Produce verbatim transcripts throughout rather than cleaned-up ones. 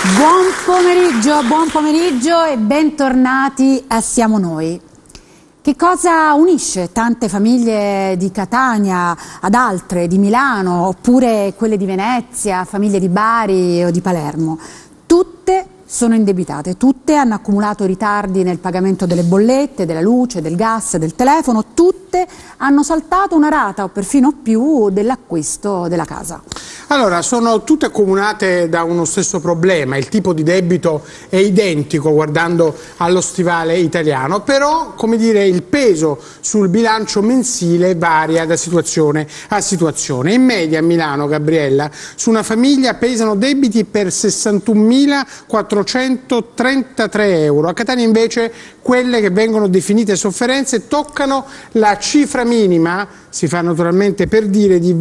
Buon pomeriggio, buon pomeriggio e bentornati a Siamo Noi. Che cosa unisce tante famiglie di Catania ad altre di Milano oppure quelle di Venezia, famiglie di Bari o di Palermo? Tutte sono indebitate, tutte hanno accumulato ritardi nel pagamento delle bollette, della luce, del gas, del telefono, tutte hanno saltato una rata o perfino più dell'acquisto della casa. Allora, sono tutte accomunate da uno stesso problema, il tipo di debito è identico guardando allo stivale italiano, però, come dire, il peso sul bilancio mensile varia da situazione a situazione. In media a Milano, Gabriella, su una famiglia pesano debiti per sessantunomilaquattrocentotrentatré euro, a Catania invece quelle che vengono definite sofferenze toccano la cifra minima, si fa naturalmente per dire, di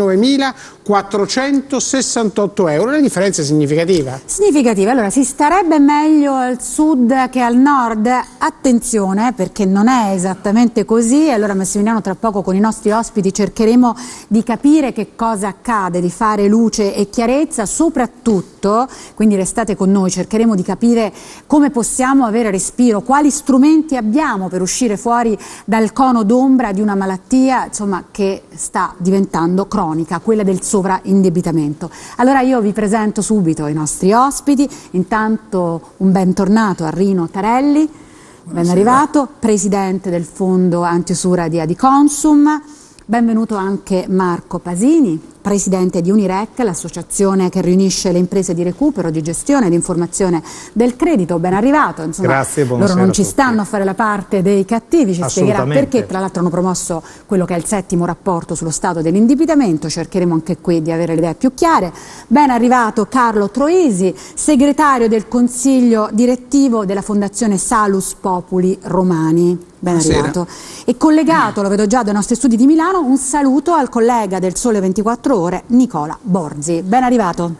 ventinovemilaquattrocentosessantotto euro. La differenza è significativa. Significativa. Allora, si starebbe meglio al sud che al nord? Attenzione, perché non è esattamente così. Allora Massimiliano tra poco con i nostri ospiti cercheremo di capire che cosa accade, di fare luce e chiarezza, soprattutto, quindi restate con noi, cercheremo di capire come possiamo avere respiro, quali strumenti abbiamo per uscire fuori dal cono d'ombra di una malattia, insomma, che sta diventando cronica, quella del sovraindebitamento. Allora io vi presento subito i nostri ospiti. Intanto un bentornato a Rino Tarelli, ben arrivato, presidente del fondo antiusura di Adiconsum. Benvenuto anche Marco Pasini, presidente di Unirec, l'associazione che riunisce le imprese di recupero, di gestione e di informazione del credito. Ben arrivato. Insomma, grazie, loro non ci stanno a fare la parte dei cattivi, ci spiegherà perché. Tra l'altro hanno promosso quello che è il settimo rapporto sullo stato dell'indebitamento, cercheremo anche qui di avere le idee più chiare. Ben arrivato Carlo Troisi, segretario del consiglio direttivo della Fondazione Salus Populi Romani. Ben arrivato. E collegato, lo vedo già dai nostri studi di Milano, un saluto al collega del Sole ventiquattro Ore, Nicola Borzi. Ben arrivato.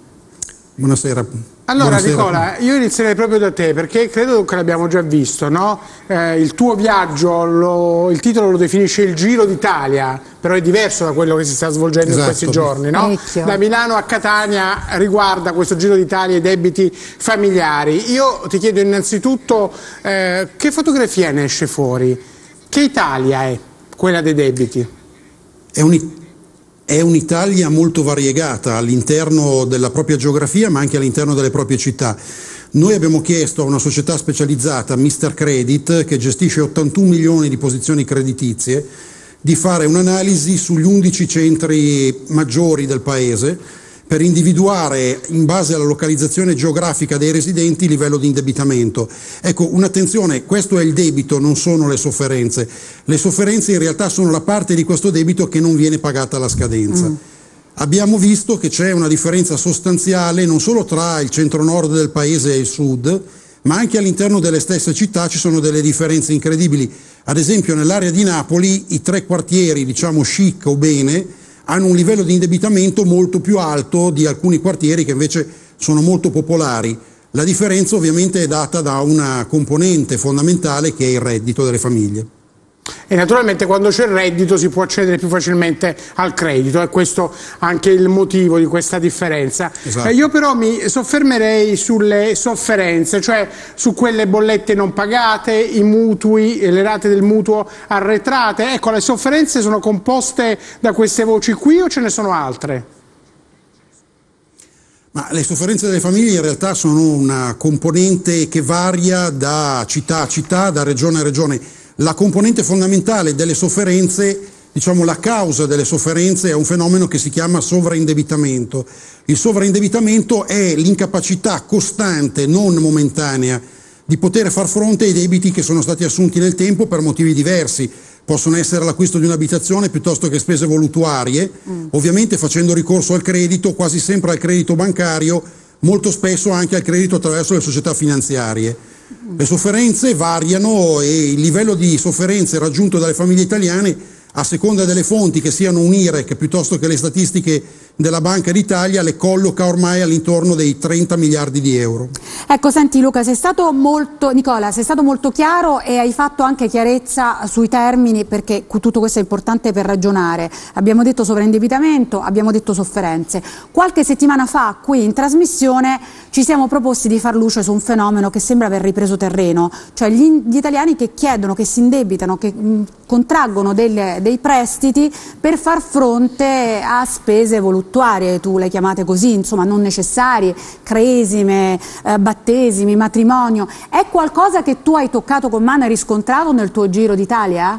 Buonasera. Allora Buonasera. Nicola, io inizierei proprio da te perché credo che l'abbiamo già visto, no? Eh, il tuo viaggio, lo, il titolo lo definisce il Giro d'Italia, però è diverso da quello che si sta svolgendo esatto. in questi giorni, no? Da Milano a Catania riguarda questo Giro d'Italia i debiti familiari. Io ti chiedo innanzitutto eh, che fotografia ne esce fuori? Che Italia è quella dei debiti? È un È un'Italia molto variegata all'interno della propria geografia ma anche all'interno delle proprie città. Noi abbiamo chiesto a una società specializzata, mister Credit, che gestisce ottantuno milioni di posizioni creditizie, di fare un'analisi sugli undici centri maggiori del paese per individuare, in base alla localizzazione geografica dei residenti, il livello di indebitamento. Ecco, un'attenzione, questo è il debito, non sono le sofferenze. Le sofferenze in realtà sono la parte di questo debito che non viene pagata alla scadenza. Mm. Abbiamo visto che c'è una differenza sostanziale non solo tra il centro-nord del paese e il sud, ma anche all'interno delle stesse città ci sono delle differenze incredibili. Ad esempio nell'area di Napoli i tre quartieri, diciamo chic o bene, hanno un livello di indebitamento molto più alto di alcuni quartieri che invece sono molto popolari. La differenza ovviamente è data da una componente fondamentale che è il reddito delle famiglie. E naturalmente quando c'è il reddito si può accedere più facilmente al credito, è questo anche il motivo di questa differenza. Esatto. Eh, io però mi soffermerei sulle sofferenze, cioè su quelle bollette non pagate, i mutui, le rate del mutuo arretrate. Ecco, le sofferenze sono composte da queste voci qui o ce ne sono altre? Ma le sofferenze delle famiglie in realtà sono una componente che varia da città a città, da regione a regione. La componente fondamentale delle sofferenze, diciamo la causa delle sofferenze, è un fenomeno che si chiama sovraindebitamento. Il sovraindebitamento è l'incapacità costante, non momentanea, di poter far fronte ai debiti che sono stati assunti nel tempo per motivi diversi. Possono essere l'acquisto di un'abitazione piuttosto che spese voluttuarie, mm. ovviamente facendo ricorso al credito, quasi sempre al credito bancario, molto spesso anche al credito attraverso le società finanziarie. Le sofferenze variano e il livello di sofferenze raggiunto dalle famiglie italiane, a seconda delle fonti, che siano un I R E C piuttosto che le statistiche della Banca d'Italia le colloca ormai all'intorno dei trenta miliardi di euro. Ecco, senti Luca, sei stato molto, Nicola, sei stato molto chiaro e hai fatto anche chiarezza sui termini, perché tutto questo è importante per ragionare. Abbiamo detto sovraindebitamento, abbiamo detto sofferenze. Qualche settimana fa qui in trasmissione ci siamo proposti di far luce su un fenomeno che sembra aver ripreso terreno, cioè gli, gli italiani che chiedono, che si indebitano, che mh, contraggono delle, dei prestiti per far fronte a spese voluttuarie, tu le chiamate così, insomma non necessarie, cresime, eh, battesimi, matrimonio. È qualcosa che tu hai toccato con mano e riscontrato nel tuo giro d'Italia?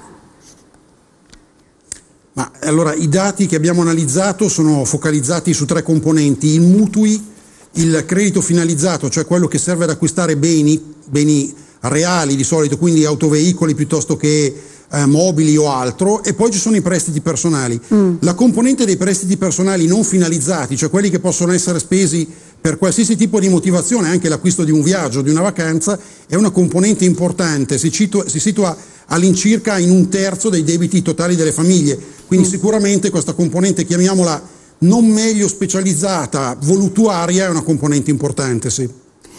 Ma allora i dati che abbiamo analizzato sono focalizzati su tre componenti: i mutui, il credito finalizzato, cioè quello che serve ad acquistare beni, beni reali di solito, quindi autoveicoli piuttosto che eh, mobili o altro, e poi ci sono i prestiti personali. Mm. La componente dei prestiti personali non finalizzati, cioè quelli che possono essere spesi per qualsiasi tipo di motivazione, anche l'acquisto di un viaggio, di una vacanza, è una componente importante, si, situa, si situa all'incirca in un terzo dei debiti totali delle famiglie, quindi mm. sicuramente questa componente, chiamiamola non meglio specializzata, voluttuaria, è una componente importante, sì.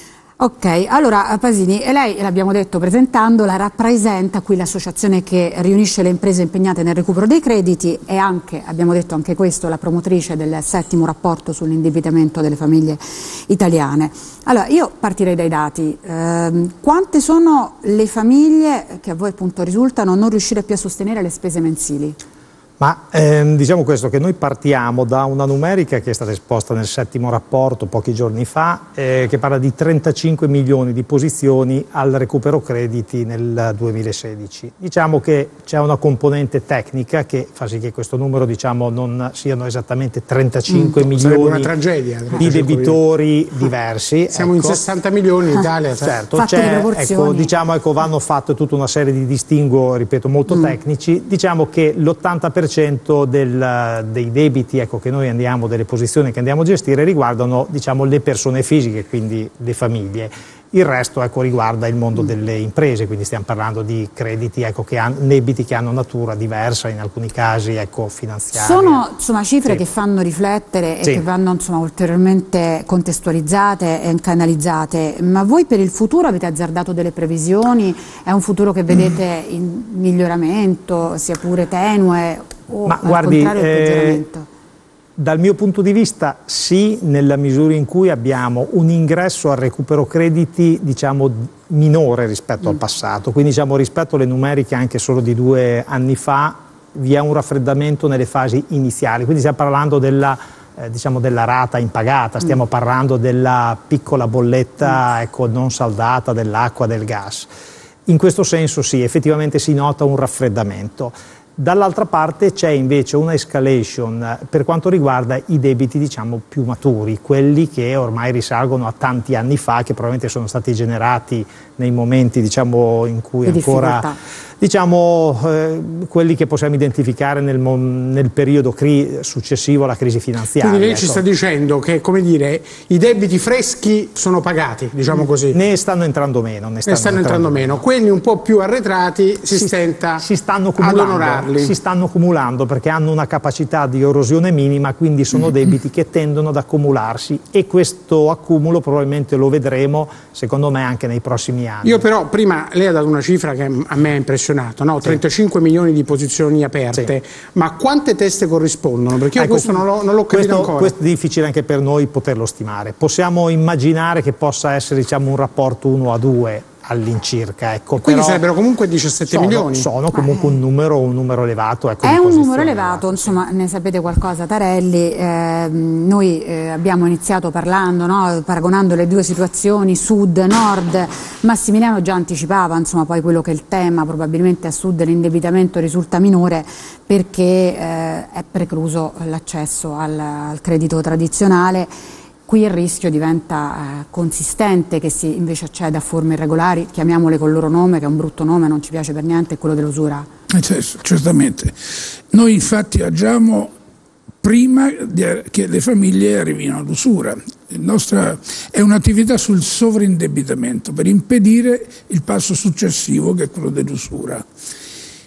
Ok, allora Pasini, lei, l'abbiamo detto presentandola, rappresenta qui l'associazione che riunisce le imprese impegnate nel recupero dei crediti e anche, abbiamo detto anche questo, la promotrice del settimo rapporto sull'indebitamento delle famiglie italiane. Allora, io partirei dai dati. Eh, quante sono le famiglie che a voi appunto risultano non riuscire più a sostenere le spese mensili? Ma ehm, diciamo questo, che noi partiamo da una numerica che è stata esposta nel settimo rapporto pochi giorni fa, eh, che parla di trentacinque milioni di posizioni al recupero crediti nel duemilasedici. Diciamo che c'è una componente tecnica che fa sì che questo numero, diciamo, non siano esattamente trentacinque mm, milioni una tragedia, di debitori diversi. Siamo ecco. in sessanta milioni in Italia. Certo, c'è, ecco, diciamo, ecco, vanno fatte tutta una serie di distinguo, ripeto, molto mm. tecnici. Diciamo che l'ottanta per cento Del, dei debiti, ecco, che noi andiamo, delle posizioni che andiamo a gestire, riguardano, diciamo, le persone fisiche, quindi le famiglie. Il resto, ecco, riguarda il mondo delle imprese, quindi stiamo parlando di crediti, ecco, che hanno, debiti che hanno natura diversa, in alcuni casi, ecco, finanziaria. Sono, insomma, cifre sì. che fanno riflettere e sì. che vanno, insomma, ulteriormente contestualizzate e canalizzate. Ma voi per il futuro avete azzardato delle previsioni? È un futuro che vedete in miglioramento, sia pure tenue? O Ma al guardi, contrario il peggioramento? Eh, dal mio punto di vista sì, nella misura in cui abbiamo un ingresso al recupero crediti, diciamo, minore rispetto mm. al passato, quindi, diciamo, rispetto alle numeriche anche solo di due anni fa vi è un raffreddamento nelle fasi iniziali, quindi stiamo parlando della, eh, diciamo, della rata impagata, stiamo mm. parlando della piccola bolletta, mm. ecco, non saldata dell'acqua, del gas. In questo senso sì, effettivamente si nota un raffreddamento. Dall'altra parte c'è invece una escalation per quanto riguarda i debiti, diciamo, più maturi, quelli che ormai risalgono a tanti anni fa, che probabilmente sono stati generati nei momenti, diciamo, in cui ancora, diciamo, eh, quelli che possiamo identificare nel, nel periodo cri successivo alla crisi finanziaria. Quindi lei ecco. ci sta dicendo che, come dire, i debiti freschi sono pagati, diciamo così. Ne stanno entrando meno. Ne stanno, ne stanno entrando, entrando meno. meno. Quelli un po' più arretrati si, si stenta si stanno ad onorarli. Si stanno accumulando perché hanno una capacità di erosione minima, quindi sono debiti che tendono ad accumularsi, e questo accumulo probabilmente lo vedremo, secondo me, anche nei prossimi anni. Io però prima lei ha dato una cifra che a me ha impressionato, no? trentacinque sì. milioni di posizioni aperte, sì. ma quante teste corrispondono? Perché io ecco, questo non l'ho, non l'ho capito questo, ancora. Questo è difficile anche per noi poterlo stimare. Possiamo immaginare che possa essere, diciamo, un rapporto uno a due all'incirca, ecco. Quindi però sarebbero comunque diciassette sono, milioni. Sono comunque un numero, un numero elevato. Ecco, è un numero elevato, insomma, ne sapete qualcosa, Tarelli. Eh, noi eh, abbiamo iniziato parlando, no, paragonando le due situazioni, sud, nord. Massimiliano già anticipava, insomma, poi quello che è il tema, probabilmente a sud l'indebitamento risulta minore perché eh, è precluso l'accesso al, al credito tradizionale. Qui il rischio diventa eh, consistente, che si invece accede a forme irregolari, chiamiamole col loro nome, che è un brutto nome, non ci piace per niente, è quello dell'usura. Eh, certamente. Noi infatti agiamo prima che le famiglie arrivino all'usura. Il nostro è un'attività sul sovraindebitamento per impedire il passo successivo, che è quello dell'usura.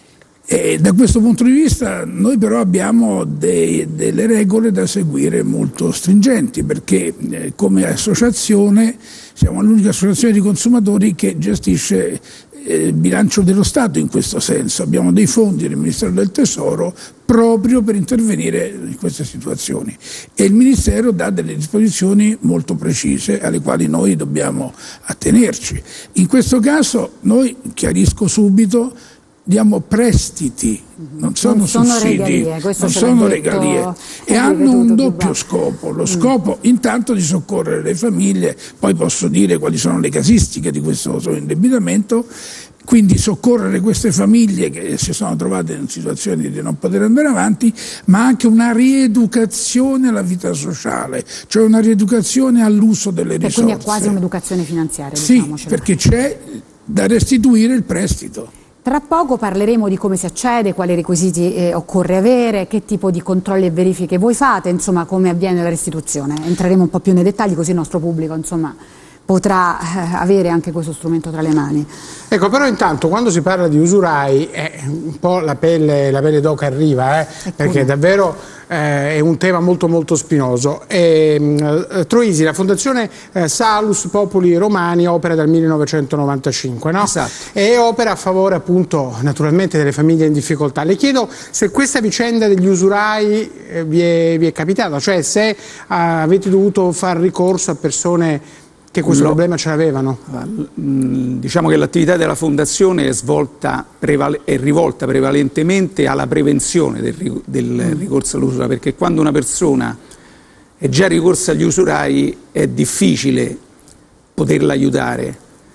E da questo punto di vista noi però abbiamo dei, delle regole da seguire molto stringenti, perché eh, come associazione siamo l'unica associazione di consumatori che gestisce eh, il bilancio dello Stato in questo senso. Abbiamo dei fondi del Ministero del Tesoro proprio per intervenire in queste situazioni e il Ministero dà delle disposizioni molto precise alle quali noi dobbiamo attenerci. In questo caso noi, chiarisco subito, diamo prestiti, non sono, non sono sussidi, regalie, non sono regalie e hanno un doppio scopo. Lo scopo intanto di soccorrere le famiglie, poi posso dire quali sono le casistiche di questo indebitamento, quindi soccorrere queste famiglie che si sono trovate in situazioni di non poter andare avanti, ma anche una rieducazione alla vita sociale, cioè una rieducazione all'uso delle risorse. E quindi è quasi un'educazione finanziaria, sì, diciamocelo. Perché c'è da restituire il prestito. Tra poco parleremo di come si accede, quali requisiti eh, occorre avere, che tipo di controlli e verifiche voi fate, insomma come avviene la restituzione. Entreremo un po' più nei dettagli così il nostro pubblico insomma potrà eh, avere anche questo strumento tra le mani. Ecco, però intanto quando si parla di usurai eh, un po' la pelle, la pelle d'oca arriva, eh, perché davvero eh, è un tema molto molto spinoso. E, eh, Troisi, la Fondazione eh, Salus Populi Romani opera dal millenovecentonovantacinque, no? Esatto. E opera a favore appunto naturalmente delle famiglie in difficoltà. Le chiedo se questa vicenda degli usurai eh, vi, è, vi è capitata, cioè se eh, avete dovuto far ricorso a persone che questo no. problema ce l'avevano. Diciamo che l'attività della Fondazione è, svolta, è rivolta prevalentemente alla prevenzione del, del mm. ricorso all'usura, perché quando una persona è già ricorsa agli usurai è difficile poterla aiutare,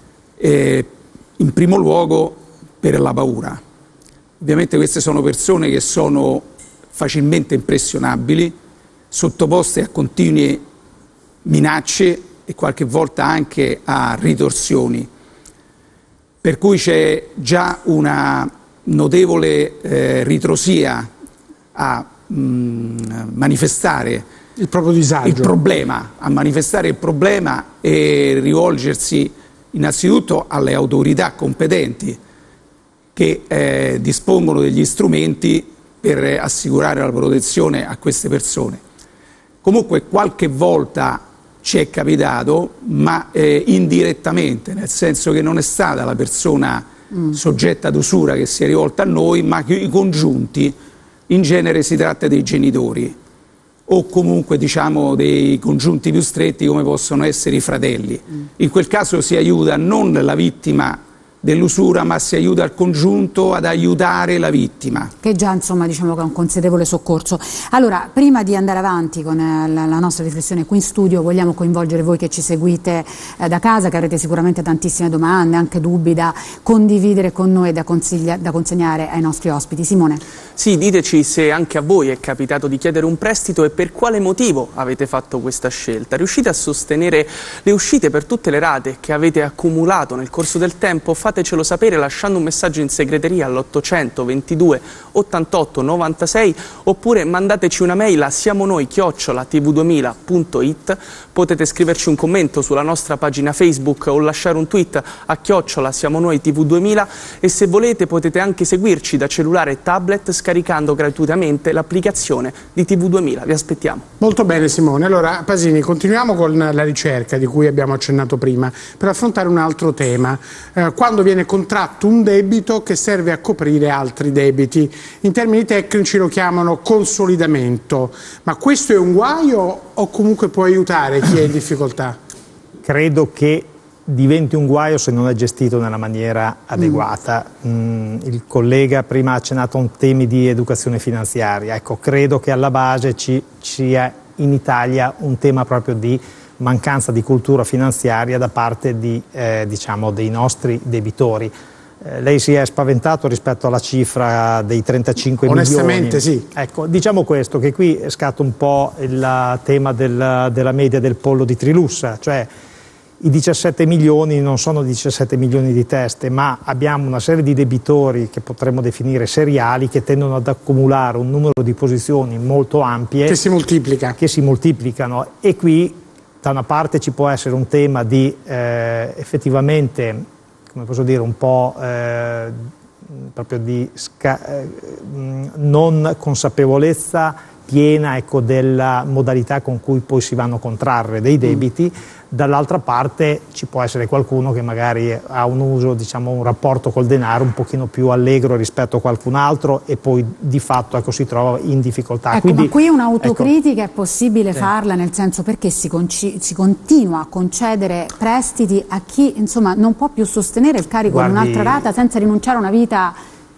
eh, in primo luogo per la paura. Ovviamente queste sono persone che sono facilmente impressionabili, sottoposte a continue minacce e qualche volta anche a ritorsioni, per cui c'è già una notevole eh, ritrosia a mh, manifestare il proprio disagio, il problema, a manifestare il problema e rivolgersi innanzitutto alle autorità competenti che eh, dispongono degli strumenti per assicurare la protezione a queste persone. Comunque qualche volta ci è capitato, ma eh, indirettamente, nel senso che non è stata la persona mm. soggetta ad usura che si è rivolta a noi, ma che i congiunti, in genere si tratta dei genitori o comunque diciamo dei congiunti più stretti come possono essere i fratelli. Mm. In quel caso si aiuta non la vittima dell'usura, ma si aiuta il congiunto ad aiutare la vittima. Che già insomma diciamo che è un considerevole soccorso. Allora, prima di andare avanti con eh, la, la nostra riflessione qui in studio, vogliamo coinvolgere voi che ci seguite eh, da casa, che avrete sicuramente tantissime domande, anche dubbi da condividere con noi e da, da consegnare ai nostri ospiti. Simone. Sì, diteci se anche a voi è capitato di chiedere un prestito e per quale motivo avete fatto questa scelta. Riuscite a sostenere le uscite per tutte le rate che avete accumulato nel corso del tempo? Fatecelo sapere lasciando un messaggio in segreteria all'ottocento ventidue ottantotto novantasei oppure mandateci una mail a siamonoi chiocciola tv duemila punto it. Potete scriverci un commento sulla nostra pagina Facebook o lasciare un tweet a chiocciola siamonoi tv duemila e se volete potete anche seguirci da cellulare e tablet scaricando gratuitamente l'applicazione di T V duemila. Vi aspettiamo. Molto bene Simone. Allora Pasini, continuiamo con la ricerca di cui abbiamo accennato prima per affrontare un altro tema. Eh, quando viene contratto un debito che serve a coprire altri debiti. In termini tecnici lo chiamano consolidamento. Ma questo è un guaio o comunque può aiutare chi è in difficoltà? Credo che diventi un guaio se non è gestito nella maniera adeguata. Mm. Mm, il collega prima ha accennato a temi di educazione finanziaria. Ecco, credo che alla base ci sia in Italia un tema proprio di mancanza di cultura finanziaria da parte di, eh, diciamo, dei nostri debitori. Eh, lei si è spaventato rispetto alla cifra dei trentacinque Onestamente, milioni. Onestamente sì. Ecco, diciamo questo, che qui scatta un po' il tema del, della media del pollo di Trilussa, cioè i diciassette milioni non sono diciassette milioni di teste, ma abbiamo una serie di debitori che potremmo definire seriali che tendono ad accumulare un numero di posizioni molto ampie che si moltiplica. Che si moltiplicano e qui da una parte ci può essere un tema di eh, effettivamente, come posso dire, un po' eh, proprio di eh, non consapevolezza piena, ecco, della modalità con cui poi si vanno a contrarre dei debiti. Dall'altra parte ci può essere qualcuno che magari ha un uso, diciamo, un rapporto col denaro un pochino più allegro rispetto a qualcun altro e poi di fatto, ecco, si trova in difficoltà. Ecco, Quindi, ma qui un'autocritica, ecco, è possibile sì. farla, nel senso, perché si, si continua a concedere prestiti a chi, insomma, non può più sostenere il carico di un'altra rata senza rinunciare a una vita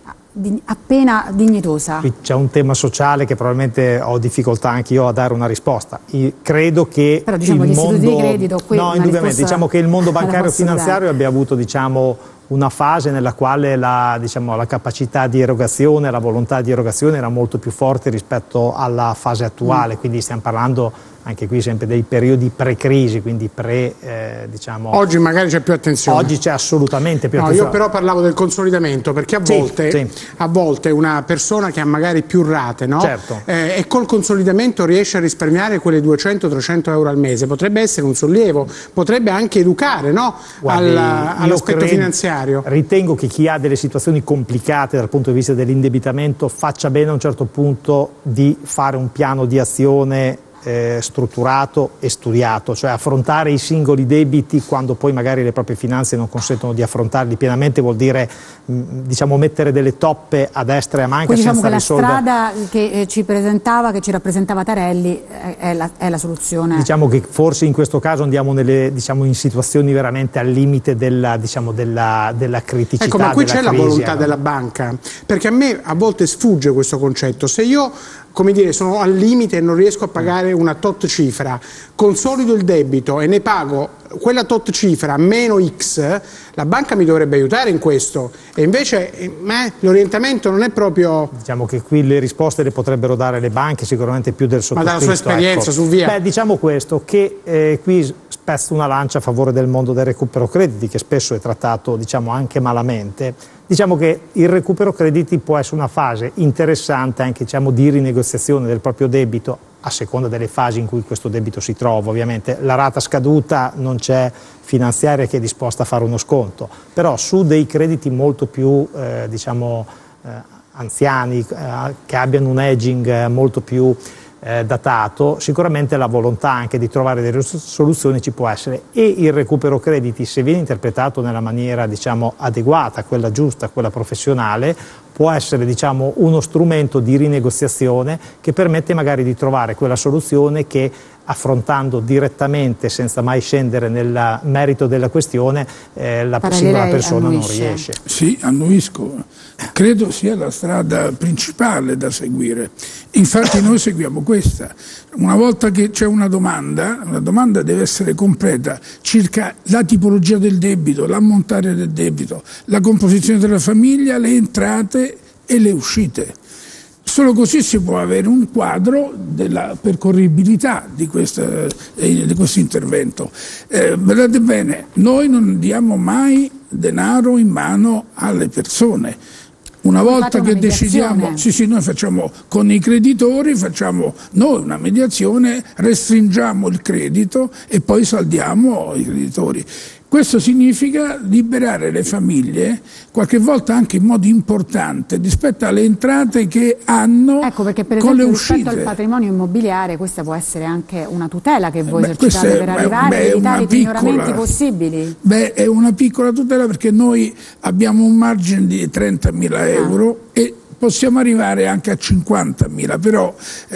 appena dignitosa. Qui c'è un tema sociale che probabilmente ho difficoltà anche io a dare una risposta. Io credo che Però, diciamo, il gli mondo, istituti di credito qui no, indubbiamente, diciamo che il mondo bancario finanziario abbia avuto, diciamo, una fase nella quale la, diciamo, la capacità di erogazione, la volontà di erogazione era molto più forte rispetto alla fase attuale, mm. quindi stiamo parlando anche qui sempre dei periodi pre-crisi, quindi pre, eh, diciamo... Oggi magari c'è più attenzione. Oggi c'è assolutamente più no, attenzione. Io però parlavo del consolidamento, perché a volte, sì, sì. a volte una persona che ha magari più rate, no? Certo. eh, e col consolidamento riesce a risparmiare quelle duecento trecento euro al mese, potrebbe essere un sollievo, potrebbe anche educare, no? Guardi, Al, all'aspetto credo, finanziario. Ritengo che chi ha delle situazioni complicate dal punto di vista dell'indebitamento faccia bene a un certo punto di fare un piano di azione Eh, strutturato e studiato, cioè affrontare i singoli debiti quando poi magari le proprie finanze non consentono di affrontarli pienamente vuol dire mh, diciamo mettere delle toppe a destra e a manca. Quindi diciamo senza che risolvere... la strada che eh, ci presentava, che ci rappresentava Tarelli è, è, la, è la soluzione. Diciamo che forse in questo caso andiamo nelle, diciamo, in situazioni veramente al limite della, diciamo, della, della criticità. Ecco, ma qui c'è la crisi, volontà no? della banca, perché a me a volte sfugge questo concetto. Se io, come dire, sono al limite e non riesco a pagare una tot cifra, consolido il debito e ne pago quella tot cifra meno X, la banca mi dovrebbe aiutare in questo, e invece eh, l'orientamento non è proprio... Diciamo che qui le risposte le potrebbero dare le banche, sicuramente più del sottoscritto. Ma dalla sua esperienza, ecco. su via. Beh, diciamo questo, che eh, qui spezzo una lancia a favore del mondo del recupero crediti, che spesso è trattato, diciamo, anche malamente. Diciamo che il recupero crediti può essere una fase interessante anche, diciamo, di rinegoziazione del proprio debito a seconda delle fasi in cui questo debito si trova. Ovviamente la rata scaduta non c'è finanziaria che è disposta a fare uno sconto, però su dei crediti molto più eh, diciamo eh, anziani, eh, che abbiano un aging molto più Eh, datato, sicuramente la volontà anche di trovare delle soluzioni ci può essere, e il recupero crediti, se viene interpretato nella maniera, diciamo, adeguata, quella giusta, quella professionale, può essere, diciamo, uno strumento di rinegoziazione che permette magari di trovare quella soluzione che, affrontando direttamente senza mai scendere nel merito della questione, eh, la singola persona non riesce. Sì, annuisco. Credo sia la strada principale da seguire. Infatti noi seguiamo questa. Una volta che c'è una domanda, la domanda deve essere completa circa la tipologia del debito, l'ammontare del debito, la composizione della famiglia, le entrate e le uscite. Solo così si può avere un quadro della percorribilità di, questa, eh, di questo intervento. Eh, guardate bene, noi non diamo mai denaro in mano alle persone. Una volta che decidiamo, sì, sì, noi facciamo con i creditori, facciamo noi una mediazione, restringiamo il credito e poi saldiamo i creditori. Questo significa liberare le famiglie, qualche volta anche in modo importante, rispetto alle entrate che hanno, ecco, perché per con esempio le uscite. Rispetto al patrimonio immobiliare, questa può essere anche una tutela che voi Beh, esercitate è, per arrivare beh, a evitare i piccola, pignoramenti possibili. Beh, è una piccola tutela perché noi abbiamo un margine di trentamila euro ah. e possiamo arrivare anche a cinquantamila, però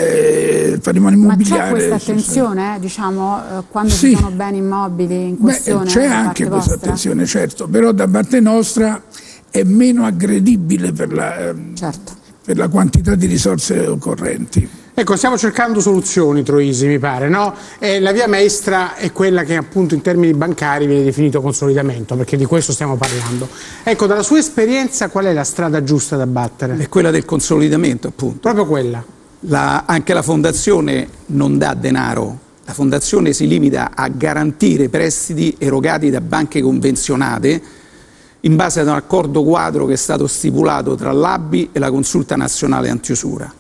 eh, il patrimonio immobiliare... Ma c'è questa attenzione, eh, diciamo, eh, quando sì. ci sono beni immobili in questione? Beh, c'è anche questa vostra? attenzione, certo, però da parte nostra è meno aggredibile per la, certo. per la quantità di risorse occorrenti. Ecco, stiamo cercando soluzioni, Troisi, mi pare, no? E la via maestra è quella che appunto in termini bancari viene definito consolidamento, perché di questo stiamo parlando. Ecco, dalla sua esperienza qual è la strada giusta da battere? È quella del consolidamento, appunto. Proprio quella. La, anche la Fondazione non dà denaro, la Fondazione si limita a garantire prestiti erogati da banche convenzionate in base ad un accordo quadro che è stato stipulato tra l'A B I e la Consulta Nazionale Antiusura.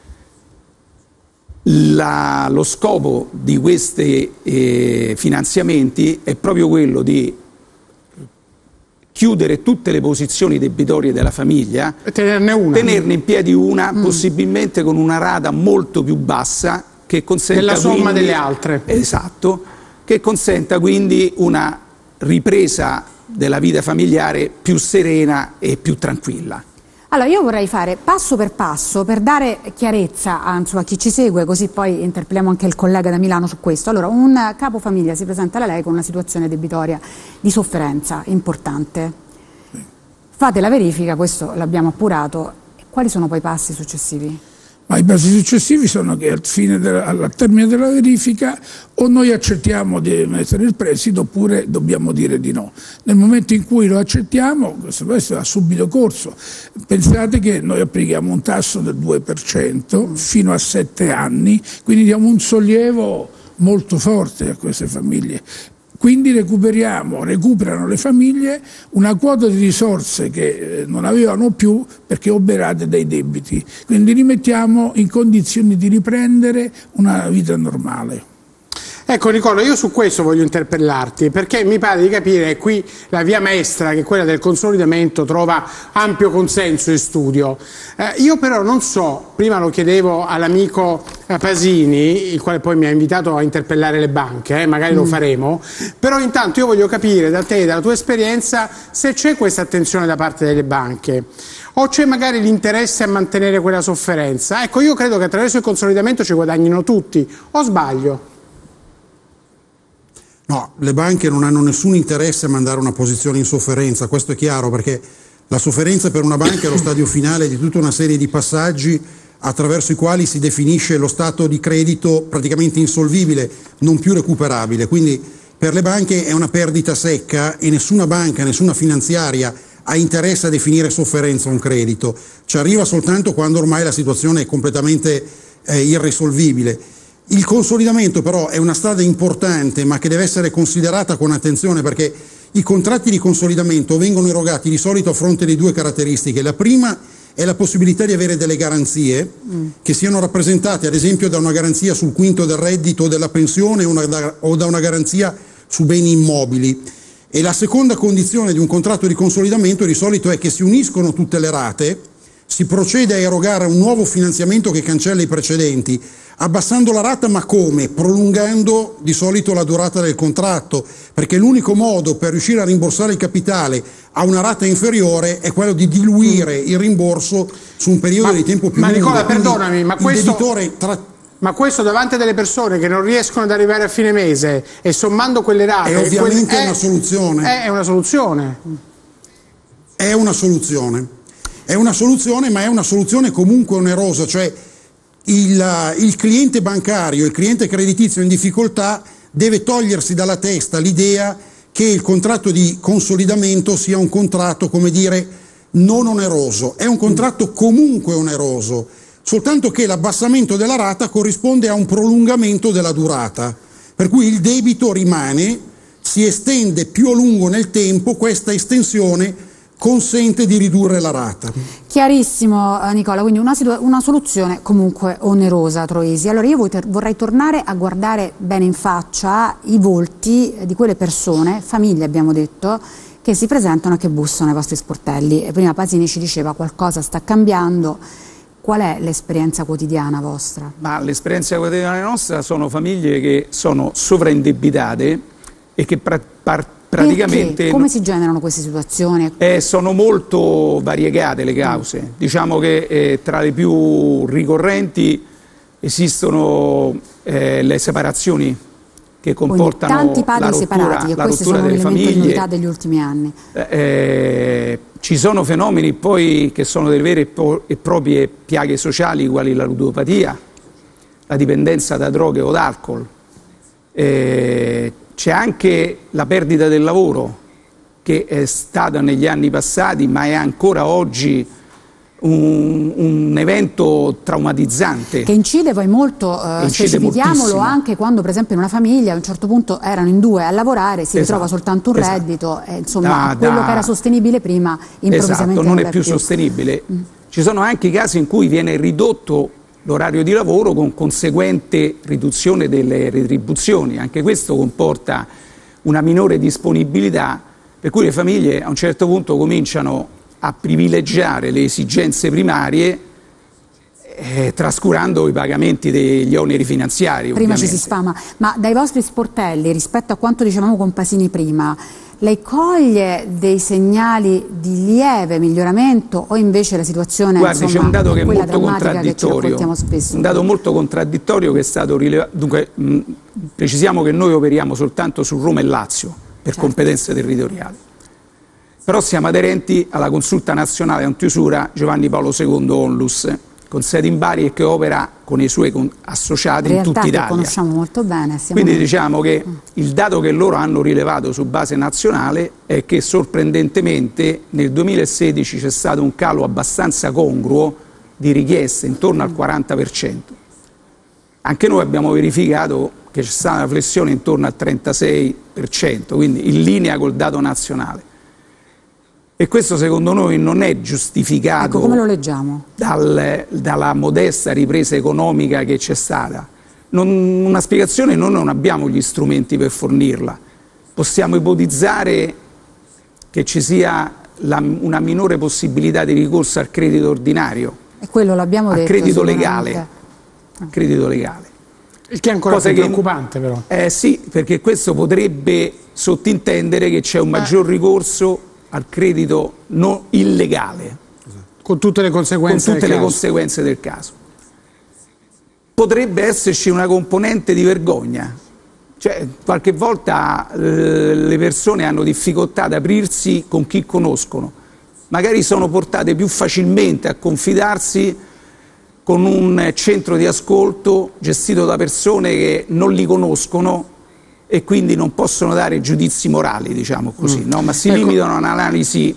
La, lo scopo di questi eh, finanziamenti è proprio quello di chiudere tutte le posizioni debitorie della famiglia e tenerne una. Tenerne in piedi una, mm. possibilmente con una rata molto più bassa che consenta della somma quindi, delle altre. Esatto, che consenta quindi una ripresa della vita familiare più serena e più tranquilla. Allora io vorrei fare passo per passo per dare chiarezza a, insomma, a chi ci segue, così poi interpelliamo anche il collega da Milano su questo. Allora, un capofamiglia si presenta da lei con una situazione debitoria di sofferenza importante. Fate la verifica, questo l'abbiamo appurato. Quali sono poi i passi successivi? Ma i passi successivi sono che al, fine della, al termine della verifica o noi accettiamo di mettere il prestito oppure dobbiamo dire di no. Nel momento in cui lo accettiamo, questo prestito ha subito corso. Pensate che noi applichiamo un tasso del due per cento fino a sette anni, quindi diamo un sollievo molto forte a queste famiglie. Quindi recuperiamo, recuperano le famiglie una quota di risorse che non avevano più perché oberate dai debiti. Quindi li mettiamo in condizioni di riprendere una vita normale. Ecco Nicola, io su questo voglio interpellarti, perché mi pare di capire che qui la via maestra, che è quella del consolidamento, trova ampio consenso in studio. Eh, io però non so, prima lo chiedevo all'amico Pasini, il quale poi mi ha invitato a interpellare le banche, eh, magari mm. lo faremo, però intanto io voglio capire da te, dalla tua esperienza, se c'è questa attenzione da parte delle banche o c'è magari l'interesse a mantenere quella sofferenza. Ecco, io credo che attraverso il consolidamento ci guadagnino tutti, o sbaglio? No, le banche non hanno nessun interesse a mandare una posizione in sofferenza, questo è chiaro, perché la sofferenza per una banca è lo stadio finale di tutta una serie di passaggi attraverso i quali si definisce lo stato di credito praticamente insolvibile, non più recuperabile. Quindi per le banche è una perdita secca e nessuna banca, nessuna finanziaria ha interesse a definire sofferenza un credito. Ci arriva soltanto quando ormai la situazione è completamente eh, irrisolvibile. Il consolidamento però è una strada importante, ma che deve essere considerata con attenzione, perché i contratti di consolidamento vengono erogati di solito a fronte di due caratteristiche. La prima è la possibilità di avere delle garanzie mm. che siano rappresentate ad esempio da una garanzia sul quinto del reddito o della pensione una, da, o da una garanzia su beni immobili. E la seconda condizione di un contratto di consolidamento di solito è che si uniscono tutte le rate, si procede a erogare un nuovo finanziamento che cancella i precedenti, abbassando la rata, ma come? Prolungando di solito la durata del contratto, perché l'unico modo per riuscire a rimborsare il capitale a una rata inferiore è quello di diluire il rimborso su un periodo ma, di tempo più ma lungo. Nicola, perdonami, ma questo, tra... ma questo davanti a delle persone che non riescono ad arrivare a fine mese e sommando quelle rate... È ovviamente quelle, è, una soluzione. È una soluzione. È una soluzione. È una soluzione, ma è una soluzione comunque onerosa, cioè il, il cliente bancario, il cliente creditizio in difficoltà deve togliersi dalla testa l'idea che il contratto di consolidamento sia un contratto, come dire, non oneroso. È un contratto comunque oneroso, soltanto che l'abbassamento della rata corrisponde a un prolungamento della durata, per cui il debito rimane, si estende più a lungo nel tempo, questa estensione consente di ridurre la rata. Chiarissimo Nicola, quindi una, una soluzione comunque onerosa, Troisi. Allora io vorrei tornare a guardare bene in faccia i volti di quelle persone, famiglie abbiamo detto, che si presentano e che bussano ai vostri sportelli. E prima Pasini ci diceva qualcosa sta cambiando. Qual è l'esperienza quotidiana vostra? Ma l'esperienza quotidiana nostra sono famiglie che sono sovraindebitate e che pra- par- praticamente... Perché? Come si generano queste situazioni? Eh, sono molto variegate le cause. Mm. Diciamo che eh, tra le più ricorrenti esistono eh, le separazioni che comportano tanti padri la rottura, separati, e la queste rottura sono delle elementi di famiglie. novità degli ultimi anni. Eh, eh, ci sono fenomeni poi che sono delle vere e proprie piaghe sociali, quali la ludopatia, la dipendenza da droghe o d'alcol. Eh, c'è anche la perdita del lavoro, che è stata negli anni passati, ma è ancora oggi un, un evento traumatizzante. Che incide poi molto, eh, specifichiamolo, anche quando per esempio in una famiglia a un certo punto erano in due a lavorare, si esatto, ritrova soltanto un esatto. reddito, e insomma da, quello da... che era sostenibile prima improvvisamente esatto, non è più più. sostenibile. Mm. Ci sono anche i casi in cui viene ridotto l'orario di lavoro con conseguente riduzione delle retribuzioni. Anche questo comporta una minore disponibilità Per cui le famiglie a un certo punto cominciano a privilegiare le esigenze primarie eh, trascurando i pagamenti degli oneri finanziari. Prima ovviamente. ci si sfama, ma dai vostri sportelli, rispetto a quanto dicevamo con Pasini prima, lei coglie dei segnali di lieve miglioramento o invece la situazione Guardi, insomma, c'è un dato che è molto contraddittorio, un dato molto contraddittorio che è stato rilevato. Dunque, mh, precisiamo che noi operiamo soltanto su Roma e Lazio per certo. competenze territoriali, però siamo aderenti alla Consulta Nazionale Antiusura Giovanni Paolo secondo Onlus, con sede in Bari e che opera con i suoi associati in tutta Italia. Che conosciamo molto bene. Quindi noi. diciamo che il dato che loro hanno rilevato su base nazionale è che sorprendentemente nel duemilasedici c'è stato un calo abbastanza congruo di richieste, intorno al quaranta per cento. Anche noi abbiamo verificato che c'è stata una flessione intorno al trentasei per cento, quindi in linea col dato nazionale. E questo secondo noi non è giustificato ecco, come lo leggiamo? Dal, dalla modesta ripresa economica che c'è stata. Non, una spiegazione noi non abbiamo gli strumenti per fornirla. Possiamo ipotizzare che ci sia la, una minore possibilità di ricorso al credito ordinario, e quello l'abbiamo detto, credito legale, credito legale. Il che è ancora più preoccupante però. Eh sì, perché questo potrebbe sottintendere che c'è un maggior ricorso al credito non illegale, con tutte le conseguenze, con tutte del, le caso. conseguenze del caso. Potrebbe esserci una componente di vergogna, cioè qualche volta eh, le persone hanno difficoltà ad aprirsi con chi conoscono, magari sono portate più facilmente a confidarsi con un centro di ascolto gestito da persone che non li conoscono e quindi non possono dare giudizi morali, diciamo così, mm. no? ma si ecco. limitano a un'analisi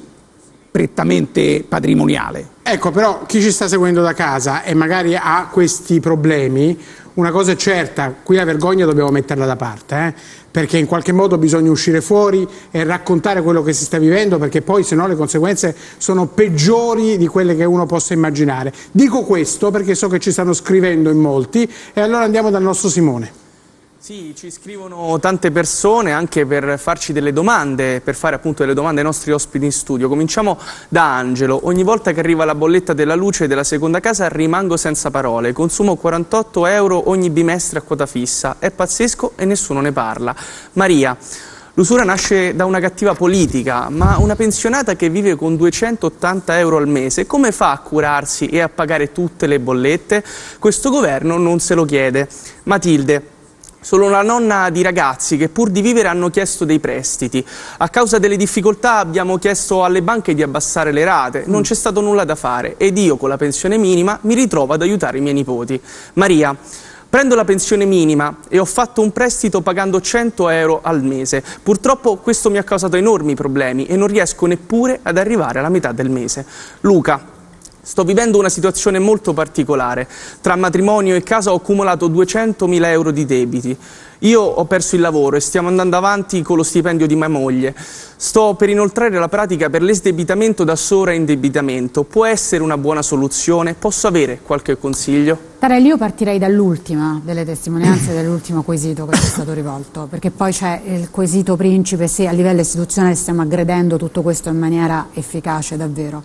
prettamente patrimoniale. Ecco, però chi ci sta seguendo da casa e magari ha questi problemi, una cosa è certa, qui la vergogna dobbiamo metterla da parte, eh? perché in qualche modo bisogna uscire fuori e raccontare quello che si sta vivendo, perché poi se no le conseguenze sono peggiori di quelle che uno possa immaginare. Dico questo perché so che ci stanno scrivendo in molti e allora andiamo dal nostro Simone. Sì, ci scrivono tante persone anche per farci delle domande, per fare appunto delle domande ai nostri ospiti in studio. Cominciamo da Angelo. Ogni volta che arriva la bolletta della luce della seconda casa rimango senza parole. Consumo quarantotto euro ogni bimestre a quota fissa. È pazzesco e nessuno ne parla. Maria. L'usura nasce da una cattiva politica, ma una pensionata che vive con duecentottanta euro al mese come fa a curarsi e a pagare tutte le bollette? Questo governo non se lo chiede. Matilde. Sono una nonna di ragazzi che pur di vivere hanno chiesto dei prestiti. A causa delle difficoltà abbiamo chiesto alle banche di abbassare le rate, non c'è stato nulla da fare ed io con la pensione minima mi ritrovo ad aiutare i miei nipoti. Maria, prendo la pensione minima e ho fatto un prestito pagando cento euro al mese. Purtroppo questo mi ha causato enormi problemi e non riesco neppure ad arrivare alla metà del mese. Luca. Sto vivendo una situazione molto particolare. Tra matrimonio e casa ho accumulato duecentomila euro di debiti. Io ho perso il lavoro e stiamo andando avanti con lo stipendio di mia moglie. Sto per inoltrare la pratica per l'esdebitamento da sovraindebitamento. Può essere una buona soluzione? Posso avere qualche consiglio? Tarelli, io partirei dall'ultima delle testimonianze, dell'ultimo quesito che ci è stato rivolto, perché poi c'è il quesito principe se a livello istituzionale stiamo aggredendo tutto questo in maniera efficace davvero.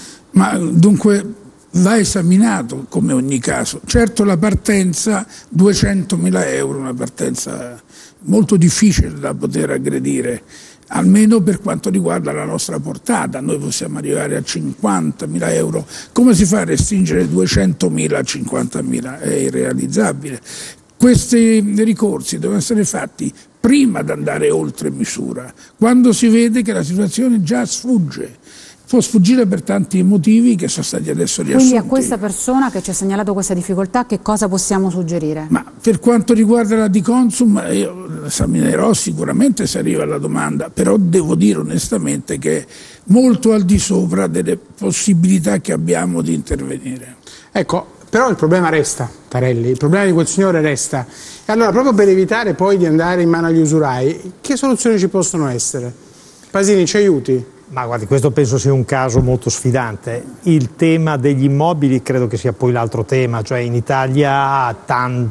Ma dunque va esaminato come ogni caso. Certo la partenza, duecentomila euro, una partenza molto difficile da poter aggredire, almeno per quanto riguarda la nostra portata. Noi possiamo arrivare a cinquantamila euro. Come si fa a restringere duecentomila a cinquantamila? È irrealizzabile. Questi ricorsi devono essere fatti prima di andare oltre misura, quando si vede che la situazione già sfugge. Può sfuggire per tanti motivi che sono stati adesso riassunti. Quindi a questa persona che ci ha segnalato questa difficoltà che cosa possiamo suggerire? Ma per quanto riguarda la Diconsum io esaminerò sicuramente se arriva la domanda, però devo dire onestamente che è molto al di sopra delle possibilità che abbiamo di intervenire. Ecco, però il problema resta, Tarelli, il problema di quel signore resta. E allora proprio per evitare poi di andare in mano agli usurai, che soluzioni ci possono essere? Pasini, ci aiuti? Ma guardi, questo penso sia un caso molto sfidante. Il tema degli immobili credo che sia poi l'altro tema, cioè in Italia tan-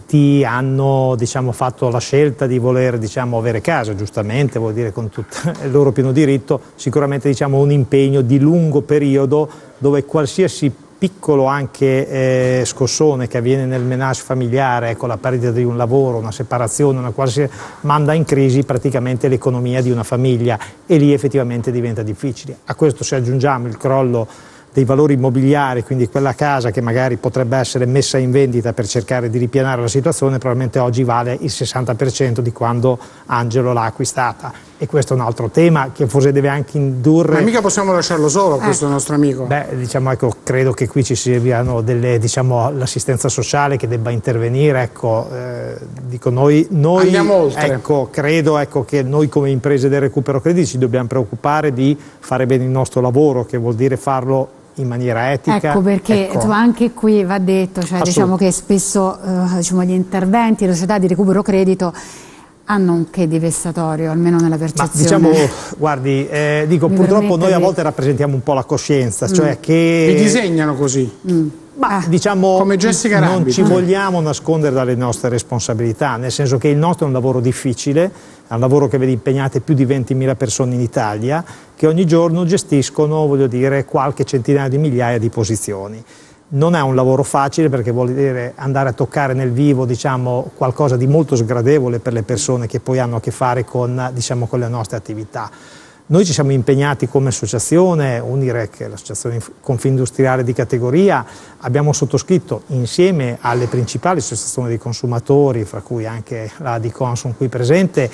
tanti hanno, diciamo, fatto la scelta di voler, diciamo, avere casa, giustamente, vuol dire con tutto il loro pieno diritto, sicuramente, diciamo, un impegno di lungo periodo dove qualsiasi piccolo anche eh, scossone che avviene nel menage familiare, ecco, la perdita di un lavoro, una separazione, una qualsiasi, manda in crisi praticamente l'economia di una famiglia, e lì effettivamente diventa difficile. A questo se aggiungiamo il crollo dei valori immobiliari, quindi quella casa che magari potrebbe essere messa in vendita per cercare di ripianare la situazione, probabilmente oggi vale il sessanta per cento di quando Angelo l'ha acquistata, e questo è un altro tema che forse deve anche indurre... Ma mica possiamo lasciarlo solo, eh. questo nostro amico. Beh, diciamo, ecco, credo che qui ci siano delle, diciamo, l'assistenza sociale che debba intervenire, ecco, eh, dico noi, noi andiamo oltre. Ecco, credo, ecco, che noi come imprese del recupero crediti ci dobbiamo preoccupare di fare bene il nostro lavoro, che vuol dire farlo in maniera etica. Ecco perché ecco. anche qui va detto, cioè, diciamo che spesso eh, diciamo, gli interventi delle società di recupero credito hanno un che di vessatorio, almeno nella percezione. Ma diciamo, guardi, eh, dico, Mi purtroppo noi a di... volte rappresentiamo un po' la coscienza, mm. cioè che... Vi disegnano così. Mm. Ma ah. diciamo, come Jessica non Rabbit. ci vogliamo nascondere dalle nostre responsabilità, nel senso che il nostro è un lavoro difficile, è un lavoro che vede impegnate più di ventimila persone in Italia, che ogni giorno gestiscono, voglio dire, qualche centinaia di migliaia di posizioni. Non è un lavoro facile, perché vuol dire andare a toccare nel vivo, diciamo, qualcosa di molto sgradevole per le persone che poi hanno a che fare con, diciamo, con le nostre attività. Noi ci siamo impegnati come associazione, Unirec, l'associazione Confindustriale di categoria, abbiamo sottoscritto insieme alle principali associazioni dei consumatori, fra cui anche la di Consum qui presente,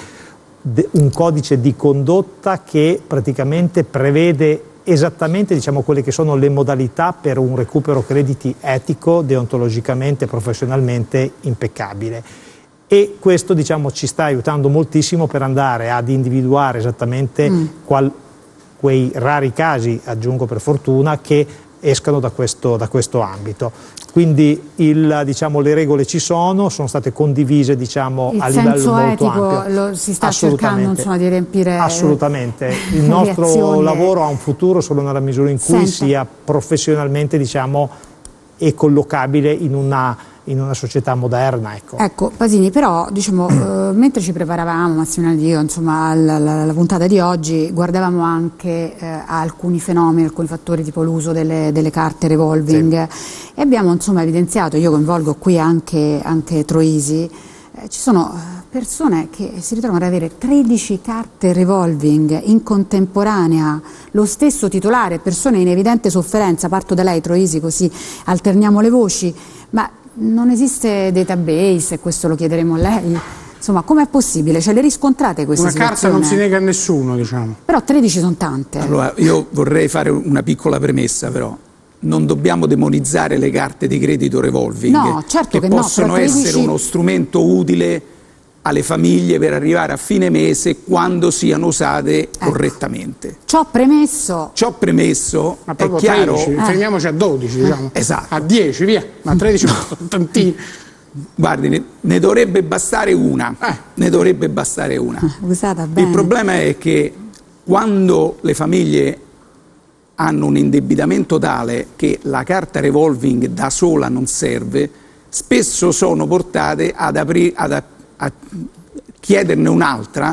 un codice di condotta che praticamente prevede esattamente, diciamo, quelle che sono le modalità per un recupero crediti etico, deontologicamente, professionalmente impeccabile. E questo, diciamo, ci sta aiutando moltissimo per andare ad individuare esattamente mm. qual, quei rari casi, aggiungo per fortuna, che escano da questo, da questo ambito. Quindi il, diciamo, le regole ci sono, sono state condivise, diciamo, a livello molto ampio. Il senso etico lo si sta cercando, insomma, di riempire. Assolutamente. Il nostro lavoro ha un futuro solo nella misura in cui Senta. sia professionalmente, diciamo, e collocabile in una in una società moderna. Ecco, ecco Pasini, però, diciamo, eh, mentre ci preparavamo, Massimiliano ed io, insomma, alla, alla, alla puntata di oggi, guardavamo anche eh, a alcuni fenomeni, alcuni fattori, tipo l'uso delle, delle carte revolving, sì. E abbiamo, insomma, evidenziato, io coinvolgo qui anche, anche Troisi, eh, ci sono persone che si ritrovano ad avere tredici carte revolving in contemporanea, lo stesso titolare, persone in evidente sofferenza. Parto da lei, Troisi, così alterniamo le voci, ma non esiste database, e questo lo chiederemo a lei. Insomma, com'è possibile? Cioè, le riscontrate queste Una situazioni? carta non si nega a nessuno, diciamo. Però tredici sono tante. Allora, io vorrei fare una piccola premessa, però. Non dobbiamo demonizzare le carte di credito revolving, no, certo che, che possono no, tredici... essere uno strumento utile alle famiglie per arrivare a fine mese quando siano usate ecco. correttamente. Ciò premesso, Ciò premesso ma è chiaro. tredici, eh. fermiamoci a dodici, diciamo. Esatto. A dieci, via, ma tredici sono tantini. Guardi, ne, ne dovrebbe bastare una. Eh. Ne dovrebbe bastare una. Usata bene. Il problema è che quando le famiglie hanno un indebitamento tale che la carta revolving da sola non serve, spesso sono portate ad aprire ad a chiederne un'altra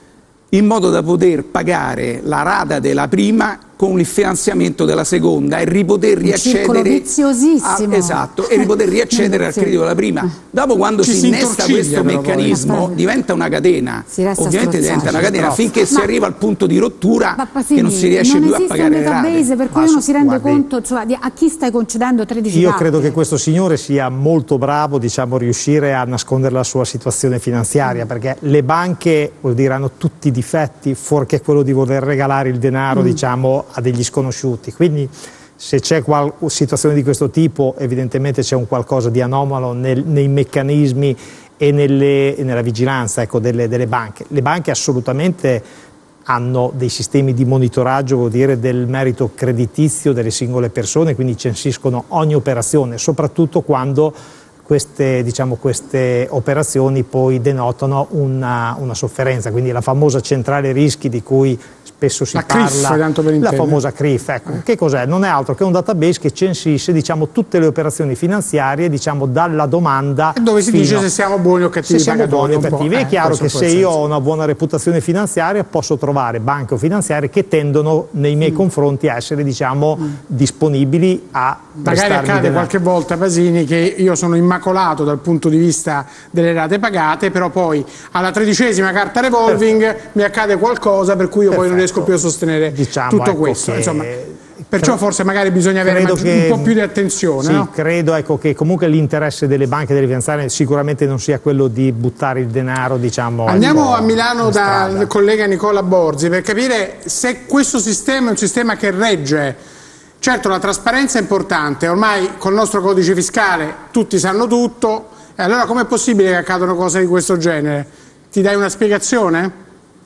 in modo da poter pagare la rata della prima con il finanziamento della seconda e ripoter riaccedere a, esatto, e ripoter riaccedere al credito della prima. Dopo, quando Ci si innesta questo meccanismo, poi diventa una catena, ovviamente diventa una catena finché ma, si arriva al punto di rottura Pasini, che non si riesce non più a pagare le rate. Per cui uno si rende guardi, conto, insomma, di a chi stai concedendo tredici Io carte. credo che questo signore sia molto bravo, diciamo, a riuscire a nascondere la sua situazione finanziaria, mm. perché le banche, vuol dire, hanno tutti i difetti, fuorché quello di voler regalare il denaro, mm. diciamo, a degli sconosciuti. Quindi se c'è una situazione di questo tipo, evidentemente c'è un qualcosa di anomalo nel, nei meccanismi e, nelle, e nella vigilanza, ecco, delle, delle banche. Le banche assolutamente hanno dei sistemi di monitoraggio, vuol dire, del merito creditizio delle singole persone, quindi censiscono ogni operazione, soprattutto quando queste, diciamo, queste operazioni poi denotano una, una sofferenza, quindi la famosa centrale rischi di cui spesso si la parla, C R I F, tanto per la famosa C R I F, ecco, eh. che cos'è? Non è altro che un database che censisce, diciamo, tutte le operazioni finanziarie, diciamo, dalla domanda, e dove si dice se siamo buoni o cattivi se siamo buoni o cattivi. Eh, è chiaro che se io ho una buona reputazione finanziaria posso trovare banche o finanziarie che tendono nei miei mm. confronti a essere, diciamo, mm. disponibili a magari accade denaro. Qualche volta, Pasini, che io sono immacolato dal punto di vista delle rate pagate, però poi alla tredicesima carta revolving Perfetto. mi accade qualcosa per cui io Perfetto. poi non riesco più a sostenere diciamo, tutto ecco questo. Insomma, perciò forse magari bisogna avere che, un po' più di attenzione. Sì, no? credo ecco, che comunque l'interesse delle banche e delle finanziarie sicuramente non sia quello di buttare il denaro, diciamo. Andiamo a Milano dal collega Nicola Borzi per capire se questo sistema è un sistema che regge. Certo, la trasparenza è importante, ormai col nostro codice fiscale tutti sanno tutto, e allora com'è possibile che accadano cose di questo genere? Ti dai una spiegazione?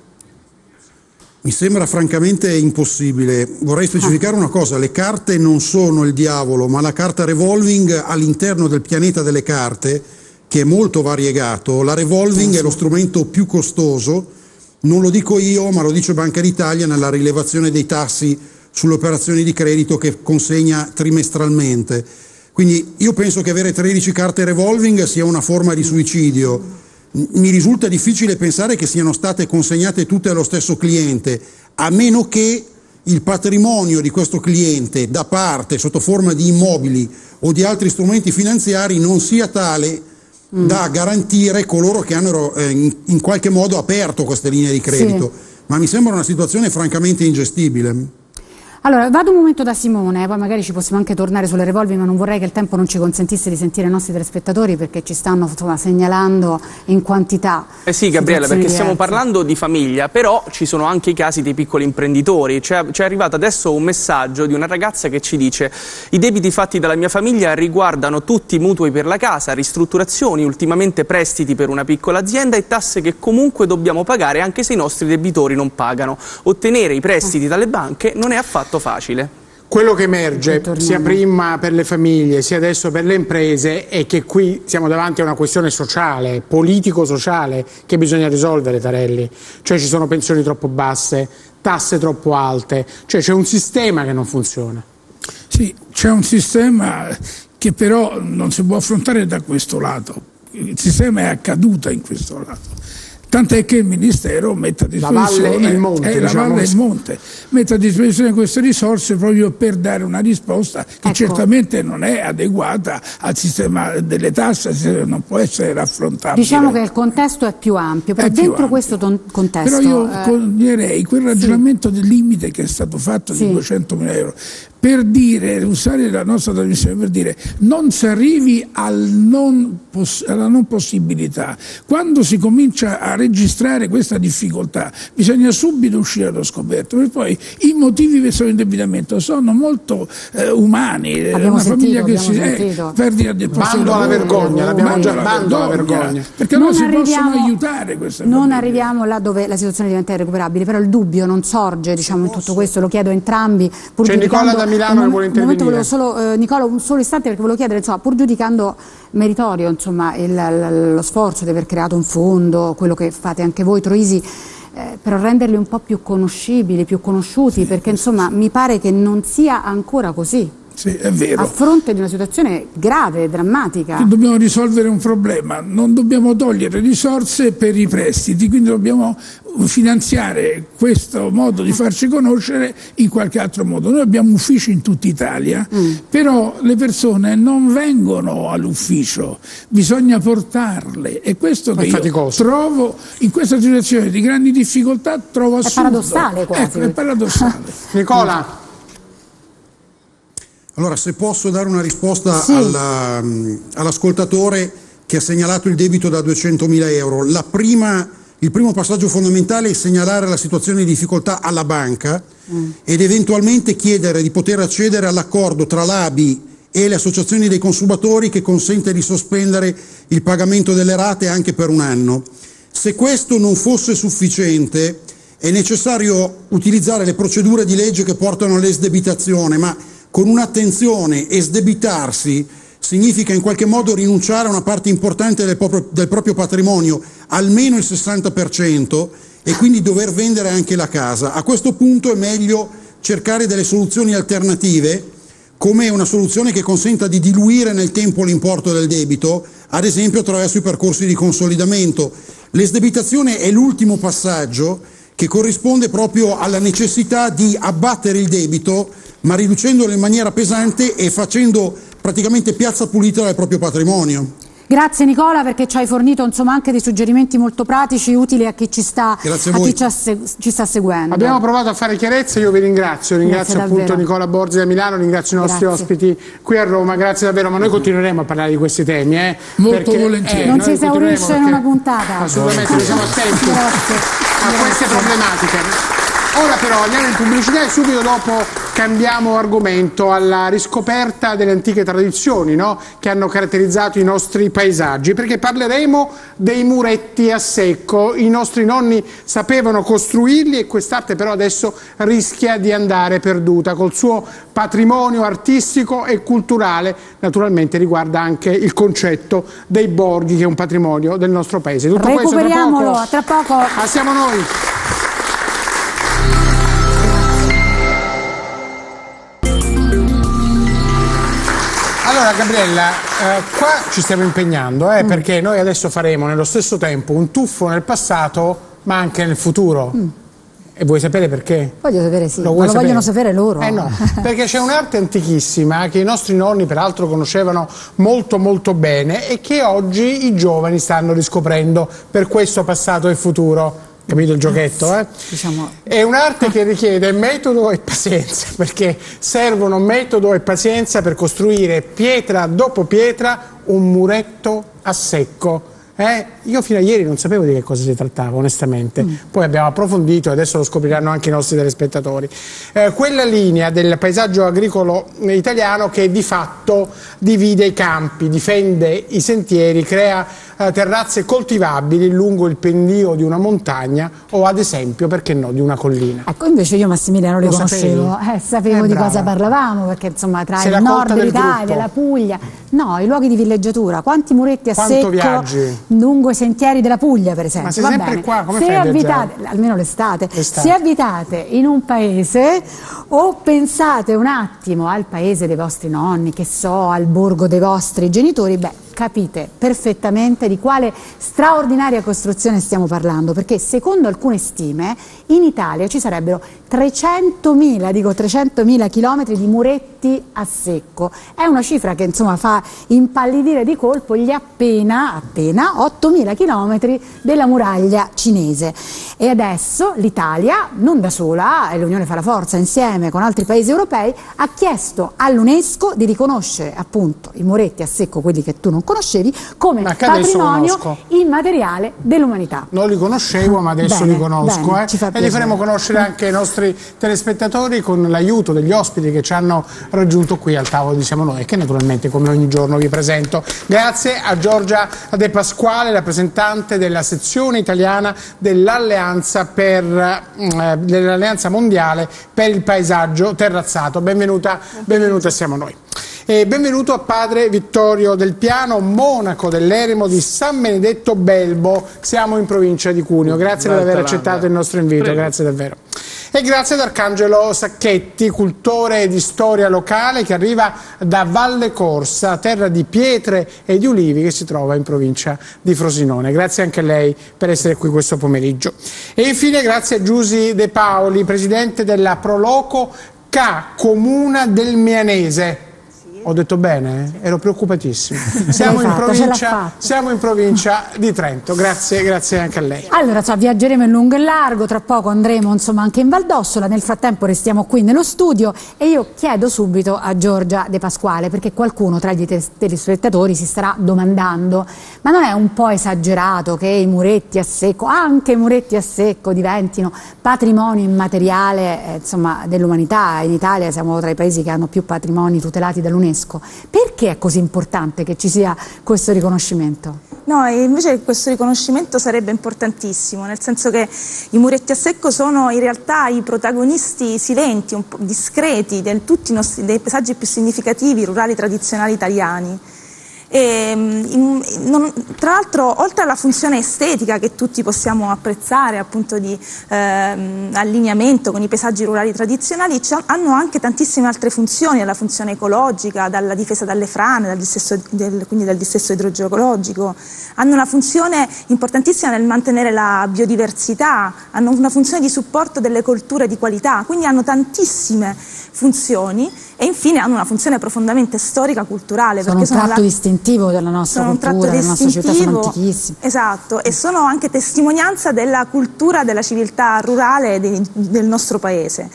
Mi sembra francamente impossibile. Vorrei specificare una cosa: le carte non sono il diavolo, ma la carta revolving all'interno del pianeta delle carte, che è molto variegato. La revolving è lo strumento più costoso, non lo dico io, ma lo dice Banca d'Italia nella rilevazione dei tassi sulle operazioni di credito che consegna trimestralmente. Quindi io penso che avere tredici carte revolving sia una forma di suicidio. Mi risulta difficile pensare che siano state consegnate tutte allo stesso cliente, a meno che il patrimonio di questo cliente da parte, sotto forma di immobili o di altri strumenti finanziari, non sia tale mm. da garantire coloro che hanno eh, in, in qualche modo aperto queste linee di credito. Sì. Ma mi sembra una situazione francamente ingestibile. Allora, vado un momento da Simone, poi magari ci possiamo anche tornare sulle revolving, ma non vorrei che il tempo non ci consentisse di sentire i nostri telespettatori perché ci stanno insomma, segnalando in quantità. Eh sì, Gabriele, perché diverse. stiamo parlando di famiglia, però ci sono anche i casi dei piccoli imprenditori. Ci è, ci è arrivato adesso un messaggio di una ragazza che ci dice: i debiti fatti dalla mia famiglia riguardano tutti i mutui per la casa, ristrutturazioni, ultimamente prestiti per una piccola azienda e tasse che comunque dobbiamo pagare anche se i nostri debitori non pagano. Ottenere i prestiti dalle banche non è affatto facile. Quello che emerge sia prima per le famiglie sia adesso per le imprese è che qui siamo davanti a una questione sociale, politico-sociale, che bisogna risolvere, Tarelli. Cioè ci sono pensioni troppo basse, tasse troppo alte, cioè c'è un sistema che non funziona. Sì, c'è un sistema che però non si può affrontare da questo lato. Il sistema è accaduto in questo lato. Tant'è che il Ministero mette a disposizione la valle e il monte, eh, diciamo. la valle e il monte mette a disposizione queste risorse proprio per dare una risposta che ecco. certamente non è adeguata al sistema delle tasse, non può essere raffrontabile. Diciamo che il contesto è più ampio, però è dentro ampio. questo ton- contesto... Però io eh... coglierei quel ragionamento sì. del limite che è stato fatto sì. di duecentomila euro. Per dire, usare la nostra trasmissione per dire non si arrivi al non poss- alla non possibilità. Quando si comincia a registrare questa difficoltà bisogna subito uscire allo scoperto, perché poi i motivi per il indebitamento sono molto eh, umani. Abbiamo una sentito, famiglia che si eh, perdita del posto bando alla vergogna, l'abbiamo già bando alla vergogna, perché non, non si possono aiutare queste non famiglie. Arriviamo là dove la situazione diventa irrecuperabile, però il dubbio non sorge, diciamo, in tutto questo, lo chiedo a entrambi. Pur C'è Nicola da Milano che vuole intervenire. Un momento volevo solo, eh, Nicola, un solo istante, perché volevo chiedere, insomma, pur giudicando meritorio insomma, il, lo sforzo di aver creato un fondo, quello che fate anche voi, Troisi, eh, però renderli un po' più conoscibili, più conosciuti, sì, perché insomma mi pare che non sia ancora così. Sì, è vero. A fronte di una situazione grave, drammatica. Dobbiamo risolvere un problema, non dobbiamo togliere risorse per i prestiti, quindi dobbiamo finanziare questo modo di farci conoscere in qualche altro modo. Noi abbiamo uffici in tutta Italia, mm. però le persone non vengono all'ufficio, bisogna portarle, e questo che io trovo in questa situazione di grandi difficoltà trovo assurdo. È paradossale quasi. Ecco, è paradossale. Nicola. Allora, se posso dare una risposta sì. alla, all'ascoltatore che ha segnalato il debito da duecentomila euro, la prima, il primo passaggio fondamentale è segnalare la situazione di difficoltà alla banca mm. ed eventualmente chiedere di poter accedere all'accordo tra l'A B I e le associazioni dei consumatori che consente di sospendere il pagamento delle rate anche per un anno. Se questo non fosse sufficiente, è necessario utilizzare le procedure di legge che portano all'esdebitazione, ma con un'attenzione, esdebitarsi significa in qualche modo rinunciare a una parte importante del proprio, del proprio patrimonio, almeno il sessanta per cento, e quindi dover vendere anche la casa. A questo punto è meglio cercare delle soluzioni alternative, come una soluzione che consenta di diluire nel tempo l'importo del debito, ad esempio attraverso i percorsi di consolidamento. L'esdebitazione è l'ultimo passaggio che corrisponde proprio alla necessità di abbattere il debito, ma riducendolo in maniera pesante e facendo praticamente piazza pulita del proprio patrimonio. Grazie Nicola, perché ci hai fornito insomma anche dei suggerimenti molto pratici, utili a chi ci sta, a a chi ci, ci sta seguendo. Abbiamo provato a fare chiarezza, io vi ringrazio, ringrazio grazie appunto davvero. Nicola Borzi da Milano, ringrazio i nostri Grazie. ospiti qui a Roma, grazie davvero, ma noi continueremo a parlare di questi temi. Eh, Molto perché, volentieri. Eh, Non noi si esaurisce in continueremo una perché puntata. Assolutamente, noi siamo attenti Grazie. a queste problematiche. Ora però andiamo in pubblicità e subito dopo cambiamo argomento, alla riscoperta delle antiche tradizioni, no? Che hanno caratterizzato i nostri paesaggi, perché parleremo dei muretti a secco. I nostri nonni sapevano costruirli e quest'arte però adesso rischia di andare perduta col suo patrimonio artistico e culturale. Naturalmente riguarda anche il concetto dei borghi, che è un patrimonio del nostro paese. Tutto questo tra poco. Tra poco. Ah, siamo noi. Allora Gabriella, eh, qua ci stiamo impegnando, eh, mm. perché noi adesso faremo nello stesso tempo un tuffo nel passato ma anche nel futuro. Mm. E vuoi sapere perché? Voglio sapere, sì, lo ma lo sapere? vogliono sapere loro. Eh no, perché c'è un'arte antichissima che i nostri nonni peraltro conoscevano molto molto bene e che oggi i giovani stanno riscoprendo per questo passato e futuro. Capito il giochetto? Eh? Diciamo... È un'arte che richiede metodo e pazienza, perché servono metodo e pazienza per costruire pietra dopo pietra un muretto a secco. Eh? Io fino a ieri non sapevo di che cosa si trattava, onestamente. Mm. Poi abbiamo approfondito e adesso lo scopriranno anche i nostri telespettatori. Eh, quella linea del paesaggio agricolo italiano che di fatto divide i campi, difende i sentieri, crea eh, terrazze coltivabili lungo il pendio di una montagna o ad esempio, perché no, di una collina. Ecco, invece io Massimiliano le Lo conoscevo, eh, sapevo eh, di brava. cosa parlavamo, perché insomma tra Sei il la nord colta del dell'Italia, gruppo. la Puglia, no, i luoghi di villeggiatura, quanti muretti a Quanto secco viaggi? lungo i sentieri della Puglia, per esempio. Ma sei Va sempre bene. qua, come se fai a abitate, viaggiare? almeno l'estate, L'estate. se abitate in un paese o pensate un attimo al paese dei vostri nonni, che so, al borgo dei vostri genitori, beh, capite perfettamente di quale straordinaria costruzione stiamo parlando, perché secondo alcune stime in Italia ci sarebbero trecentomila, dico trecentomila chilometri di muretti a secco. È una cifra che insomma fa impallidire di colpo gli appena, appena ottomila chilometri della muraglia cinese. E adesso l'Italia, non da sola, e l'Unione fa la forza insieme con altri paesi europei, ha chiesto all'UNESCO di riconoscere appunto i muretti a secco, quelli che tu non conoscevi, come patrimonio immateriale dell'umanità. Non li conoscevo, ma adesso Bene, li conosco, bene, eh. ci fa E li piacere. faremo conoscere anche ai nostri telespettatori con l'aiuto degli ospiti che ci hanno raggiunto qui al tavolo di Siamo Noi, che naturalmente come ogni giorno vi presento. Grazie a Giorgia De Pasquale, rappresentante della sezione italiana dell'Alleanza per eh, dell'Alleanza Mondiale per il Paesaggio Terrazzato. Benvenuta, benvenuta a Siamo Noi. E benvenuto a padre Vittorio Del Piano, monaco dell'eremo di San Benedetto Belbo. Siamo in provincia di Cuneo. Grazie per aver accettato il nostro invito, Prego. Grazie davvero. E grazie ad Arcangelo Sacchetti, cultore di storia locale che arriva da Valle Corsa, terra di pietre e di ulivi che si trova in provincia di Frosinone. Grazie anche a lei per essere qui questo pomeriggio. E infine grazie a Giusy De Paoli, presidente della Proloco K, Comuna del Mianese. Ho detto bene? Ero preoccupatissimo. Siamo in, provincia, siamo in provincia di Trento. Grazie, grazie anche a lei. Allora, cioè, viaggeremo in lungo e largo, tra poco andremo insomma anche in Valdossola, nel frattempo restiamo qui nello studio e io chiedo subito a Giorgia De Pasquale, perché qualcuno tra gli telespettatori si starà domandando: ma non è un po' esagerato che i muretti a secco, anche i muretti a secco, diventino patrimonio immateriale eh, insomma, dell'umanità? In Italia siamo tra i paesi che hanno più patrimoni tutelati dall'UNESCO. Perché è così importante che ci sia questo riconoscimento? No, invece questo riconoscimento sarebbe importantissimo, nel senso che i muretti a secco sono in realtà i protagonisti silenti, un po' discreti di tutti i nostri, dei paesaggi più significativi, rurali, tradizionali italiani. E, in, non, tra l'altro, oltre alla funzione estetica che tutti possiamo apprezzare, appunto di ehm, allineamento con i paesaggi rurali tradizionali, hanno anche tantissime altre funzioni, la funzione ecologica, dalla difesa dalle frane, dal dissesto, del, quindi dal dissesto idrogeologico, hanno una funzione importantissima nel mantenere la biodiversità, hanno una funzione di supporto delle colture di qualità, quindi hanno tantissime funzioni e infine hanno una funzione profondamente storica culturale. Sono perché un tratto sono la, distintivo della nostra sono cultura, un tratto della nostra città, sono antichissime. Esatto, e sono anche testimonianza della cultura, della civiltà rurale de, del nostro paese.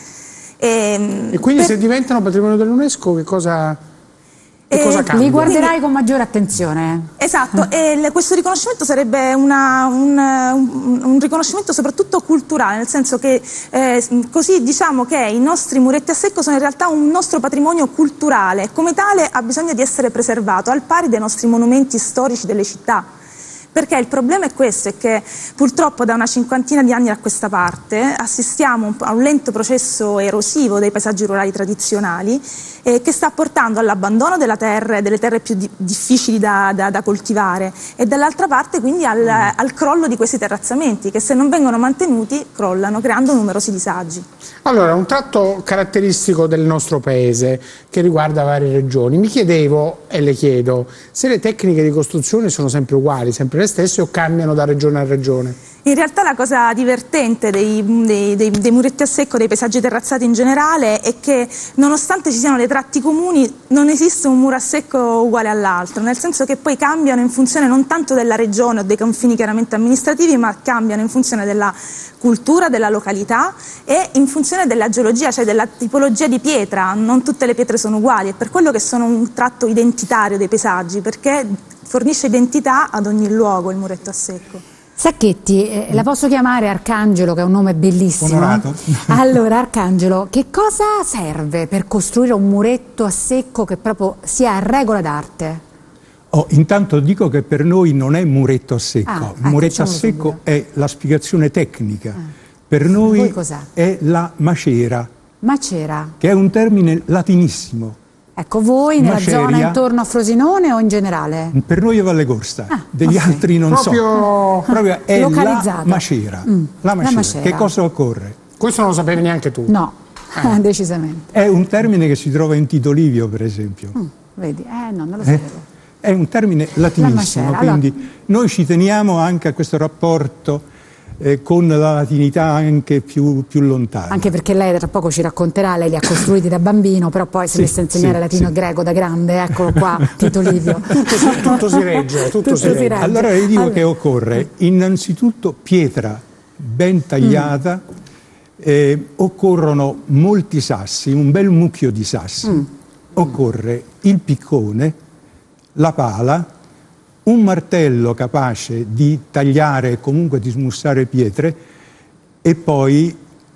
E, e quindi per... se diventano patrimonio dell'UNESCO che cosa... Che cosa cambia? Li guarderai Quindi, con maggiore attenzione. Esatto, e le, questo riconoscimento sarebbe una, un, un, un riconoscimento soprattutto culturale, nel senso che eh, così diciamo che i nostri muretti a secco sono in realtà un nostro patrimonio culturale e come tale ha bisogno di essere preservato, al pari dei nostri monumenti storici delle città. Perché il problema è questo, è che purtroppo da una cinquantina di anni a questa parte assistiamo a un lento processo erosivo dei paesaggi rurali tradizionali eh, che sta portando all'abbandono della terra, delle terre più di, difficili da, da, da coltivare e dall'altra parte quindi al, al crollo di questi terrazzamenti che se non vengono mantenuti crollano creando numerosi disagi. Allora, un tratto caratteristico del nostro paese che riguarda varie regioni. Mi chiedevo e le chiedo se le tecniche di costruzione sono sempre uguali, sempre le stesse o cambiano da regione a regione? In realtà la cosa divertente dei, dei, dei, dei muretti a secco, dei paesaggi terrazzati in generale, è che nonostante ci siano dei tratti comuni non esiste un muro a secco uguale all'altro, nel senso che poi cambiano in funzione non tanto della regione o dei confini chiaramente amministrativi, ma cambiano in funzione della cultura, della località e in funzione della geologia, cioè della tipologia di pietra. Non tutte le pietre sono uguali, è per quello che sono un tratto identitario dei paesaggi, perché fornisce identità ad ogni luogo il muretto a secco. Sacchetti, eh, la posso chiamare Arcangelo, che è un nome bellissimo? Onorato. Allora, Arcangelo, che cosa serve per costruire un muretto a secco che proprio sia a regola d'arte? Oh, intanto dico che per noi non è muretto a secco. Ah, il muretto ah, a secco subito. è la spiegazione tecnica. Ah. Per noi cos'è? è la macera, Macera. che è un termine latinissimo. Ecco, voi nella Maceria. zona intorno a Frosinone o in generale? Per noi è Valle Corsa, Ah, degli ok. altri non Proprio- so. Proprio è Localizzata. la macera. Mm, La la macera. macera. Che cosa occorre? Questo non lo sapevi neanche tu. No, Eh. decisamente. È un termine che si trova in Tito Livio, per esempio. Mm, vedi, eh no, non lo Eh? sapevo. È un termine latinissimo, macera, quindi allora- noi ci teniamo anche a questo rapporto eh, con la latinità anche più, più lontana. Anche perché lei tra poco ci racconterà, lei li ha costruiti da bambino, però poi si è Sì, messa a insegnare sì, latino sì. e greco da grande, eccolo qua, Tito Livio. Tutto, si- tutto si regge, tutto, Tutto si si regge. regge. Allora io dico Allora- che occorre innanzitutto pietra ben tagliata, Mm. eh, occorrono molti sassi, un bel mucchio di sassi, Mm. occorre il piccone, la pala, un martello capace di tagliare e comunque di smussare pietre e poi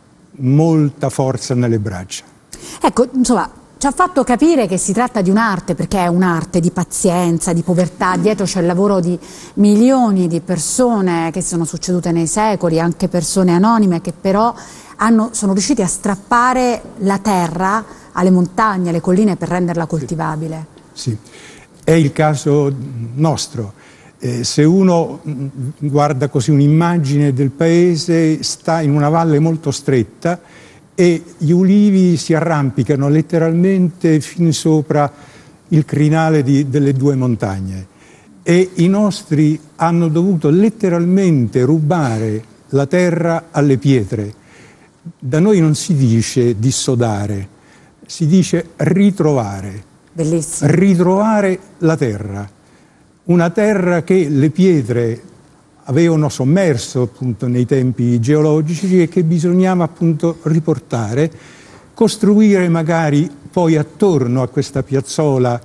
molta forza nelle braccia. Ecco, insomma, ci ha fatto capire che si tratta di un'arte, perché è un'arte di pazienza, di povertà, dietro c'è il lavoro di milioni di persone che si sono succedute nei secoli, anche persone anonime che però hanno, sono riusciti a strappare la terra alle montagne, alle colline per renderla coltivabile. Sì, è il caso nostro. Eh, se uno mh, guarda così un'immagine del paese, sta in una valle molto stretta e gli ulivi si arrampicano letteralmente fin sopra il crinale di, delle due montagne e i nostri hanno dovuto letteralmente rubare la terra alle pietre. Da noi non si dice dissodare, si dice ritrovare. Bellissimo. Ritrovare la terra, una terra che le pietre avevano sommerso appunto nei tempi geologici e che bisognava appunto riportare, costruire magari poi attorno a questa piazzola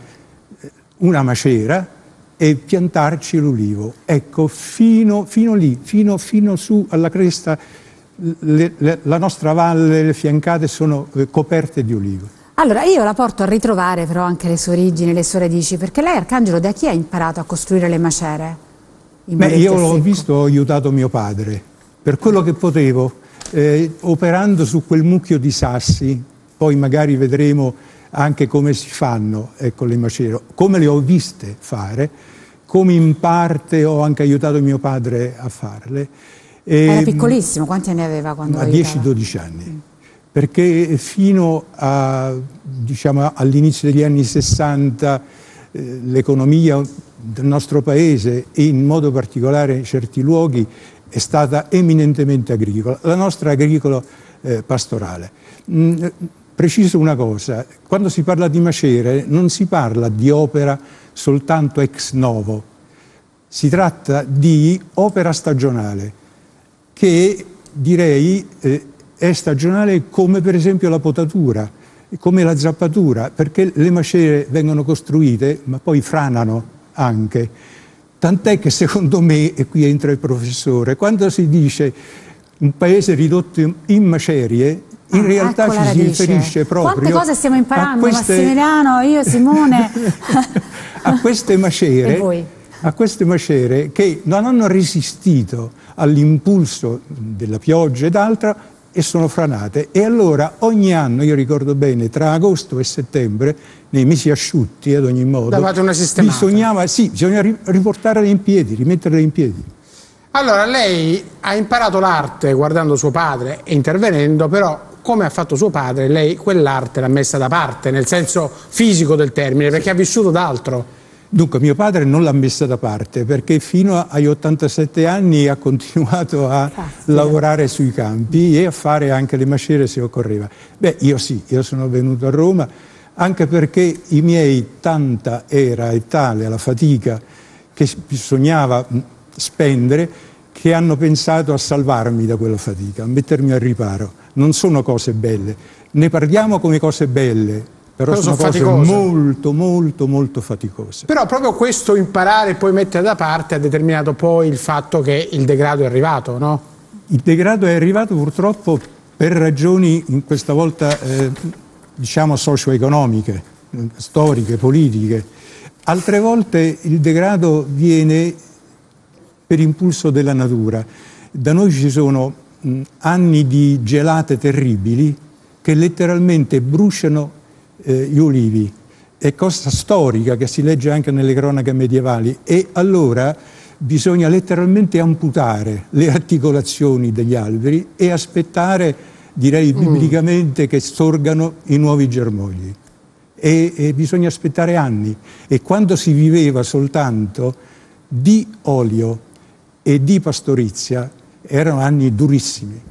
una macera e piantarci l'ulivo. Ecco, fino, fino lì, fino, fino su alla cresta, le, le, la nostra valle, le fiancate sono eh, coperte di ulivo. Allora, io la porto a ritrovare però anche le sue origini, le sue radici, perché lei, Arcangelo, da chi ha imparato a costruire le macere? I Beh, muretti io a l'ho secco? visto, ho aiutato mio padre, per quello che potevo, eh, operando su quel mucchio di sassi, poi magari vedremo anche come si fanno, ecco, le macerie, come le ho viste fare, come in parte ho anche aiutato mio padre a farle. Era piccolissimo, quanti anni aveva quando a dieci dodici anni, mm. perché fino a, diciamo, all'inizio degli anni sessanta eh, l'economia del nostro paese, e in modo particolare in certi luoghi, è stata eminentemente agricola, la nostra agricola eh, pastorale. Mm, preciso una cosa, quando si parla di macere non si parla di opera soltanto ex novo, si tratta di opera stagionale, che direi eh, è stagionale come per esempio la potatura, come la zappatura, perché le macere vengono costruite ma poi franano anche. Tant'è che secondo me, e qui entra il professore, quando si dice un paese ridotto in macerie, in ah, realtà ecco ci si riferisce proprio... Quante cose stiamo imparando, queste... Massimiliano, io, Simone... a queste macere... E voi? a queste macere che non hanno resistito all'impulso della pioggia ed altro e sono franate. E allora ogni anno, io ricordo bene, tra agosto e settembre, nei mesi asciutti ad ogni modo, davate una sistemata. bisognava, sì, bisogna riportarle in piedi, rimetterle in piedi. Allora, lei ha imparato l'arte guardando suo padre e intervenendo, però come ha fatto suo padre, lei quell'arte l'ha messa da parte, nel senso fisico del termine, perché ha vissuto d'altro. Dunque, mio padre non l'ha messa da parte, perché fino agli ottantasette anni ha continuato a Caspita. lavorare sui campi e a fare anche le macere se occorreva. Beh, io sì, io sono venuto a Roma anche perché i miei, tanta era e tale la fatica che bisognava spendere, che hanno pensato a salvarmi da quella fatica, a mettermi al riparo. Non sono cose belle, ne parliamo come cose belle, però, però sono, sono cose faticose. molto, molto, molto faticose. Però proprio questo imparare e poi mettere da parte ha determinato poi il fatto che il degrado è arrivato, no? Il degrado è arrivato purtroppo per ragioni, questa volta, eh, diciamo, socio-economiche, storiche, politiche. Altre volte il degrado viene per impulso della natura. Da noi ci sono mh, anni di gelate terribili che letteralmente bruciano eh, gli ulivi. È cosa storica che si legge anche nelle cronache medievali, e allora bisogna letteralmente amputare le articolazioni degli alberi e aspettare, direi biblicamente, mm. che sorgano i nuovi germogli. E, e bisogna aspettare anni. E quando si viveva soltanto di olio e di pastorizia, erano anni durissimi.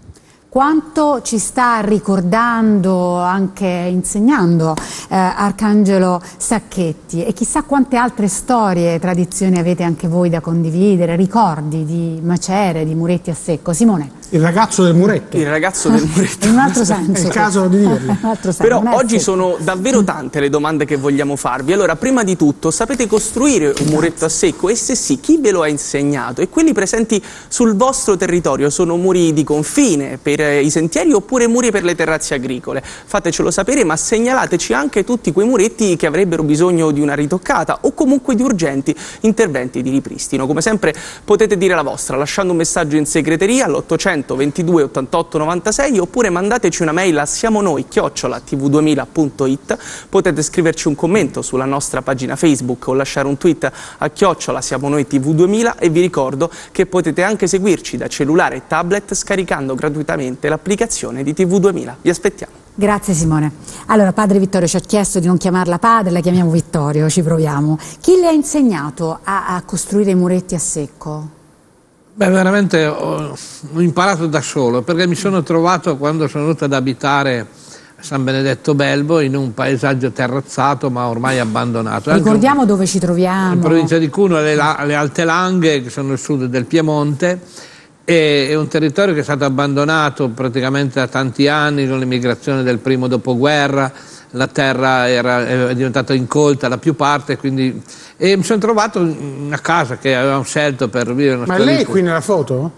Quanto ci sta ricordando, anche insegnando, eh, Arcangelo Sacchetti, e chissà quante altre storie e tradizioni avete anche voi da condividere, ricordi di macere, di muretti a secco. Simone? Il ragazzo del muretto. Il ragazzo del muretto. In un altro senso. È il caso di dirlo. Però oggi sono davvero tante le domande che vogliamo farvi. Allora, prima di tutto, sapete costruire un muretto a secco? E se sì, chi ve lo ha insegnato? E quelli presenti sul vostro territorio sono muri di confine per i sentieri oppure muri per le terrazze agricole? Fatecelo sapere, ma segnalateci anche tutti quei muretti che avrebbero bisogno di una ritoccata o comunque di urgenti interventi di ripristino. Come sempre potete dire la vostra lasciando un messaggio in segreteria all'ottocento ventidue ottantotto novantasei oppure mandateci una mail a siamo noi chiocciola t v duemila punto it. Potete scriverci un commento sulla nostra pagina Facebook o lasciare un tweet a chiocciola siamo noi t v duemila, e vi ricordo che potete anche seguirci da cellulare e tablet scaricando gratuitamente l'applicazione di T V duemila. Vi aspettiamo. Grazie Simone. Allora, padre Vittorio ci ha chiesto di non chiamarla padre, la chiamiamo Vittorio, ci proviamo. Chi le ha insegnato a, a costruire i muretti a secco? Beh, veramente ho, ho imparato da solo, perché mi sono trovato, quando sono venuto ad abitare a San Benedetto Belbo, in un paesaggio terrazzato ma ormai abbandonato. Ricordiamo dove ci troviamo. In provincia di Cuneo, le, le Alte Langhe, che sono il sud del Piemonte, e è un territorio che è stato abbandonato praticamente da tanti anni con l'emigrazione del primo dopoguerra. La terra era, è diventata incolta da più parte, quindi, e mi sono trovato in una casa che avevamo scelto per vivere una Ma è lei qui nella foto?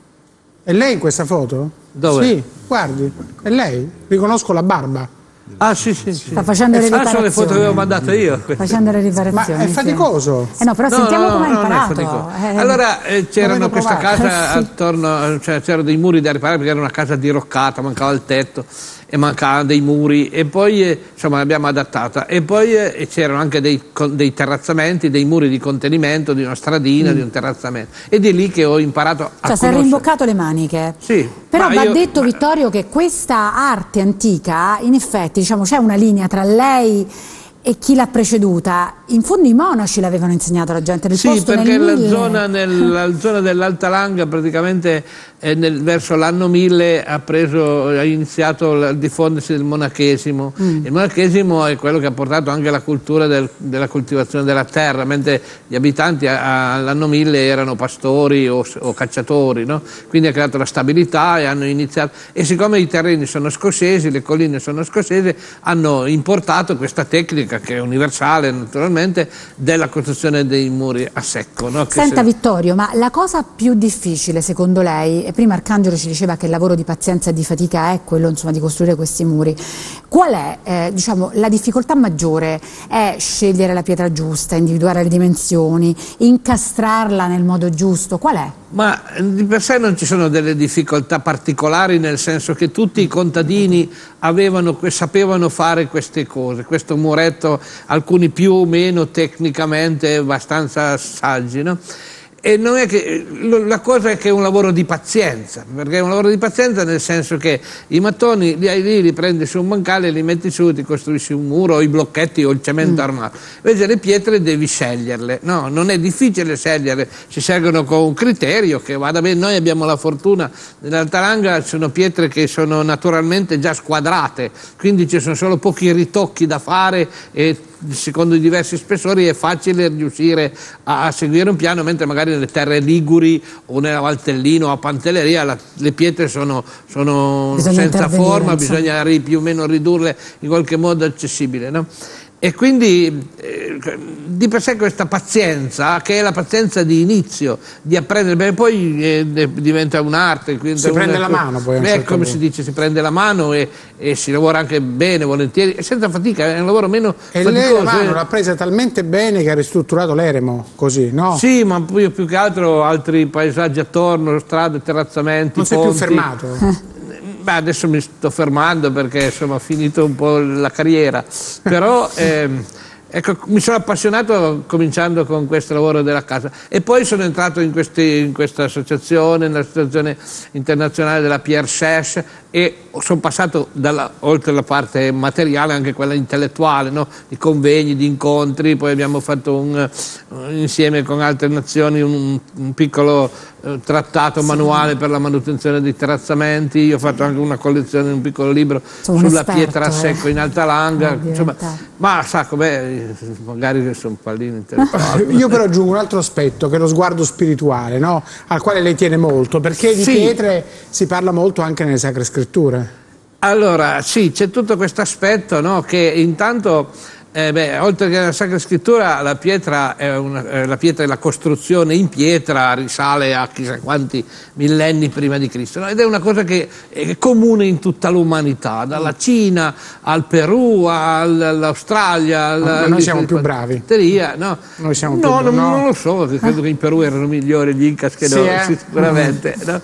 È lei in questa foto? Dove? Sì, guardi, è lei, riconosco la barba. Ah sì sì, sì. Sta facendo le riparazioni. Sono le foto che avevo mandato io. Facendo le riparazioni. Ma è faticoso. Eh no, però no, sentiamo no, come ha no, imparato. Eh, allora eh, c'erano questa casa attorno, cioè c'erano dei muri da riparare perché era una casa diroccata, mancava il tetto. e mancavano dei muri, e poi eh, insomma l'abbiamo adattata, e poi eh, c'erano anche dei, dei terrazzamenti, dei muri di contenimento, di una stradina, mm. di un terrazzamento, ed è lì che ho imparato a cioè conoscere. si è rimboccato le maniche. Sì. Però va io, detto, ma... Vittorio, che questa arte antica, in effetti, diciamo, c'è una linea tra lei e chi l'ha preceduta. In fondo i monaci l'avevano insegnato alla gente del sì, posto perché nel la mille... zona, nel, la zona dell'Alta Langa praticamente eh, nel, verso l'anno mille ha, preso, ha iniziato a diffondersi del monachesimo. Mm. Il monachesimo è quello che ha portato anche la cultura del, della coltivazione della terra, mentre gli abitanti all'anno mille erano pastori o, o cacciatori, no? Quindi ha creato la stabilità e hanno iniziato, e siccome i terreni sono scozzesi, le colline sono scozzesi, hanno importato questa tecnica che è universale naturalmente, della costruzione dei muri a secco, no? Che Senta se... Vittorio, ma la cosa più difficile secondo lei, e prima Arcangelo ci diceva che il lavoro di pazienza e di fatica è quello, insomma, di costruire questi muri, qual è eh, diciamo, la difficoltà maggiore? È scegliere la pietra giusta, individuare le dimensioni, incastrarla nel modo giusto, qual è? Ma di per sé non ci sono delle difficoltà particolari, nel senso che tutti i contadini avevano, sapevano fare queste cose, questo muretto, alcuni più o meno tecnicamente abbastanza saggi, no? E non è che, la cosa è che è un lavoro di pazienza, perché è un lavoro di pazienza nel senso che i mattoni li hai lì, li prendi su un bancale, li metti su, ti costruisci un muro, o i blocchetti o il cemento mm. armato. Invece le pietre devi sceglierle, no, non è difficile sceglierle, si scelgono con un criterio che vada bene. Noi abbiamo la fortuna, nell'Alta Langa sono pietre che sono naturalmente già squadrate, quindi ci sono solo pochi ritocchi da fare e secondo i diversi spessori è facile riuscire a, a seguire un piano, mentre magari nelle terre liguri o nella Valtellina o a Pantelleria la, le pietre sono, sono senza forma, bisogna ri, più o meno ridurle in qualche modo accessibile, no? E quindi eh, di per sé questa pazienza, che è la pazienza di inizio, di apprendere, beh, poi eh, diventa un'arte. Si prende la mano poi. Beh, certo come punto. Si dice, si prende la mano e, e si lavora anche bene, volentieri, e senza fatica, è un lavoro meno e faticoso. E lei la mano l'ha presa talmente bene che ha ristrutturato l'eremo, così, no? Sì, ma poi più che altro altri paesaggi attorno, strade, terrazzamenti, non ponti. Non sei più fermato? Beh, adesso mi sto fermando perché insomma ho finito un po' la carriera, però ehm, ecco, mi sono appassionato cominciando con questo lavoro della casa, e poi sono entrato in, questi, in questa associazione, nell'associazione internazionale della Pierre Sèche, e sono passato dalla, oltre la parte materiale anche quella intellettuale, no? Di convegni, di incontri, poi abbiamo fatto un, insieme con altre nazioni un, un piccolo eh, trattato sì. manuale per la manutenzione dei terrazzamenti. Io ho fatto anche una collezione, un piccolo libro sono sulla esperto, pietra a secco eh. in Alta Langa, insomma, ma sa com'è, magari sono un pallino intellettuale. Io però aggiungo un altro aspetto, che è lo sguardo spirituale, no? Al quale lei tiene molto, perché di sì. pietre si parla molto anche nelle Sacre Scritture. Allora, sì, c'è tutto questo aspetto, no? Che intanto, eh, beh, oltre che nella Sacra Scrittura, la pietra è una, eh, la pietra e la costruzione in pietra risale a chissà quanti millenni prima di Cristo, no? Ed è una cosa che è comune in tutta l'umanità, dalla Cina al Perù, all'Australia. Alla, ma noi siamo più bravi. No, noi siamo no, più non, no. non lo so, credo che in Perù erano migliori gli Incas che sì, noi, eh? sicuramente. No?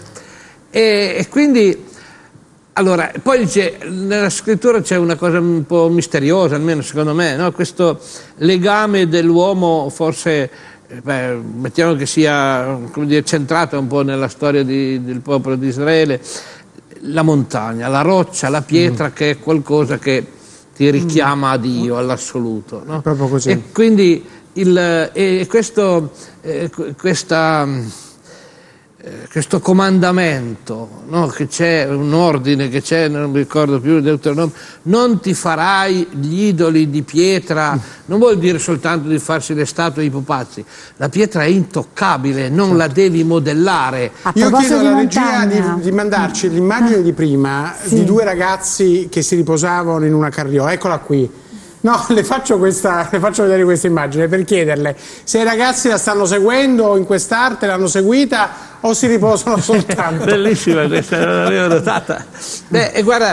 E, e quindi, allora, poi nella scrittura c'è una cosa un po' misteriosa, almeno secondo me, no? Questo legame dell'uomo, forse, beh, mettiamo che sia, come dire, centrato un po' nella storia di, del popolo di Israele, la montagna, la roccia, la pietra, mm. che è qualcosa che ti richiama a Dio, all'assoluto. No? Proprio così. E quindi il, e questo, eh, questa... questo comandamento, no? Che c'è un ordine, che c'è, non mi ricordo più, Deuteronomio, non ti farai gli idoli di pietra, non vuol dire soltanto di farsi le statue ai pupazzi, la pietra è intoccabile, non certo. la devi modellare. A Io chiedo alla regia di, di mandarci l'immagine di prima sì. di due ragazzi che si riposavano in una carriola, eccola qui. No, le faccio, questa, le faccio vedere questa immagine per chiederle se i ragazzi la stanno seguendo in quest'arte, l'hanno seguita o si riposano soltanto. Bellissima questa, non l'avevo notata. Beh, e guarda,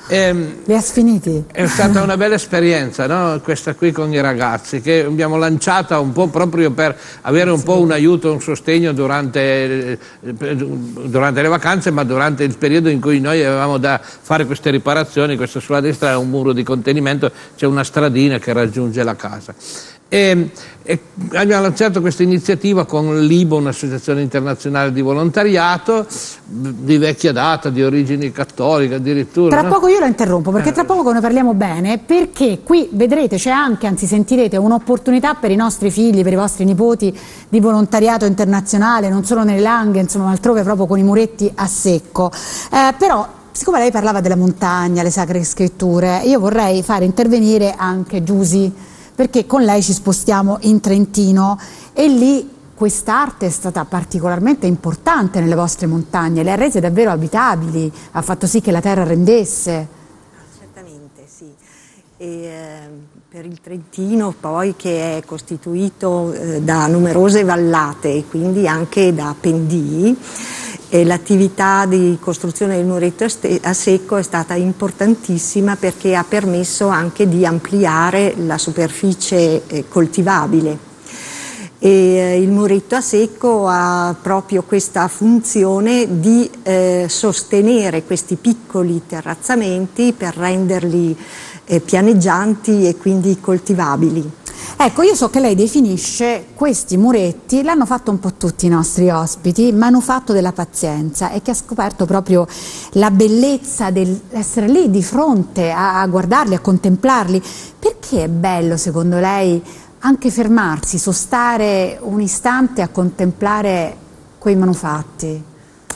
Ehm, Li ha sfiniti? È stata una bella esperienza, no? Questa qui con i ragazzi, che abbiamo lanciata un po' proprio per avere un po' un aiuto, un sostegno durante, durante le vacanze, ma durante il periodo in cui noi avevamo da fare queste riparazioni. Questo sulla destra è un muro di contenimento, c'è una stradina che raggiunge la casa. E, e abbiamo lanciato questa iniziativa con l'I B O, un'associazione internazionale di volontariato di vecchia data, di origini cattoliche addirittura. Tra no? poco io la interrompo, perché tra poco ne parliamo bene, perché qui vedrete c'è anche, anzi sentirete, un'opportunità per i nostri figli, per i vostri nipoti di volontariato internazionale, non solo nelle Langhe, insomma altrove, proprio con i muretti a secco. Eh, però siccome lei parlava della montagna, le sacre scritture, io vorrei fare intervenire anche Giusy, perché con lei ci spostiamo in Trentino e lì quest'arte è stata particolarmente importante nelle vostre montagne, le ha rese davvero abitabili, ha fatto sì che la terra rendesse. Certamente, sì. E, eh, per il Trentino poi, che è costituito eh, da numerose vallate e quindi anche da pendii, l'attività di costruzione del muretto a secco è stata importantissima perché ha permesso anche di ampliare la superficie eh, coltivabile. E, eh, il muretto a secco ha proprio questa funzione di eh, sostenere questi piccoli terrazzamenti per renderli eh, pianeggianti e quindi coltivabili. Ecco, io so che lei definisce questi muretti, l'hanno fatto un po' tutti i nostri ospiti, manufatto della pazienza, e che ha scoperto proprio la bellezza dell'essere lì di fronte a, a guardarli, a contemplarli. Perché è bello, secondo lei, anche fermarsi, sostare un istante a contemplare quei manufatti?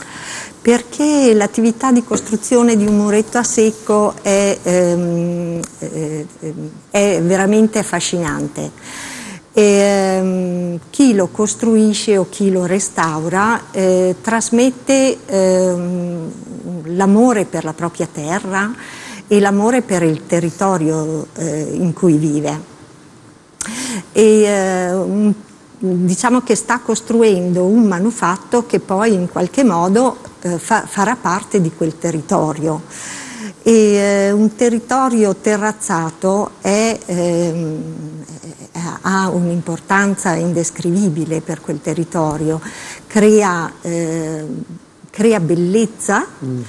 Perché l'attività di costruzione di un muretto a secco è, ehm, è veramente affascinante. E, ehm, chi lo costruisce o chi lo restaura eh, trasmette ehm, l'amore per la propria terra e l'amore per il territorio eh, in cui vive. E, eh, un, diciamo che sta costruendo un manufatto che poi in qualche modo eh, fa, farà parte di quel territorio. E eh, un territorio terrazzato è, eh, ha un'importanza indescrivibile per quel territorio, crea, eh, crea bellezza mm.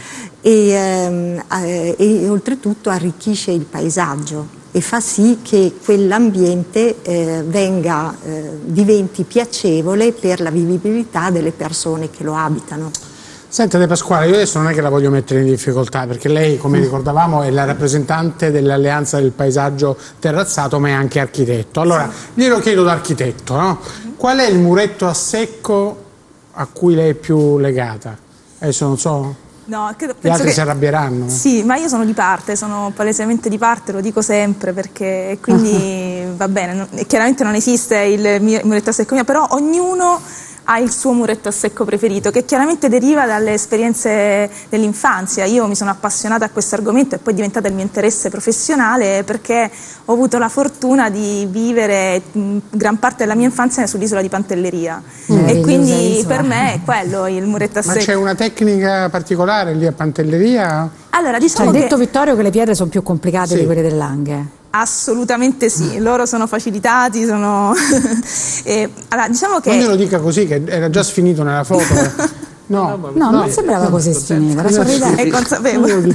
e, eh, e oltretutto arricchisce il paesaggio e fa sì che quell'ambiente eh, venga, eh, diventi piacevole per la vivibilità delle persone che lo abitano. Senta De Pasquale, io adesso non è che la voglio mettere in difficoltà, perché lei, come ricordavamo, è la rappresentante dell'Alleanza del Paesaggio Terrazzato, ma è anche architetto. Allora, glielo chiedo da architetto, no? Qual è il muretto a secco a cui lei è più legata? Adesso non so... No, credo, gli altri che, si arrabbieranno. Sì, ma io sono di parte, sono palesemente di parte, lo dico sempre, perché quindi va bene, non, chiaramente non esiste il muretto a secco mio, però ognuno ha il suo muretto a secco preferito, che chiaramente deriva dalle esperienze dell'infanzia. Io mi sono appassionata a questo argomento e poi è diventato il mio interesse professionale perché ho avuto la fortuna di vivere mh, gran parte della mia infanzia sull'isola di Pantelleria mm. e quindi per me è quello il muretto a secco. Ma c'è una tecnica particolare lì a Pantelleria? Allora, diciamo cioè, che... detto Vittorio che le pietre sono più complicate sì. di quelle delle Langhe. Assolutamente sì, loro sono facilitati, sono... e, allora, diciamo che... Non glielo dica così, che era già sfinito nella foto. No, no, no, non sembrava no, così sfinito, era sorridente. È consapevole.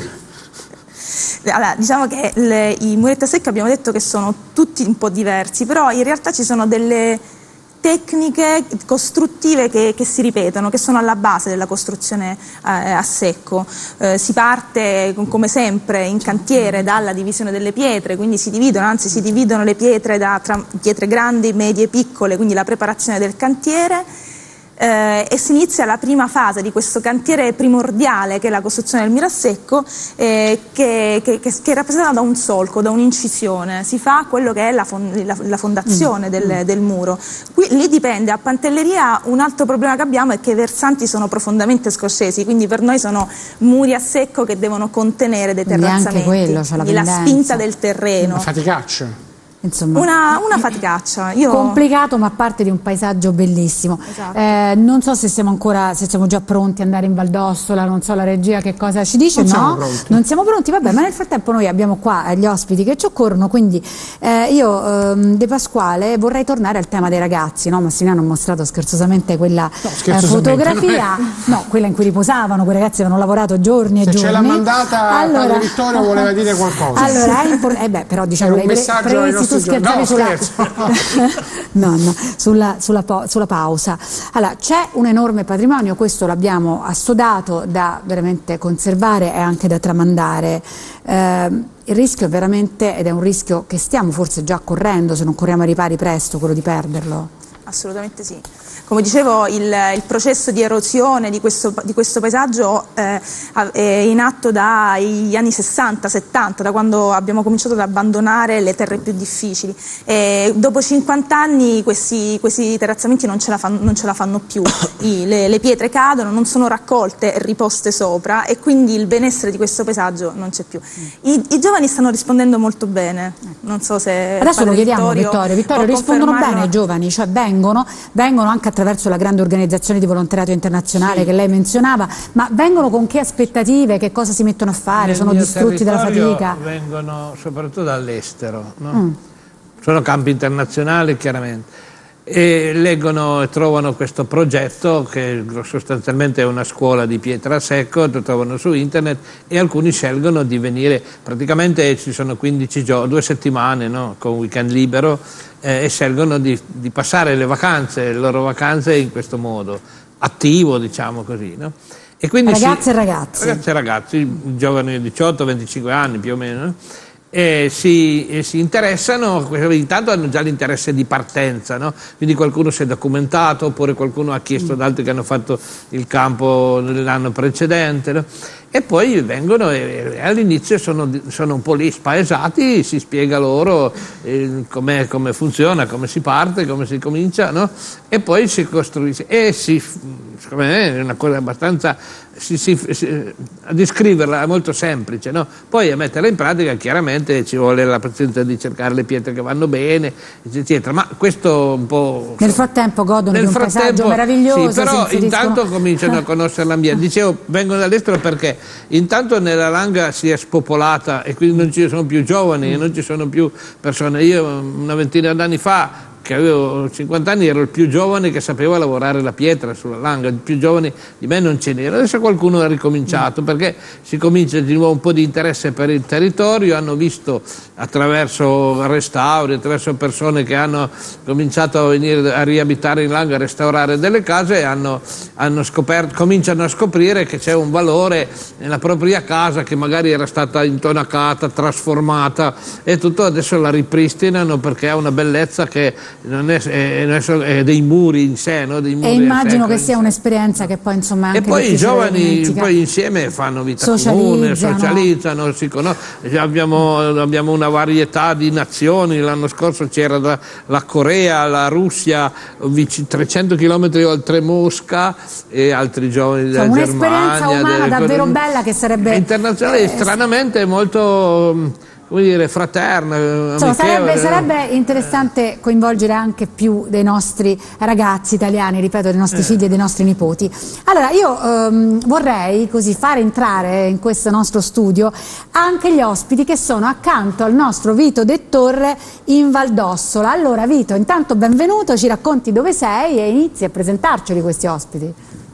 Allora, diciamo che le, i muretti a secco abbiamo detto che sono tutti un po' diversi, però in realtà ci sono delle tecniche costruttive che, che si ripetono, che sono alla base della costruzione eh, a secco. Eh, si parte, come sempre, in cantiere dalla divisione delle pietre, quindi si dividono, anzi si dividono le pietre da tra, pietre grandi, medie e piccole, quindi la preparazione del cantiere. Eh, e si inizia la prima fase di questo cantiere primordiale che è la costruzione del muro a secco eh, che, che, che, che è rappresentata da un solco, da un'incisione. Si fa quello che è la, fond la, la fondazione mm. del, del muro. Qui, lì dipende, a Pantelleria un altro problema che abbiamo è che i versanti sono profondamente scorsesi, quindi per noi sono muri a secco che devono contenere dei terrazzamenti, quello, cioè la, la spinta del terreno. Una faticaccia. insomma, una, una faticaccia. Io... complicato, ma parte di un paesaggio bellissimo. Esatto. Eh, non so se siamo ancora, se siamo già pronti ad andare in Val d'Ossola, non so la regia che cosa ci dice. Non no, siamo pronti. non siamo pronti, vabbè, ma nel frattempo noi abbiamo qua gli ospiti che ci occorrono, quindi eh, io ehm, De Pasquale vorrei tornare al tema dei ragazzi, no? Massimiliano ha mostrato scherzosamente quella no, eh, fotografia, no, quella in cui riposavano, quei ragazzi avevano lavorato giorni e se giorni. Ce l'ha mandata allora, Padre Vittorio voleva dire qualcosa. Allora, è impor- eh beh, però diciamo, un messaggio ai nostri tu scherzavi no, sulla, scherzo. no, no, sulla, sulla, po- sulla pausa. Allora, c'è un enorme patrimonio, questo l'abbiamo assodato, da veramente conservare e anche da tramandare. Eh, il rischio è veramente, ed è un rischio che stiamo forse già correndo, se non corriamo ai ripari presto, quello di perderlo. Assolutamente sì. Come dicevo, il, il processo di erosione di questo, di questo paesaggio eh, è in atto dagli anni sessanta settanta, da quando abbiamo cominciato ad abbandonare le terre più difficili. E dopo cinquanta anni questi, questi terrazzamenti non ce la fanno, non ce la fanno più, I, le, le pietre cadono, non sono raccolte e riposte sopra, e quindi il benessere di questo paesaggio non c'è più. I, I giovani stanno rispondendo molto bene, non so se... Adesso lo chiediamo a Vittorio. Vittorio, rispondono confermarlo. bene i giovani, cioè vengono, vengono anche attraverso la grande organizzazione di volontariato internazionale sì. che lei menzionava, ma vengono con che aspettative, che cosa si mettono a fare, Nel sono mio distrutti dalla fatica? Vengono soprattutto dall'estero, no? mm. Sono campi internazionali chiaramente, e leggono e trovano questo progetto che sostanzialmente è una scuola di pietra a secco, lo trovano su internet, e alcuni scelgono di venire, praticamente ci sono quindici giorni, due settimane, no? Con weekend libero, eh, e scelgono di, di passare le vacanze, le loro vacanze in questo modo, attivo, diciamo così, no? E quindi ragazze si, e ragazzi. Ragazzi e ragazzi, giovani di diciotto venticinque anni più o meno, no? E si, e si interessano, intanto hanno già l'interesse di partenza, no? Quindi qualcuno si è documentato, oppure qualcuno ha chiesto ad altri che hanno fatto il campo l'anno precedente, no? E poi vengono e, e all'inizio sono, sono un po' lì spaesati, si spiega loro eh, come funziona, come si parte, come si comincia, no? E poi si costruisce, e si, secondo me è una cosa abbastanza, si, si, si, a descriverla è molto semplice, no? Poi a metterla in pratica chiaramente ci vuole la pazienza di cercare le pietre che vanno bene, eccetera, ma questo un po'... Nel frattempo godono nel di un paesaggio meraviglioso. Sì, però intanto cominciano a conoscere l'ambiente. Dicevo, vengono dall'estero perché intanto nella Langa si è spopolata e quindi non ci sono più giovani, mm. non ci sono più persone. Io una ventina d'anni fa, che avevo cinquanta anni, ero il più giovane che sapeva lavorare la pietra sulla Langa, il più giovane di me non ce n'era. Adesso qualcuno ha ricominciato mm. perché si comincia di nuovo un po' di interesse per il territorio, hanno visto attraverso restauri, attraverso persone che hanno cominciato a venire a riabitare in Langa, a restaurare delle case, e hanno, hanno scoperto, cominciano a scoprire che c'è un valore nella propria casa che magari era stata intonacata, trasformata e tutto, adesso la ripristinano perché ha una bellezza che non è, è, è dei muri in sé, no? Dei muri e immagino che sia un'esperienza che poi insomma anche e poi i giovani poi insieme fanno vita comune, socializzano, si conoscono. Abbiamo, abbiamo una varietà di nazioni, l'anno scorso c'era la, la Corea, la Russia, trecento chilometri oltre Mosca, e altri giovani della cioè, Germania. Un'esperienza umana davvero bella che sarebbe internazionale, eh, stranamente molto, come dire, fraterna. Insomma, sarebbe, sarebbe interessante coinvolgere anche più dei nostri ragazzi italiani, ripeto, dei nostri eh. figli e dei nostri nipoti. Allora io ehm, vorrei così fare entrare in questo nostro studio anche gli ospiti che sono accanto al nostro Vito De Torre in Val d'Ossola. Allora Vito, intanto benvenuto, ci racconti dove sei e inizi a presentarceli questi ospiti.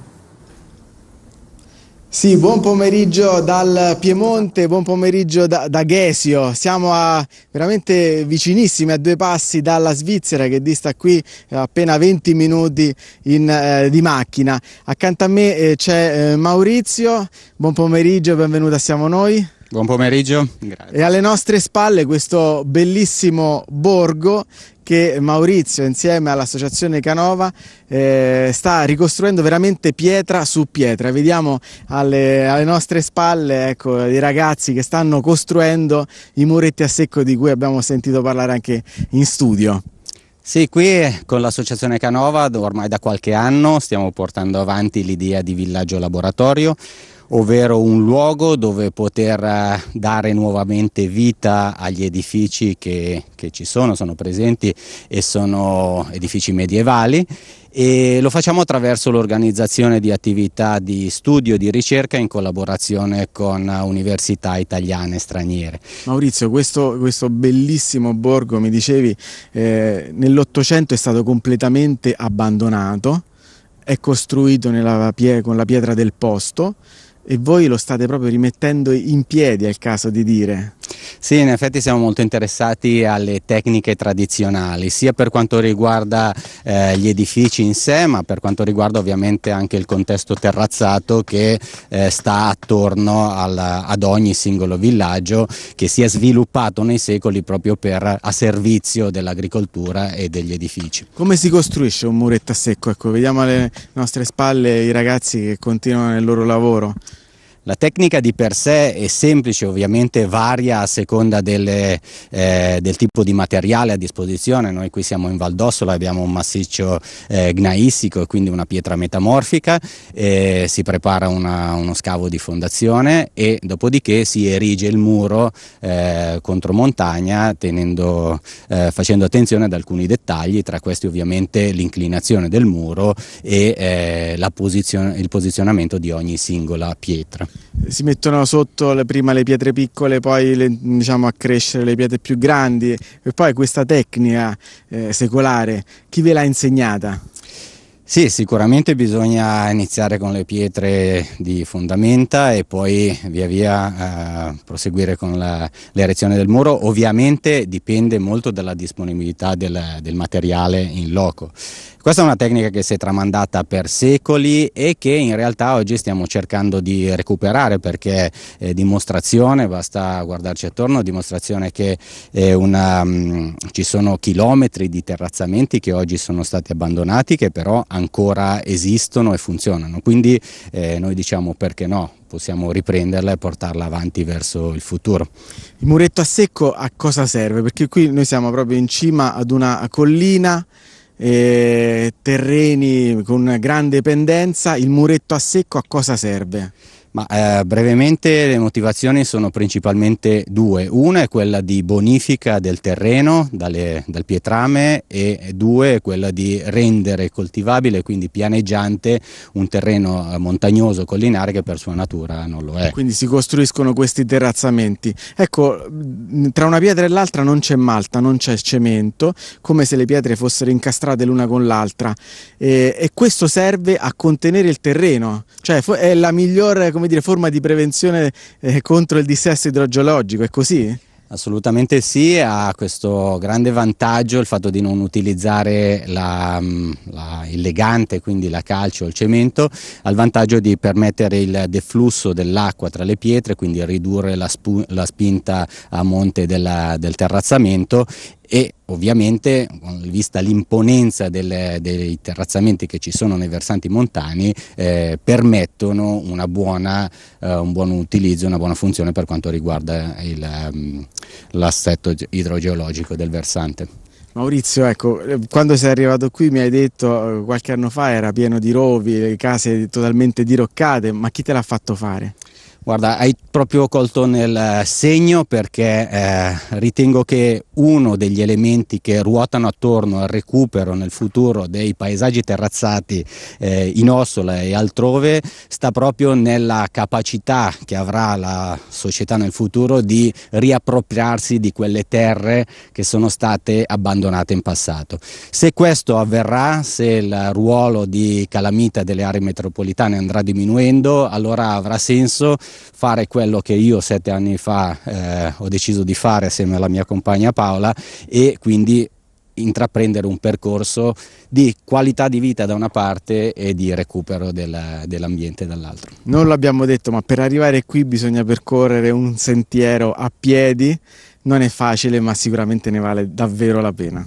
Sì, buon pomeriggio dal Piemonte, buon pomeriggio da, da Ghesio. Siamo a, veramente vicinissimi, a due passi dalla Svizzera, che dista qui eh, appena venti minuti in, eh, di macchina. Accanto a me eh, c'è eh, Maurizio, buon pomeriggio, benvenuto a Siamo Noi. Buon pomeriggio, grazie. E alle nostre spalle questo bellissimo borgo che Maurizio insieme all'associazione Canova eh, sta ricostruendo veramente pietra su pietra. Vediamo alle, alle nostre spalle, ecco, i ragazzi che stanno costruendo i muretti a secco di cui abbiamo sentito parlare anche in studio. Sì, qui con l'associazione Canova ormai da qualche anno stiamo portando avanti l'idea di villaggio laboratorio, ovvero un luogo dove poter dare nuovamente vita agli edifici che, che ci sono, sono presenti e sono edifici medievali. E lo facciamo attraverso l'organizzazione di attività di studio e di ricerca in collaborazione con università italiane e straniere. Maurizio, questo, questo bellissimo borgo, mi dicevi, eh, nell'Ottocento è stato completamente abbandonato, è costruito nella pie- con la pietra del posto e voi lo state proprio rimettendo in piedi, è il caso di dire. Sì, in effetti siamo molto interessati alle tecniche tradizionali, sia per quanto riguarda eh, gli edifici in sé, ma per quanto riguarda ovviamente anche il contesto terrazzato che eh, sta attorno al, ad ogni singolo villaggio, che si è sviluppato nei secoli proprio per, a servizio dell'agricoltura e degli edifici. Come si costruisce un muretto a secco? Ecco, vediamo alle nostre spalle i ragazzi che continuano nel loro lavoro. La tecnica di per sé è semplice, ovviamente varia a seconda delle, eh, del tipo di materiale a disposizione. Noi qui siamo in Val d'Ossola, abbiamo un massiccio eh, gneissico e quindi una pietra metamorfica, eh, si prepara una, uno scavo di fondazione e dopodiché si erige il muro eh, contro montagna, tenendo, eh, facendo attenzione ad alcuni dettagli, tra questi ovviamente l'inclinazione del muro e eh, la posizione, il posizionamento di ogni singola pietra. Si mettono sotto le, prima le pietre piccole, poi le, diciamo, a crescere le pietre più grandi, e poi questa tecnica eh, secolare, chi ve l'ha insegnata? Sì, sicuramente bisogna iniziare con le pietre di fondamenta e poi via via eh, proseguire con l'erezione del muro. Ovviamente dipende molto dalla disponibilità del, del materiale in loco. Questa è una tecnica che si è tramandata per secoli e che in realtà oggi stiamo cercando di recuperare, perché è dimostrazione, basta guardarci attorno, dimostrazione che è una, um, ci sono chilometri di terrazzamenti che oggi sono stati abbandonati, che però ancora esistono e funzionano, quindi eh, noi diciamo perché no, possiamo riprenderla e portarla avanti verso il futuro. Il muretto a secco a cosa serve? Perché qui noi siamo proprio in cima ad una collina, eh, terreni con grande pendenza, il muretto a secco a cosa serve? Ma eh, brevemente le motivazioni sono principalmente due. Una è quella di bonifica del terreno dalle, dal pietrame, e due è quella di rendere coltivabile, quindi pianeggiante, un terreno montagnoso collinare che per sua natura non lo è. Quindi si costruiscono questi terrazzamenti. Ecco, tra una pietra e l'altra non c'è malta, non c'è cemento, come se le pietre fossero incastrate l'una con l'altra, e, e questo serve a contenere il terreno, cioè è la migliore, come dire, forma di prevenzione eh, contro il dissesto idrogeologico, è così? Assolutamente sì, ha questo grande vantaggio il fatto di non utilizzare la, la, il legante, quindi la calce o il cemento, ha il vantaggio di permettere il deflusso dell'acqua tra le pietre, quindi ridurre la, spu, la spinta a monte della, del terrazzamento, e ovviamente, vista l'imponenza delle, dei terrazzamenti che ci sono nei versanti montani, eh, permettono una buona, eh, un buon utilizzo, una buona funzione per quanto riguarda um, l'assetto idrogeologico del versante. Maurizio, ecco, quando sei arrivato qui mi hai detto qualche anno fa era pieno di rovi, le case totalmente diroccate, ma chi te l'ha fatto fare? Guarda, hai proprio colto nel segno, perché eh, ritengo che uno degli elementi che ruotano attorno al recupero nel futuro dei paesaggi terrazzati eh, in Ossola e altrove sta proprio nella capacità che avrà la società nel futuro di riappropriarsi di quelle terre che sono state abbandonate in passato. Se questo avverrà, se il ruolo di calamita delle aree metropolitane andrà diminuendo, allora avrà senso fare quello che io sette anni fa eh, ho deciso di fare assieme alla mia compagna Paola, e quindi intraprendere un percorso di qualità di vita da una parte e di recupero del, dell'ambiente dall'altro. Non l'abbiamo detto, ma per arrivare qui bisogna percorrere un sentiero a piedi, non è facile, ma sicuramente ne vale davvero la pena.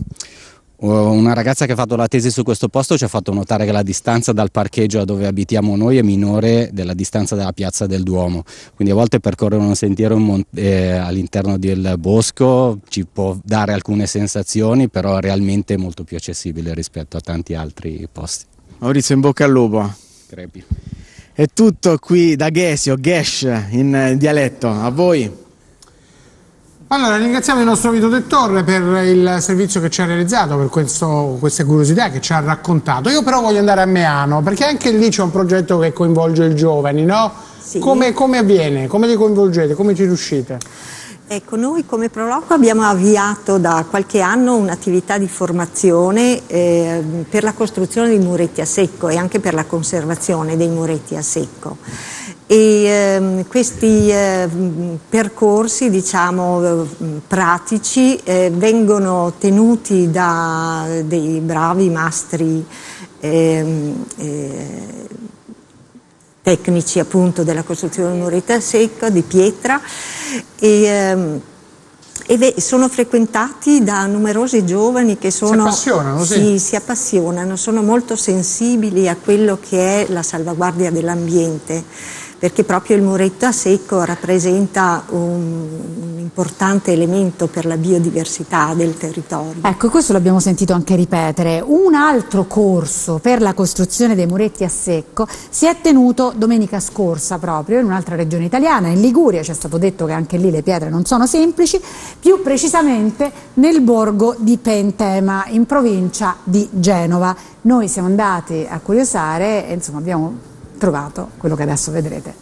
Una ragazza che ha fatto la tesi su questo posto ci ha fatto notare che la distanza dal parcheggio a dove abitiamo noi è minore della distanza dalla piazza del Duomo, quindi a volte percorrere un sentiero eh, all'interno del bosco ci può dare alcune sensazioni, però è realmente molto più accessibile rispetto a tanti altri posti. Maurizio, in bocca al lupo. Crepi. È tutto qui da Gesio, Gesh in dialetto. A voi. Allora, ringraziamo il nostro Vito Del Torre per il servizio che ci ha realizzato, per questo, queste curiosità che ci ha raccontato. Io però voglio andare a Meano, perché anche lì c'è un progetto che coinvolge i giovani, no? Sì. Come, come avviene? Come li coinvolgete? Come ci riuscite? Ecco, noi come Proloco abbiamo avviato da qualche anno un'attività di formazione eh, per la costruzione di muretti a secco e anche per la conservazione dei muretti a secco. E ehm, questi eh, percorsi, diciamo, pratici eh, vengono tenuti da dei bravi mastri eh, eh, tecnici appunto della costruzione di muretti a secco, di pietra, e, ehm, e sono frequentati da numerosi giovani che sono, si appassionano, sì. Sì, si appassionano, sono molto sensibili a quello che è la salvaguardia dell'ambiente, perché proprio il muretto a secco rappresenta un, un importante elemento per la biodiversità del territorio. Ecco, questo l'abbiamo sentito anche ripetere. Un altro corso per la costruzione dei muretti a secco si è tenuto domenica scorsa proprio in un'altra regione italiana, in Liguria. Ci è stato detto che anche lì le pietre non sono semplici, più precisamente nel borgo di Pentema, in provincia di Genova. Noi siamo andati a curiosare e insomma abbiamo trovato quello che adesso vedrete.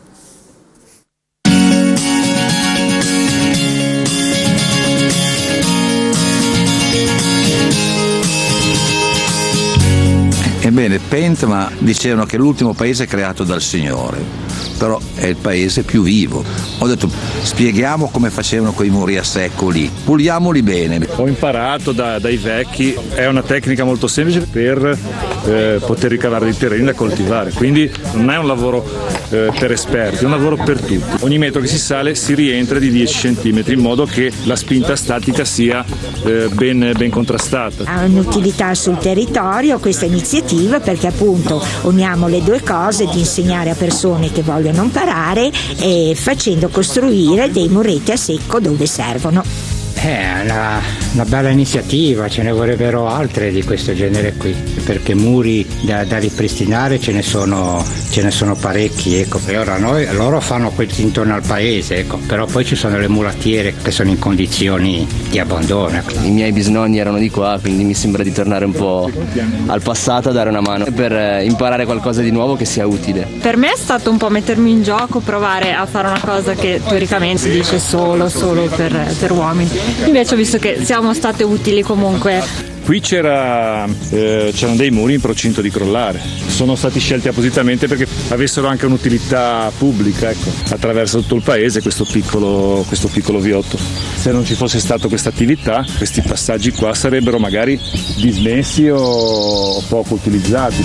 Ebbene, Pentema dicevano che è l'ultimo paese creato dal Signore, però è il paese più vivo. Ho detto, spieghiamo come facevano quei muri a secco lì, puliamoli bene. Ho imparato da, dai vecchi, è una tecnica molto semplice per eh, poter ricavare dei terreni da coltivare, quindi non è un lavoro eh, per esperti, è un lavoro per tutti. Ogni metro che si sale si rientra di dieci centimetri in modo che la spinta statica sia eh, ben, ben contrastata. Ha un'utilità sul territorio questa iniziativa, perché appunto uniamo le due cose di insegnare a persone che vogliono imparare e facendo costruire dei muretti a secco dove servono. È una, una bella iniziativa, ce ne vorrebbero altre di questo genere qui, perché muri da, da ripristinare ce ne sono, ce ne sono parecchi, ecco. E ora noi, loro fanno questi intorno al paese, ecco. Però poi ci sono le mulattiere che sono in condizioni di abbandono. Ecco. I miei bisnonni erano di qua, quindi mi sembra di tornare un po' al passato a dare una mano per imparare qualcosa di nuovo che sia utile. Per me è stato un po' mettermi in gioco, provare a fare una cosa che teoricamente si dice solo, solo per, per uomini. Invece ho visto che siamo state utili comunque. Qui c'era, eh, c'erano dei muri in procinto di crollare, sono stati scelti appositamente perché avessero anche un'utilità pubblica, ecco, attraverso tutto il paese questo piccolo, questo piccolo viotto. Se non ci fosse stata questa attività, questi passaggi qua sarebbero magari dismessi o poco utilizzati.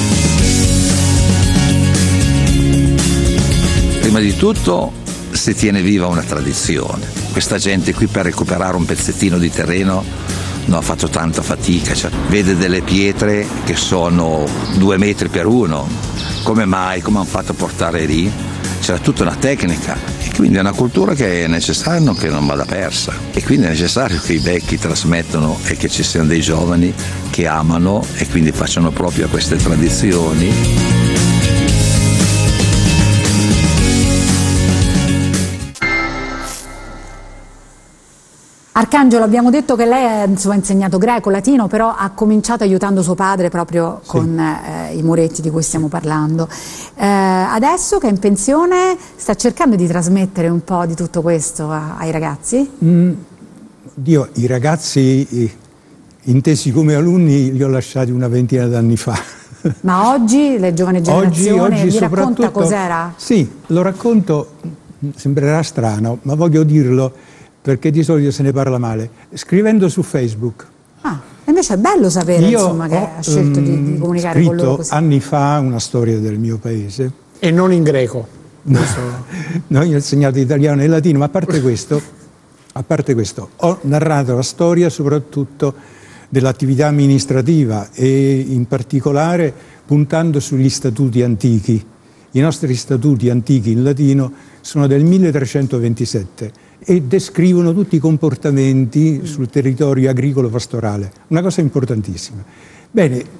Prima di tutto si tiene viva una tradizione. Questa gente qui per recuperare un pezzettino di terreno non ha fatto tanta fatica, cioè, vede delle pietre che sono due metri per uno, come mai, come hanno fatto a portare lì? C'era tutta una tecnica e quindi è una cultura che è necessario che non vada persa e quindi è necessario che i vecchi trasmettano e che ci siano dei giovani che amano e quindi facciano proprio queste tradizioni. Arcangelo, abbiamo detto che lei ha insomma, insegnato greco, latino, però ha cominciato aiutando suo padre proprio sì. con eh, i muretti di cui stiamo parlando. Eh, adesso che è in pensione sta cercando di trasmettere un po' di tutto questo a, ai ragazzi? Mm, Dio, i ragazzi intesi come alunni li ho lasciati una ventina d'anni fa. Ma oggi le giovani generazioni, oggi, oggi vi racconta cos'era? Sì, lo racconto, sembrerà strano, ma voglio dirlo perché di solito se ne parla male, scrivendo su Facebook. Ah, invece è bello sapere Io insomma, che ho, ha scelto um, di, di comunicare con loro così. Anni fa una storia del mio paese. E non in greco. No, no, io ho insegnato italiano e latino, ma a parte questo, a parte questo, ho narrato la storia soprattutto dell'attività amministrativa e in particolare puntando sugli statuti antichi. I nostri statuti antichi in latino sono del milletrecentoventisette e descrivono tutti i comportamenti sul territorio agricolo pastorale, una cosa importantissima. Bene,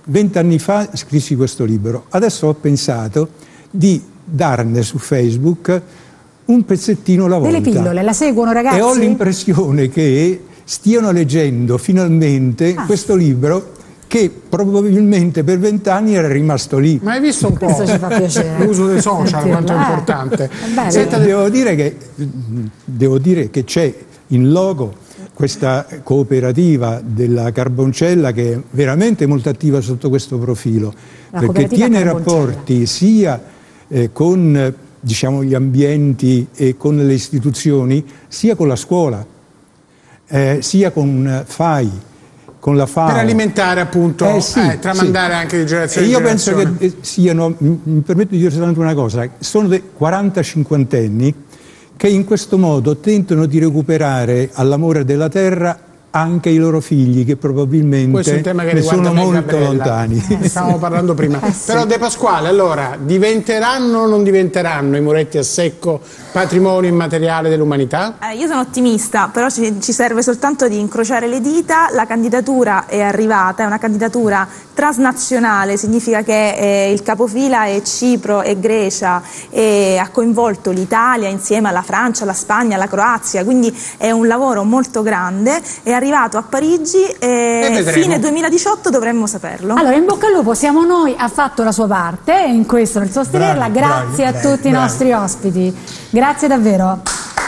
vent'anni fa scrissi questo libro, adesso ho pensato di darne su Facebook un pezzettino alla volta. Delle pillole, la seguono ragazzi? E ho l'impressione che stiano leggendo finalmente ah. questo libro che probabilmente per vent'anni era rimasto lì. Ma hai visto un po' Questo ci fa piacere. l'uso dei social, quanto è importante. Eh, Senta, devo dire che, devo dire che c'è in logo questa cooperativa della Carboncella che è veramente molto attiva sotto questo profilo, La perché tiene rapporti sia eh, con diciamo, gli ambienti e con le istituzioni, sia con la scuola, eh, sia con F A I, con la F A O. Per alimentare appunto, eh, sì, eh, tramandare sì. anche di generazione in in generazione. Io penso che siano, mi, mi permetto di dire soltanto una cosa, sono dei quaranta cinquantenni che in questo modo tentano di recuperare all'amore della terra anche i loro figli, che probabilmente che ne sono molto lontani. Ne stavamo parlando prima. Eh, sì. Però De Pasquale, allora, diventeranno o non diventeranno i muretti a secco patrimonio immateriale dell'umanità? Eh, io sono ottimista, però ci, ci serve soltanto di incrociare le dita. La candidatura è arrivata, è una candidatura transnazionale, significa che eh, il capofila è Cipro e Grecia e ha coinvolto l'Italia insieme alla Francia, alla Spagna, alla Croazia, quindi è un lavoro molto grande. È arrivato a Parigi e, e fine duemiladiciotto dovremmo saperlo. Allora, in bocca al lupo, siamo noi, ha fatto la sua parte in questo, nel sostenerla. Bravi, Grazie bravi, a tutti bravi. i nostri ospiti. Grazie davvero.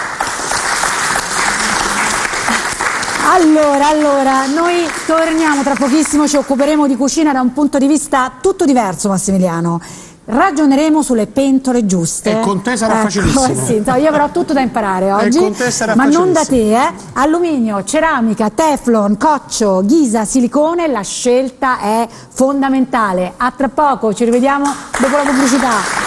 Allora, allora, noi torniamo tra pochissimo, ci occuperemo di cucina da un punto di vista tutto diverso, Massimiliano. Ragioneremo sulle pentole giuste. E con te sarà ecco, facilissimo. Sì, no, io avrò tutto da imparare oggi. E con te sarà ma non da facilissimo. te, eh? Alluminio, ceramica, teflon, coccio, ghisa, silicone, la scelta è fondamentale. A tra poco, ci rivediamo dopo la pubblicità.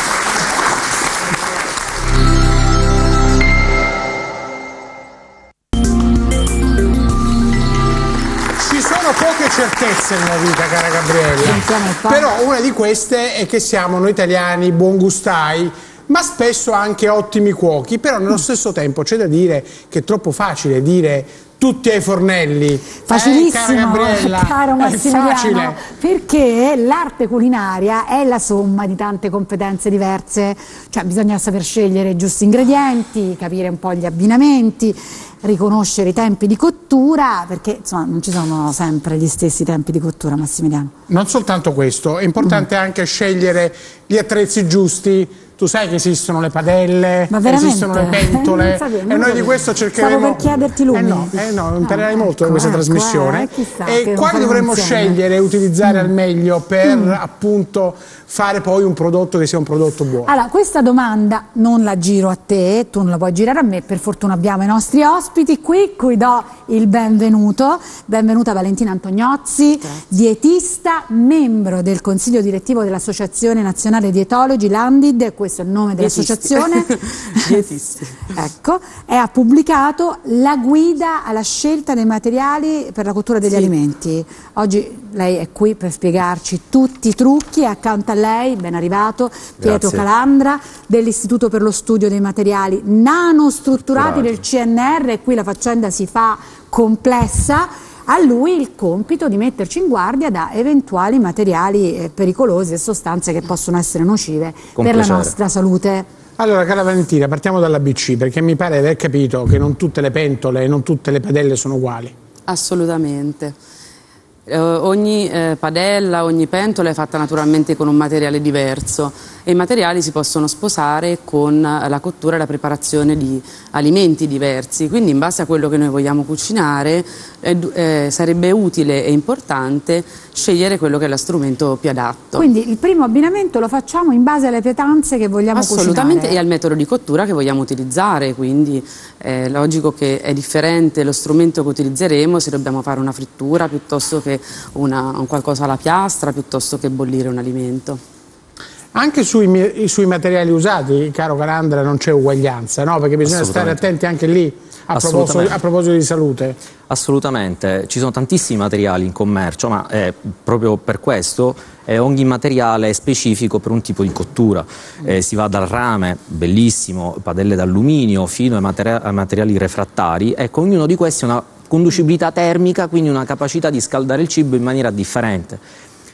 Poche certezze nella vita, cara Gabriella, però una di queste è che siamo noi italiani buongustai, ma spesso anche ottimi cuochi, però nello stesso tempo c'è da dire che è troppo facile dire tutti ai fornelli. Facilissimo, eh, cara Gabriella, caro Massimiliano, è perché l'arte culinaria è la somma di tante competenze diverse, cioè bisogna saper scegliere i giusti ingredienti, capire un po' gli abbinamenti, riconoscere i tempi di cottura, perché insomma non ci sono sempre gli stessi tempi di cottura, Massimiliano. Non soltanto questo, è importante mm. anche scegliere gli attrezzi giusti. Tu sai che esistono le padelle, esistono le pentole, sapevo, e noi di questo cercheremo. Stavo per chiederti lui. Eh no, eh no imparerai ah, molto ecco, da questa ecco, trasmissione. Eh, e quali dovremmo scegliere e utilizzare mm. al meglio per mm. appunto fare poi un prodotto che sia un prodotto buono? Allora, questa domanda non la giro a te, tu non la puoi girare a me, per fortuna abbiamo i nostri ospiti qui, cui do il benvenuto. Benvenuta Valentina Antognozzi, grazie. Dietista, membro del consiglio direttivo dell'Associazione Nazionale Dietologi, l'Andid, questo è il nome dell'associazione. Dietisti. Ecco, e ha pubblicato la guida alla scelta dei materiali per la cottura degli sì. alimenti. Oggi lei è qui per spiegarci tutti i trucchi e accanto a lei, ben arrivato, Pietro Grazie. Calandra dell'Istituto per lo Studio dei Materiali Nanostrutturati del C N R, e qui la faccenda si fa complessa. A lui il compito di metterci in guardia da eventuali materiali eh, pericolosi e sostanze che possono essere nocive Con per piacere. La nostra salute. Allora, cara Valentina, partiamo dall'A B C, perché mi pare di aver capito che non tutte le pentole e non tutte le padelle sono uguali. Assolutamente. Eh, ogni eh, padella, ogni pentola è fatta naturalmente con un materiale diverso e i materiali si possono sposare con la cottura e la preparazione di alimenti diversi, quindi in base a quello che noi vogliamo cucinare eh, eh, sarebbe utile e importante scegliere quello che è lo strumento più adatto. Quindi il primo abbinamento lo facciamo in base alle pietanze che vogliamo Assolutamente, cucinare. E al metodo di cottura che vogliamo utilizzare, quindi è logico che è differente lo strumento che utilizzeremo se dobbiamo fare una frittura piuttosto che una, un qualcosa alla piastra, piuttosto che bollire un alimento. Anche sui, sui materiali usati, caro Calandra, non c'è uguaglianza, no? Perché bisogna stare attenti anche lì a proposito, a proposito di salute. Assolutamente, ci sono tantissimi materiali in commercio, ma eh, proprio per questo eh, ogni materiale è specifico per un tipo di cottura. Eh, si va dal rame, bellissimo, padelle d'alluminio, fino ai, materi ai materiali refrattari. Ecco, ognuno di questi ha una conducibilità termica, quindi una capacità di scaldare il cibo in maniera differente.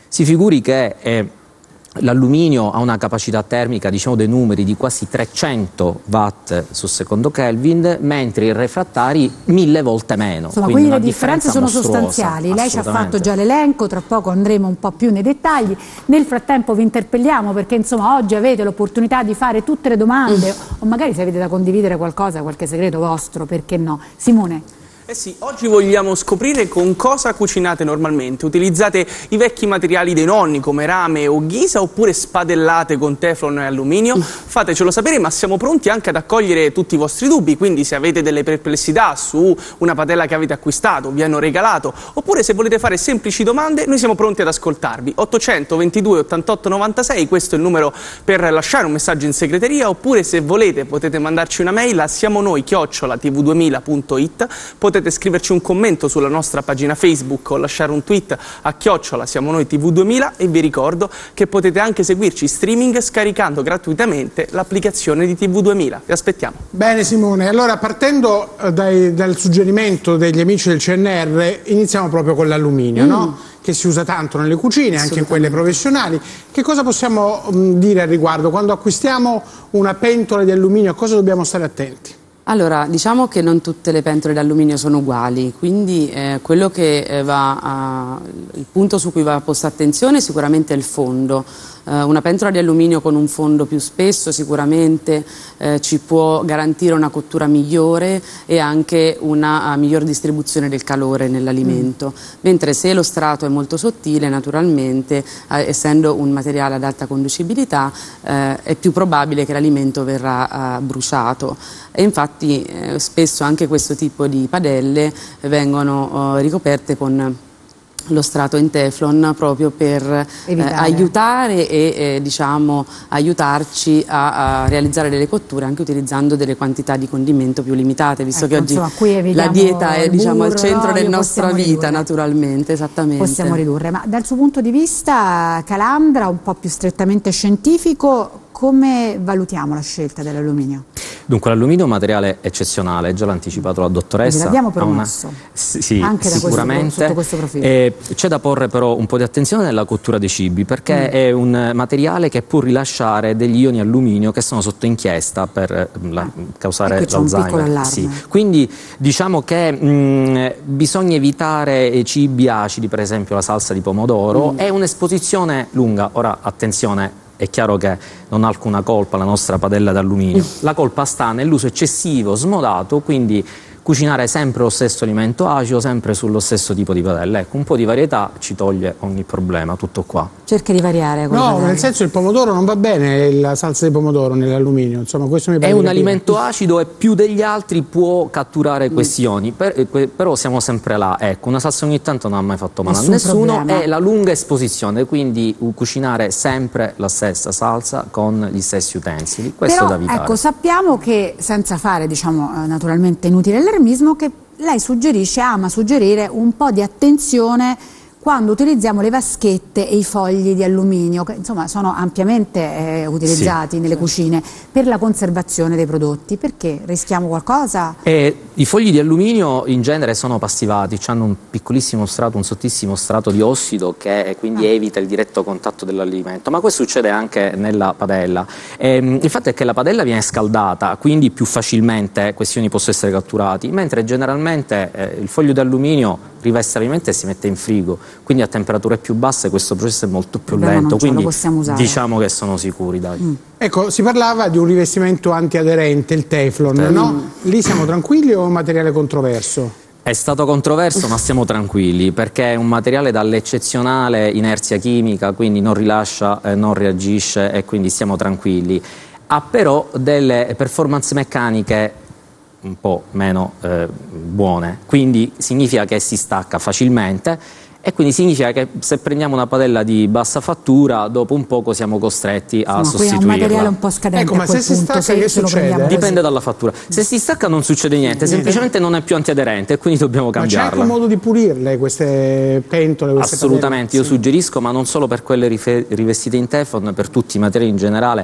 Si figuri che eh, l'alluminio ha una capacità termica, diciamo dei numeri, di quasi trecento watt su secondo Kelvin, mentre i refrattari mille volte meno. Insomma, quindi, quindi le differenza differenze sono mostruosa, sostanziali. Lei ci ha fatto già l'elenco, tra poco andremo un po' più nei dettagli. Nel frattempo vi interpelliamo perché insomma oggi avete l'opportunità di fare tutte le domande mm. o magari se avete da condividere qualcosa, qualche segreto vostro, perché no? Simone. Eh sì, oggi vogliamo scoprire con cosa cucinate normalmente. Utilizzate i vecchi materiali dei nonni come rame o ghisa oppure spadellate con teflon e alluminio? Fatecelo sapere, ma siamo pronti anche ad accogliere tutti i vostri dubbi, quindi se avete delle perplessità su una padella che avete acquistato, vi hanno regalato, oppure se volete fare semplici domande, noi siamo pronti ad ascoltarvi. ottocento ventidue ottantotto novantasei, questo è il numero per lasciare un messaggio in segreteria, oppure se volete potete mandarci una mail a siamo noi chiocciola t v duemila punto it, potete Potete scriverci un commento sulla nostra pagina Facebook o lasciare un tweet a chiocciola siamo noi T V duemila e vi ricordo che potete anche seguirci in streaming scaricando gratuitamente l'applicazione di T V duemila. Vi aspettiamo. Bene Simone, allora partendo dai, dal suggerimento degli amici del C N R iniziamo proprio con l'alluminio, mm. no? Che si usa tanto nelle cucine, anche in quelle professionali. Che cosa possiamo mh, dire al riguardo? Quando acquistiamo una pentola di alluminio a cosa dobbiamo stare attenti? Allora, diciamo che non tutte le pentole d'alluminio sono uguali, quindi eh, quello che eh, va a, il punto su cui va posta attenzione sicuramente è il fondo. Eh, una pentola di alluminio con un fondo più spesso sicuramente eh, ci può garantire una cottura migliore e anche una uh, miglior distribuzione del calore nell'alimento, mm. mentre se lo strato è molto sottile naturalmente, eh, essendo un materiale ad alta conducibilità, eh, è più probabile che l'alimento verrà uh, bruciato. E infatti eh, spesso anche questo tipo di padelle vengono eh, ricoperte con lo strato in teflon proprio per eh, aiutare e eh, diciamo aiutarci a, a realizzare delle cotture anche utilizzando delle quantità di condimento più limitate, visto ecco, che oggi insomma, qui la dieta è diciamo al centro della nostra vita ridurre. naturalmente, esattamente. Possiamo ridurre, ma dal suo punto di vista Calandra, un po' più strettamente scientifico, come valutiamo la scelta dell'alluminio? Dunque l'alluminio è un materiale eccezionale, già l'ha anticipato la dottoressa. L'abbiamo promosso, una... sì, anche sicuramente. Da questo, sotto questo profilo. Eh, c'è da porre però un po' di attenzione nella cottura dei cibi, perché mm. è un materiale che può rilasciare degli ioni alluminio che sono sotto inchiesta per la, ah. causare l'Alzheimer. Sì. Quindi diciamo che mh, bisogna evitare cibi acidi, per esempio la salsa di pomodoro, mm. e un'esposizione lunga. Ora attenzione, è chiaro che non ha alcuna colpa la nostra padella d'alluminio, la colpa sta nell'uso eccessivo, smodato, quindi cucinare sempre lo stesso alimento acido, sempre sullo stesso tipo di padella. Ecco, un po' di varietà ci toglie ogni problema, tutto qua. Cerca di variare. No, padelle. Nel senso il pomodoro non va bene, la salsa di pomodoro nell'alluminio, insomma questo mi pare. È un alimento acido e più degli altri può catturare questi ioni, per, però siamo sempre là, ecco, una salsa ogni tanto non ha mai fatto male a nessuno problema. E la lunga esposizione, quindi cucinare sempre la stessa salsa con gli stessi utensili, questo però, da evitare. Ecco, sappiamo che senza fare, diciamo, naturalmente inutile che lei suggerisce, ama suggerire un po' di attenzione quando utilizziamo le vaschette e i fogli di alluminio, che insomma sono ampiamente eh, utilizzati sì. nelle cucine per la conservazione dei prodotti. Perché? Rischiamo qualcosa? E i fogli di alluminio in genere sono passivati, hanno un piccolissimo strato, un sottissimo strato di ossido che quindi ah. evita il diretto contatto dell'alimento, ma questo succede anche nella padella. E, il fatto è che la padella viene scaldata, quindi più facilmente questi ioni possono essere catturati, mentre generalmente eh, il foglio di alluminio riveste l'alimento e si mette in frigo, quindi a temperature più basse questo processo è molto più Beh, lento, quindi diciamo che sono sicuri, dai. Mm. Ecco, si parlava di un rivestimento antiaderente, il teflon, Teflon. no? Lì siamo tranquilli o è un materiale controverso? È stato controverso, ma stiamo tranquilli, perché è un materiale dall'eccezionale inerzia chimica, quindi non rilascia, eh, non reagisce e quindi stiamo tranquilli. Ha però delle performance meccaniche un po' meno eh, buone, quindi significa che si stacca facilmente e quindi significa che se prendiamo una padella di bassa fattura dopo un poco siamo costretti a Insomma, sostituirla. È un materiale un po' scadente. Ecco, ma a quel se si punto, stacca se che succede? Dipende dalla fattura. Se si stacca non succede niente, niente. semplicemente non è più antiaderente e quindi dobbiamo cambiarla. Ma c'è anche un modo di pulirle queste pentole? Queste Assolutamente, padelle? io sì. suggerisco, ma non solo per quelle rivestite in teflon, per tutti i materiali in generale,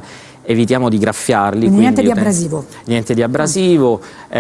evitiamo di graffiarli. Quindi niente di io tengo- abrasivo. Niente di abrasivo,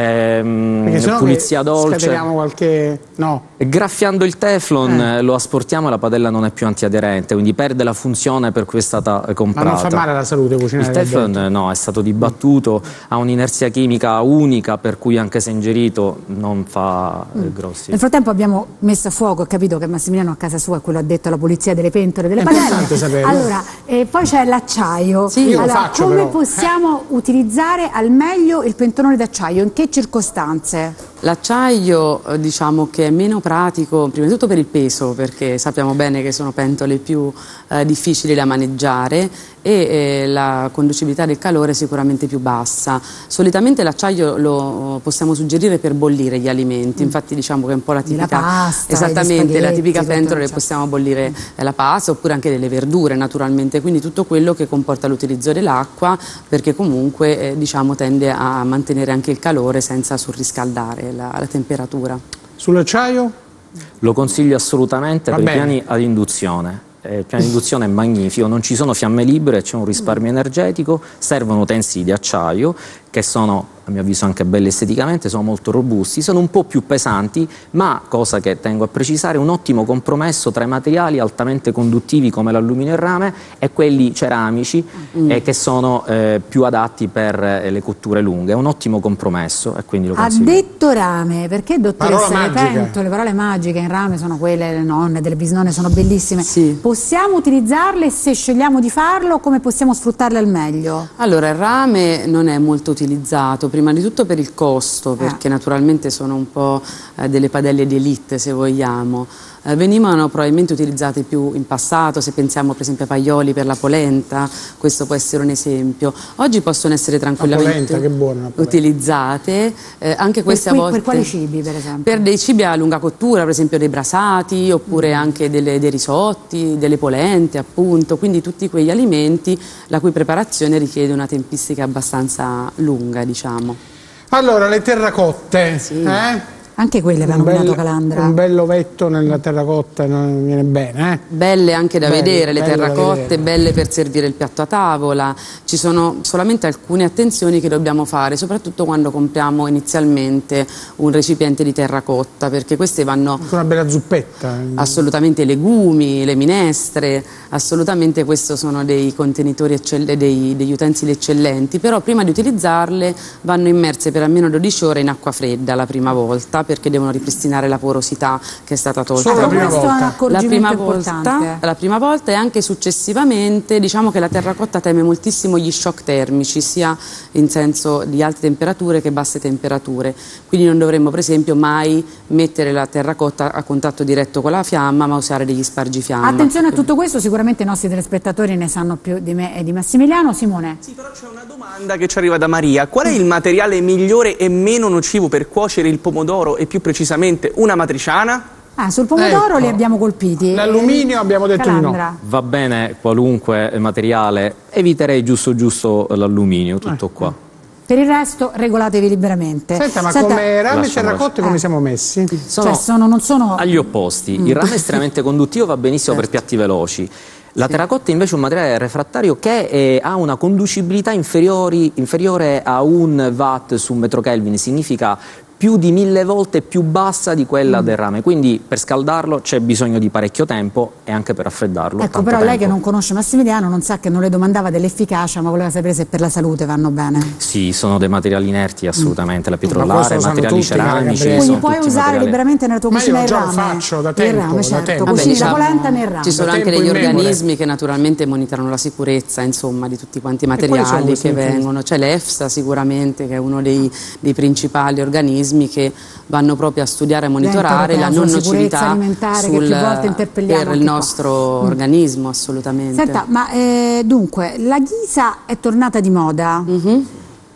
ehm, Perché sennò pulizia che dolce. scateniamo qualche... no. Graffiando il Teflon Eh. eh, lo asportiamo e la padella non è più antiaderente, quindi perde la funzione per cui è stata eh, comprata. Ma non fa male alla salute cucinare Il del Teflon dente? eh, no, è stato dibattuto, ha un'inerzia chimica unica per cui anche se ingerito non fa eh, grossi. Nel frattempo abbiamo messo a fuoco, ho capito che Massimiliano a casa sua è quello addetto alla pulizia delle pentole, delle È padelle. importante saperlo. Allora, e poi c'è l'acciaio. Sì, io lo allora, faccio, come però. possiamo utilizzare al meglio il pentolone d'acciaio? In che circostanze? L'acciaio eh, diciamo che è meno pratico, prima di tutto per il peso, perché sappiamo bene che sono pentole più eh, difficili da maneggiare e eh, la conducibilità del calore è sicuramente più bassa. Solitamente l'acciaio lo possiamo suggerire per bollire gli alimenti, infatti diciamo che è un po' la tipica, pasta, gli esattamente, la spaghetti, tipica tutto, pentola che certo. possiamo bollire eh, la pasta oppure anche delle verdure naturalmente, quindi tutto quello che comporta l'utilizzo dell'acqua, perché comunque eh, diciamo tende a mantenere anche il calore senza surriscaldare la, la temperatura. Sull'acciaio? Lo consiglio assolutamente Va per bene. i piani ad induzione. Eh, il piano di induzione è magnifico, non ci sono fiamme libere, c'è un risparmio energetico, servono utensili di acciaio che sono, a mio avviso, anche belli esteticamente, sono molto robusti, sono un po' più pesanti, ma, cosa che tengo a precisare, un ottimo compromesso tra i materiali altamente conduttivi come l'alluminio e il rame e quelli ceramici Mm. eh, che sono eh, più adatti per eh, le cotture lunghe. È un ottimo compromesso e quindi lo Ha consiglio. detto rame, perché dottoressa Parola le magica. pentole, le parole magiche in rame sono quelle delle nonne, delle bisnonne, sono bellissime. Sì. Possiamo utilizzarle se scegliamo di farlo, come possiamo sfruttarle al meglio? Allora, il rame non è molto utilizzato, prima di tutto per il costo, perché naturalmente sono un po' eh, delle padelle di elite, se vogliamo. Eh, venivano probabilmente utilizzate più in passato, se pensiamo per esempio a paioli per la polenta, questo può essere un esempio. Oggi possono essere tranquillamente polenta, che buona la polenta. utilizzate, eh, anche queste per, a cui- volte... per quali cibi, per esempio? Per dei cibi a lunga cottura, per esempio dei brasati, oppure anche delle- dei risotti, delle polente appunto, quindi tutti quegli alimenti la cui preparazione richiede una tempistica abbastanza lunga, diciamo. Allora, le terracotte, eh? Anche quelle aveva Un bel- nominato Calandra. Un bel ovetto nella terracotta non viene bene, eh? Belle anche da Belle, vedere, le belle da terracotte, vedere. belle per servire il piatto a tavola. Ci sono solamente alcune attenzioni che dobbiamo fare, soprattutto quando compriamo inizialmente un recipiente di terracotta, perché queste vanno Anche una bella zuppetta. assolutamente i legumi, le minestre, assolutamente questi sono dei contenitori eccell- dei- degli utensili eccellenti, però prima di utilizzarle vanno immerse per almeno dodici ore in acqua fredda la prima volta, perché devono ripristinare la porosità che è stata tolta. Solo la prima Questo è un volta. La accorgimento prima, importante. volta, la prima volta e anche successivamente, diciamo che la terracotta teme moltissimo gli shock termici, sia in senso di alte temperature che basse temperature, quindi non dovremmo per esempio mai mettere la terracotta a contatto diretto con la fiamma, ma usare degli spargifiamma. Attenzione a tutto questo, sicuramente i nostri telespettatori ne sanno più di me e di Massimiliano. Simone? Sì, però c'è una domanda che ci arriva da Maria. Qual è il materiale migliore e meno nocivo per cuocere il pomodoro e più precisamente una matriciana? Ah, sul pomodoro Ecco. li abbiamo colpiti. L'alluminio abbiamo detto di no. Calandra. Va bene qualunque materiale, eviterei giusto giusto l'alluminio, tutto qua. Per il resto regolatevi liberamente. Senta, ma Senta, come rame e Lasciamo terracotte come siamo messi? Sono cioè, sono, non sono... agli opposti. Mm. Il rame estremamente conduttivo va benissimo per piatti veloci. La terracotta invece è un materiale refrattario che eh, ha una conducibilità inferiori- inferiore a un watt su un metro Kelvin, significa più di mille volte più bassa di quella Mm. del rame, quindi per scaldarlo c'è bisogno di parecchio tempo e anche per raffreddarlo. Ecco, tanto però lei tempo. che non conosce Massimiliano non sa che non le domandava dell'efficacia, ma voleva sapere se per la salute vanno bene. Sì, sono dei materiali inerti assolutamente, la Ma questo petrolare, lo sanno materiali tutti, cara ceramici. Gabriele. Quindi sono puoi tutti usare materiali- liberamente nella tua Ma cucina io il già lo rame. faccio da Il tempo, rame, da certo. tempo. Cucini Vabbè, la polenta nel rame. Ci sono Da anche tempo degli immemore. organismi che naturalmente monitorano la sicurezza, insomma, di tutti quanti i quali sono materiali questi che organismi? vengono. C'è l'EFSA sicuramente, che è uno dei, dei principali organismi che vanno proprio a studiare e monitorare la Europea non sulla sicurezza nocività alimentare, che sul- più volte interpelliamo per il anche qua. nostro Mm. organismo, assolutamente. Senta, ma eh, dunque, la ghisa è tornata di moda. Mhm.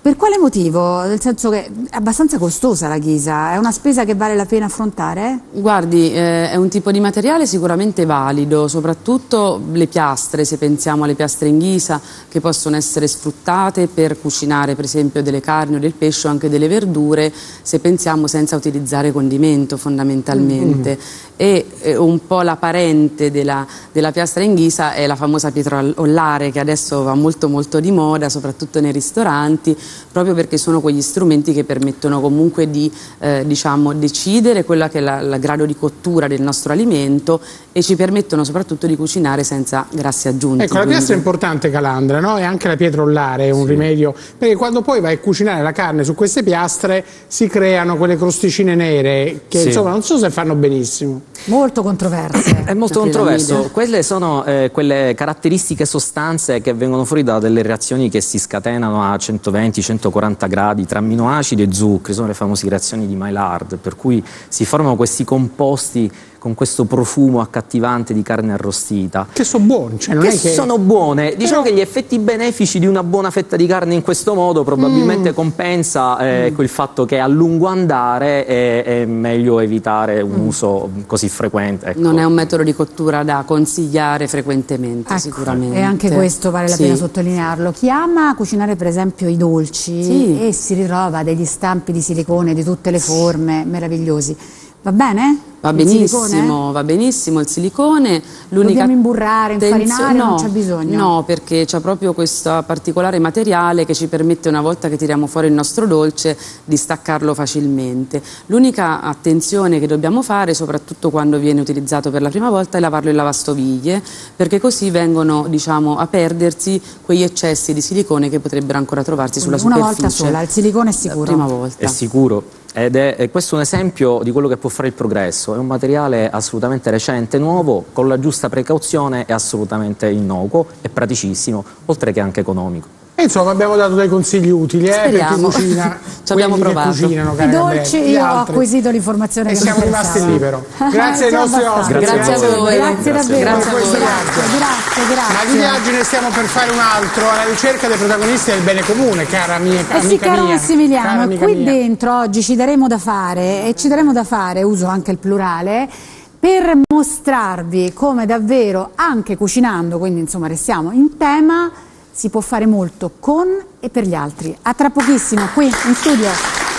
Per quale motivo? Nel senso che è abbastanza costosa la ghisa, è una spesa che vale la pena affrontare? Guardi, eh, è un tipo di materiale sicuramente valido, soprattutto le piastre, se pensiamo alle piastre in ghisa, che possono essere sfruttate per cucinare per esempio delle carni o del pesce o anche delle verdure, se pensiamo senza utilizzare condimento fondamentalmente. Mm-hmm. E eh, un po' la parente della, della piastra in ghisa è la famosa pietra ollare, che adesso va molto molto di moda, soprattutto nei ristoranti, proprio perché sono quegli strumenti che permettono comunque di eh, diciamo, decidere quella che è la, la grado di cottura del nostro alimento e ci permettono soprattutto di cucinare senza grassi aggiunti. Ecco, la quindi... piastra è importante, Calandra, no? E anche la pietra ollare è un sì. rimedio, perché quando poi vai a cucinare la carne su queste piastre si creano quelle crosticine nere che sì. insomma non so se fanno benissimo. Molto controverse. È molto controverso. Quelle sono eh, quelle caratteristiche sostanze che vengono fuori da delle reazioni che si scatenano a centoventi centoquaranta gradi tra amminoacidi e zuccheri, sono le famose reazioni di Maillard, per cui si formano questi composti con questo profumo accattivante di carne arrostita. Che sono buoni, cioè non che, è che sono buone. Diciamo però... che gli effetti benefici di una buona fetta di carne in questo modo probabilmente mm. compensa eh, mm. il fatto che a lungo andare è, è meglio evitare un mm. uso così frequente. Ecco. Non è un metodo di cottura da consigliare frequentemente, ecco, sicuramente. E anche questo vale la sì. pena sottolinearlo. Chi ama cucinare per esempio i dolci sì. e si ritrova degli stampi di silicone di tutte le forme meravigliosi, va bene? Va benissimo, va benissimo il silicone. Dobbiamo imburrare, infarinare, no, non c'è bisogno? No, perché c'è proprio questo particolare materiale che ci permette, una volta che tiriamo fuori il nostro dolce, di staccarlo facilmente. L'unica attenzione che dobbiamo fare, soprattutto quando viene utilizzato per la prima volta, è lavarlo in lavastoviglie, perché così vengono, diciamo, a perdersi quegli eccessi di silicone che potrebbero ancora trovarsi sulla Una superficie. volta sola, il silicone è sicuro? La prima volta. È sicuro. Ed è, è questo un esempio di quello che può fare il progresso. È un materiale assolutamente recente, nuovo, con la giusta precauzione, è assolutamente innocuo, è praticissimo, oltre che anche economico. E insomma abbiamo dato dei consigli utili, eh, per chi cucina, ci abbiamo provato. Cucinano, I dolci, io ho acquisito l'informazione e che siamo rimasti lì però. Grazie ai nostri ospiti. Grazie, grazie a voi. Grazie davvero. Grazie, grazie, grazie, grazie, grazie. Ma di viaggi ne stiamo per fare un altro, alla ricerca dei protagonisti del bene comune, cara mia, cara eh sì, caro mia. Massimiliano, cara qui mia. dentro oggi ci daremo da fare, e ci daremo da fare, uso anche il plurale, per mostrarvi come davvero, anche cucinando, quindi insomma restiamo in tema, si può fare molto con e per gli altri. A tra pochissimo qui in studio.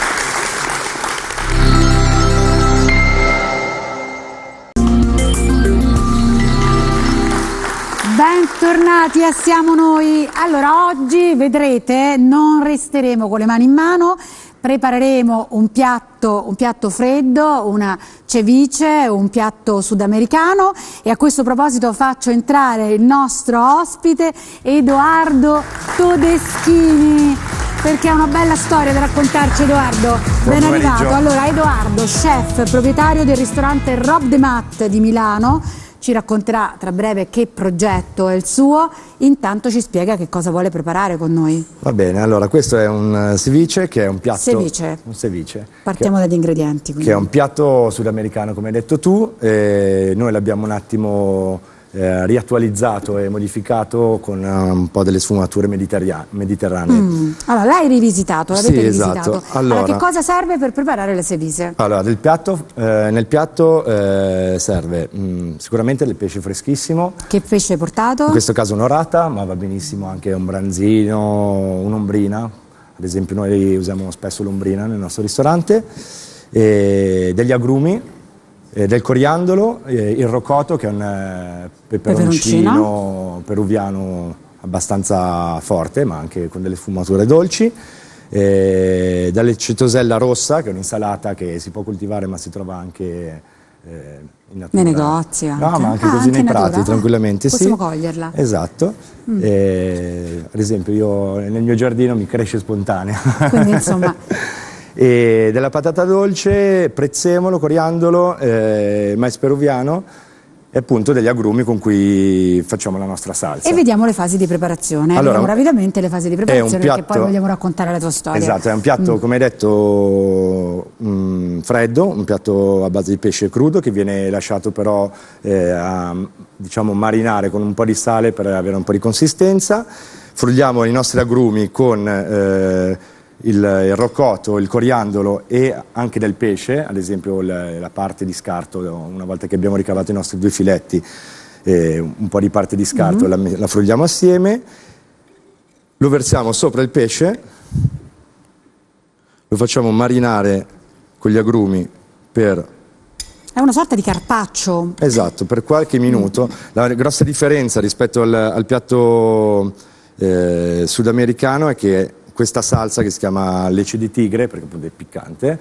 Bentornati a Siamo Noi. Allora, oggi vedrete, non resteremo con le mani in mano, prepareremo un piatto, un piatto freddo, una ceviche, un piatto sudamericano, e a questo proposito faccio entrare il nostro ospite Edoardo Todeschini, perché è una bella storia da raccontarci. Edoardo, ben arrivato. Allora, Edoardo, chef, proprietario del ristorante Rob de Mat di Milano, ci racconterà tra breve che progetto è il suo. Intanto ci spiega che cosa vuole preparare con noi. Va bene, allora questo è un ceviche, che è un piatto... Ceviche. Un ceviche. Partiamo che, dagli ingredienti. Quindi. Che è un piatto sudamericano, come hai detto tu, e noi l'abbiamo un attimo eh, riattualizzato e modificato con un po' delle sfumature mediterranee. Mm. Allora, l'hai rivisitato, l'avete sì, rivisitato. Esatto. Allora, allora, che cosa serve per preparare le ceviche? Allora, del piatto, eh, nel piatto eh, serve mh, sicuramente del pesce freschissimo. Che pesce hai portato? In questo caso un'orata, ma va benissimo anche un branzino, un'ombrina. Ad esempio noi usiamo spesso l'ombrina nel nostro ristorante. E degli agrumi, eh, del coriandolo, eh, il rocoto, che è un eh, peperoncino, peperoncino peruviano abbastanza forte, ma anche con delle sfumature dolci. Eh, dalle cetosella rossa, che è un'insalata che si può coltivare ma si trova anche eh, in natura. Nei negozi anche. No, ma anche ah, così anche nei prati, ah, tranquillamente. Possiamo sì. coglierla. Esatto. Mm. Eh, ad esempio io nel mio giardino mi cresce spontanea. Quindi insomma... E della patata dolce, prezzemolo, coriandolo, eh, mais peruviano, e appunto degli agrumi con cui facciamo la nostra salsa. E vediamo le fasi di preparazione. Allora, vediamo rapidamente le fasi di preparazione, piatto, perché poi vogliamo raccontare la tua storia. Esatto, è un piatto, mm. come hai detto, mh, freddo, un piatto a base di pesce crudo che viene lasciato però eh, a diciamo, marinare con un po' di sale per avere un po' di consistenza. Frugliamo i nostri agrumi con... Eh, il, il roccotto, il coriandolo e anche del pesce, ad esempio la, la parte di scarto, una volta che abbiamo ricavato i nostri due filetti, eh, un po' di parte di scarto, mm-hmm. la, la frulliamo assieme, lo versiamo sopra il pesce, lo facciamo marinare con gli agrumi per... È una sorta di carpaccio. Esatto, per qualche minuto. La grossa differenza rispetto al, al piatto eh, sudamericano è che questa salsa, che si chiama leche di tigre, perché appunto è piccante,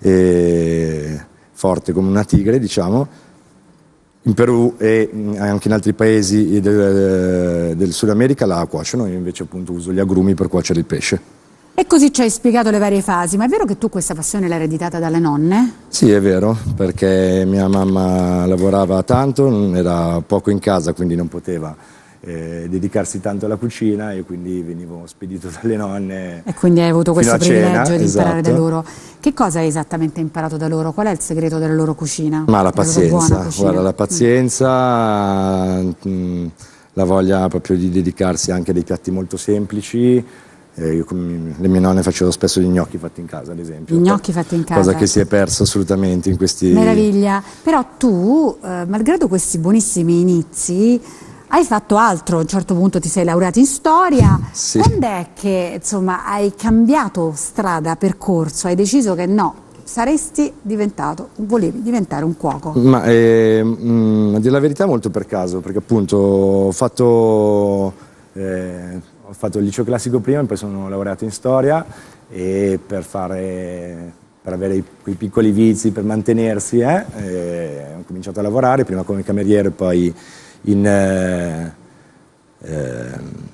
e forte come una tigre, diciamo, in Perù e anche in altri paesi del, del Sud America la cuociono, io invece appunto uso gli agrumi per cuocere il pesce. E così ci hai spiegato le varie fasi, ma è vero che tu questa passione l'hai ereditata dalle nonne? Sì, è vero, perché mia mamma lavorava tanto, era poco in casa, quindi non poteva eh, dedicarsi tanto alla cucina e quindi venivo spedito dalle nonne. E quindi hai avuto questo privilegio cena, di imparare esatto. da loro. Che cosa hai esattamente imparato da loro? Qual è il segreto della loro cucina? Ma la pazienza, guarda, la pazienza, mm. mh, la voglia proprio di dedicarsi anche a dei piatti molto semplici. Eh, io con le mie nonne facevo spesso gli gnocchi fatti in casa, ad esempio. Gli gnocchi fatti in casa. Cosa che si è persa assolutamente in questi... Meraviglia. Però tu, eh, malgrado questi buonissimi inizi, hai fatto altro. A un certo punto ti sei laureato in storia. Sì. Quando è che, insomma, hai cambiato strada, percorso, hai deciso che no, saresti diventato, volevi diventare un cuoco? Ma eh, mh, a dire la verità molto per caso, perché appunto ho fatto... Eh, Ho fatto il liceo classico prima, poi sono laureato in storia e per, fare, per avere i, quei piccoli vizi, per mantenersi, eh, eh, ho cominciato a lavorare, prima come cameriere e poi in, eh, eh,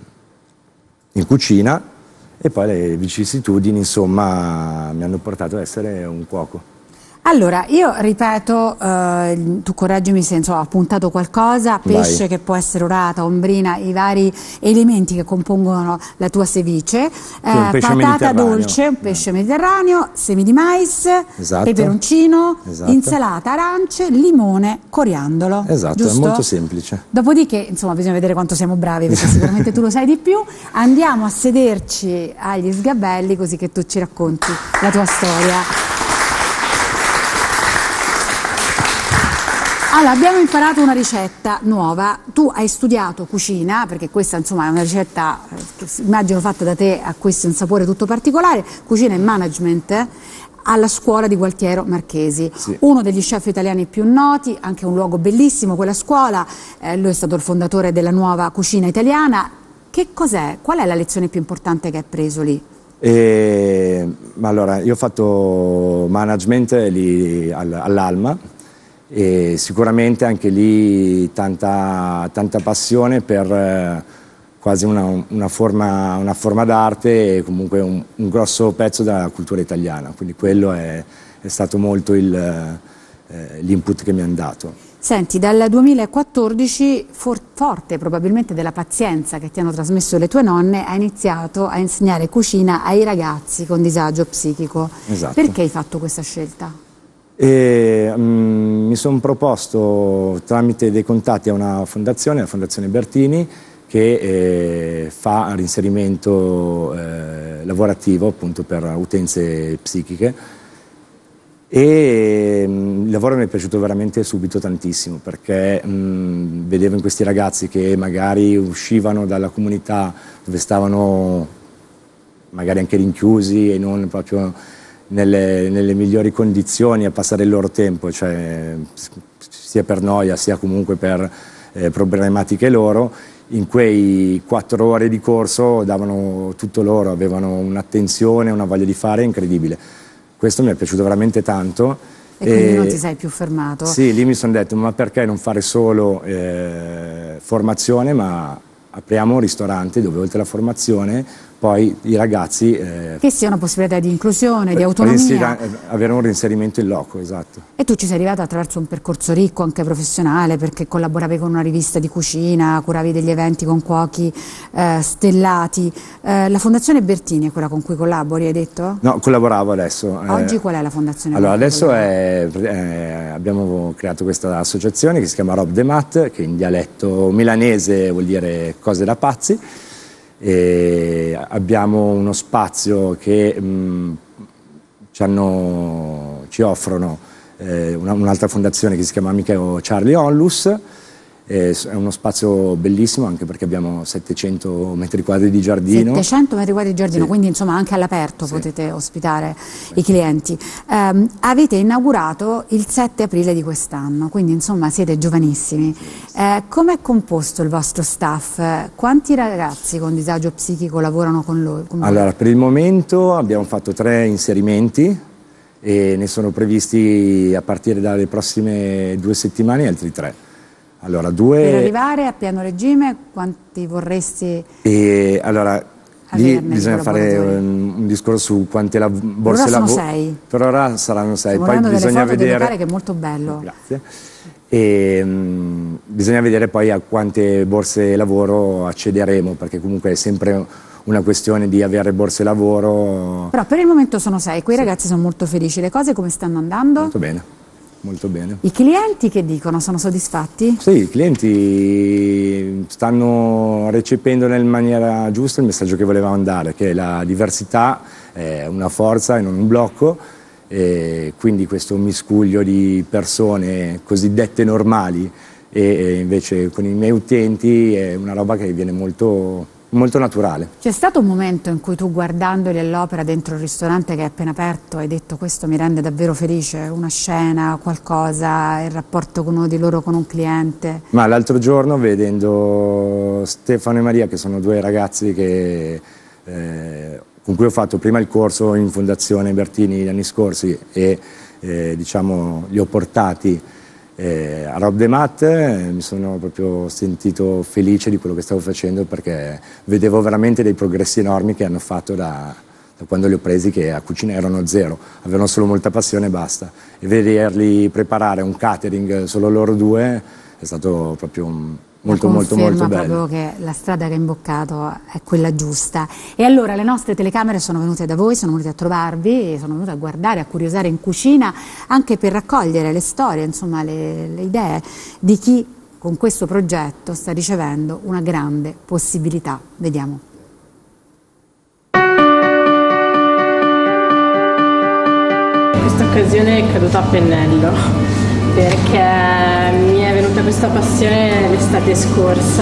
in cucina, e poi le vicissitudini insomma mi hanno portato ad essere un cuoco. Allora, io ripeto, eh, tu correggimi se insomma, ho puntato qualcosa, pesce Vai. Che può essere orata, ombrina, i vari elementi che compongono la tua ceviche, eh, patata dolce, un pesce mediterraneo, semi di mais, esatto. peperoncino, esatto. insalata, arance, limone, coriandolo. Esatto, giusto? è molto semplice. Dopodiché, insomma, bisogna vedere quanto siamo bravi, perché sicuramente tu lo sai di più. Andiamo a sederci agli sgabelli così che tu ci racconti la tua storia. Allora, abbiamo imparato una ricetta nuova, tu hai studiato cucina, perché questa insomma è una ricetta che immagino fatta da te, a questo un sapore tutto particolare, cucina e management eh, alla scuola di Gualtiero Marchesi, sì. Uno degli chef italiani più noti, anche un luogo bellissimo quella scuola, eh, lui è stato il fondatore della nuova cucina italiana. Che cos'è? Qual è la lezione più importante che hai preso lì? E, ma allora, io ho fatto management lì all'Alma, e sicuramente anche lì tanta, tanta passione per eh, quasi una, una forma, una forma d'arte e comunque un, un grosso pezzo della cultura italiana, quindi quello è, è stato molto il, eh, l'input che mi hanno dato. Senti, dal duemilaquattordici, for forte probabilmente della pazienza che ti hanno trasmesso le tue nonne, hai iniziato a insegnare cucina ai ragazzi con disagio psichico. Esatto. Perché hai fatto questa scelta? E, um, mi sono proposto tramite dei contatti a una fondazione, la Fondazione Bertini, che eh, fa reinserimento eh, lavorativo appunto per utenze psichiche, e um, il lavoro mi è piaciuto veramente subito tantissimo, perché um, vedevo in questi ragazzi che magari uscivano dalla comunità dove stavano magari anche rinchiusi e non proprio Nelle, nelle migliori condizioni a passare il loro tempo, cioè sia per noia sia comunque per eh, problematiche loro. In quei quattro ore di corso davano tutto loro, avevano un'attenzione, una voglia di fare incredibile. Questo mi è piaciuto veramente tanto. E, e quindi non ti sei più fermato? Sì, lì mi sono detto, ma perché non fare solo eh, formazione, ma apriamo un ristorante dove oltre alla formazione poi i ragazzi... Eh, che sia una possibilità di inclusione, di autonomia. Avere un reinserimento in loco, esatto. E tu ci sei arrivato attraverso un percorso ricco, anche professionale, perché collaboravi con una rivista di cucina, curavi degli eventi con cuochi eh, stellati. Eh, la Fondazione Bertini è quella con cui collabori, hai detto? No, collaboravo adesso. Oggi eh, qual è la fondazione? Allora, adesso è, eh, abbiamo creato questa associazione che si chiama Rob de Mat, che in dialetto milanese vuol dire cose da pazzi. E abbiamo uno spazio che mh, ci, hanno, ci offrono eh, una, un'altra fondazione che si chiama Amico Charlie Onlus. È uno spazio bellissimo anche perché abbiamo settecento metri quadri di giardino. settecento metri quadri di giardino, sì. Quindi insomma anche all'aperto sì. Potete ospitare sì. I clienti. Um, avete inaugurato il sette aprile di quest'anno, quindi insomma siete giovanissimi. Eh, come è composto il vostro staff? Quanti ragazzi con disagio psichico lavorano con loro? Con allora, per il momento abbiamo fatto tre inserimenti e ne sono previsti a partire dalle prossime due settimane altri tre. Allora, due... Per arrivare a pieno regime, quanti vorresti? E allora, lì bisogna fare un, un discorso su quante la, borse lavoro. Per ora sono sei. Per ora saranno sei. Stiamo poi bisogna delle foto vedere. Locale, che è molto bello. Grazie. E mh, bisogna vedere poi a quante borse lavoro accederemo, perché comunque è sempre una questione di avere borse lavoro. Però per il momento sono sei. Quei sì. Ragazzi sono molto felici. Le cose come stanno andando? Molto bene. Molto bene. I clienti che dicono? Sono soddisfatti? Sì, i clienti stanno recependo nella maniera giusta il messaggio che volevamo dare, che la diversità è una forza e non un blocco, e quindi questo miscuglio di persone cosiddette normali e invece con i miei utenti è una roba che viene molto... molto naturale. C'è stato un momento in cui tu, guardandoli all'opera dentro il ristorante che è appena aperto, hai detto questo mi rende davvero felice, una scena, qualcosa, il rapporto con uno di loro con un cliente? Ma l'altro giorno, vedendo Stefano e Maria, che sono due ragazzi che, eh, con cui ho fatto prima il corso in Fondazione Bertini gli anni scorsi e eh, diciamo li ho portati Eh, a Rob de Mat, eh, mi sono proprio sentito felice di quello che stavo facendo, perché vedevo veramente dei progressi enormi che hanno fatto da, da quando li ho presi, che a cucina erano zero, avevano solo molta passione e basta, e vederli preparare un catering solo loro due è stato proprio un, molto molto molto bello. Proprio che la strada che ha imboccato è quella giusta. E allora le nostre telecamere sono venute da voi, sono venute a trovarvi, sono venute a guardare, a curiosare in cucina, anche per raccogliere le storie, insomma le, le idee di chi con questo progetto sta ricevendo una grande possibilità. Vediamo. Questa occasione è caduta a pennello, perché mi è venuta questa passione l'estate scorsa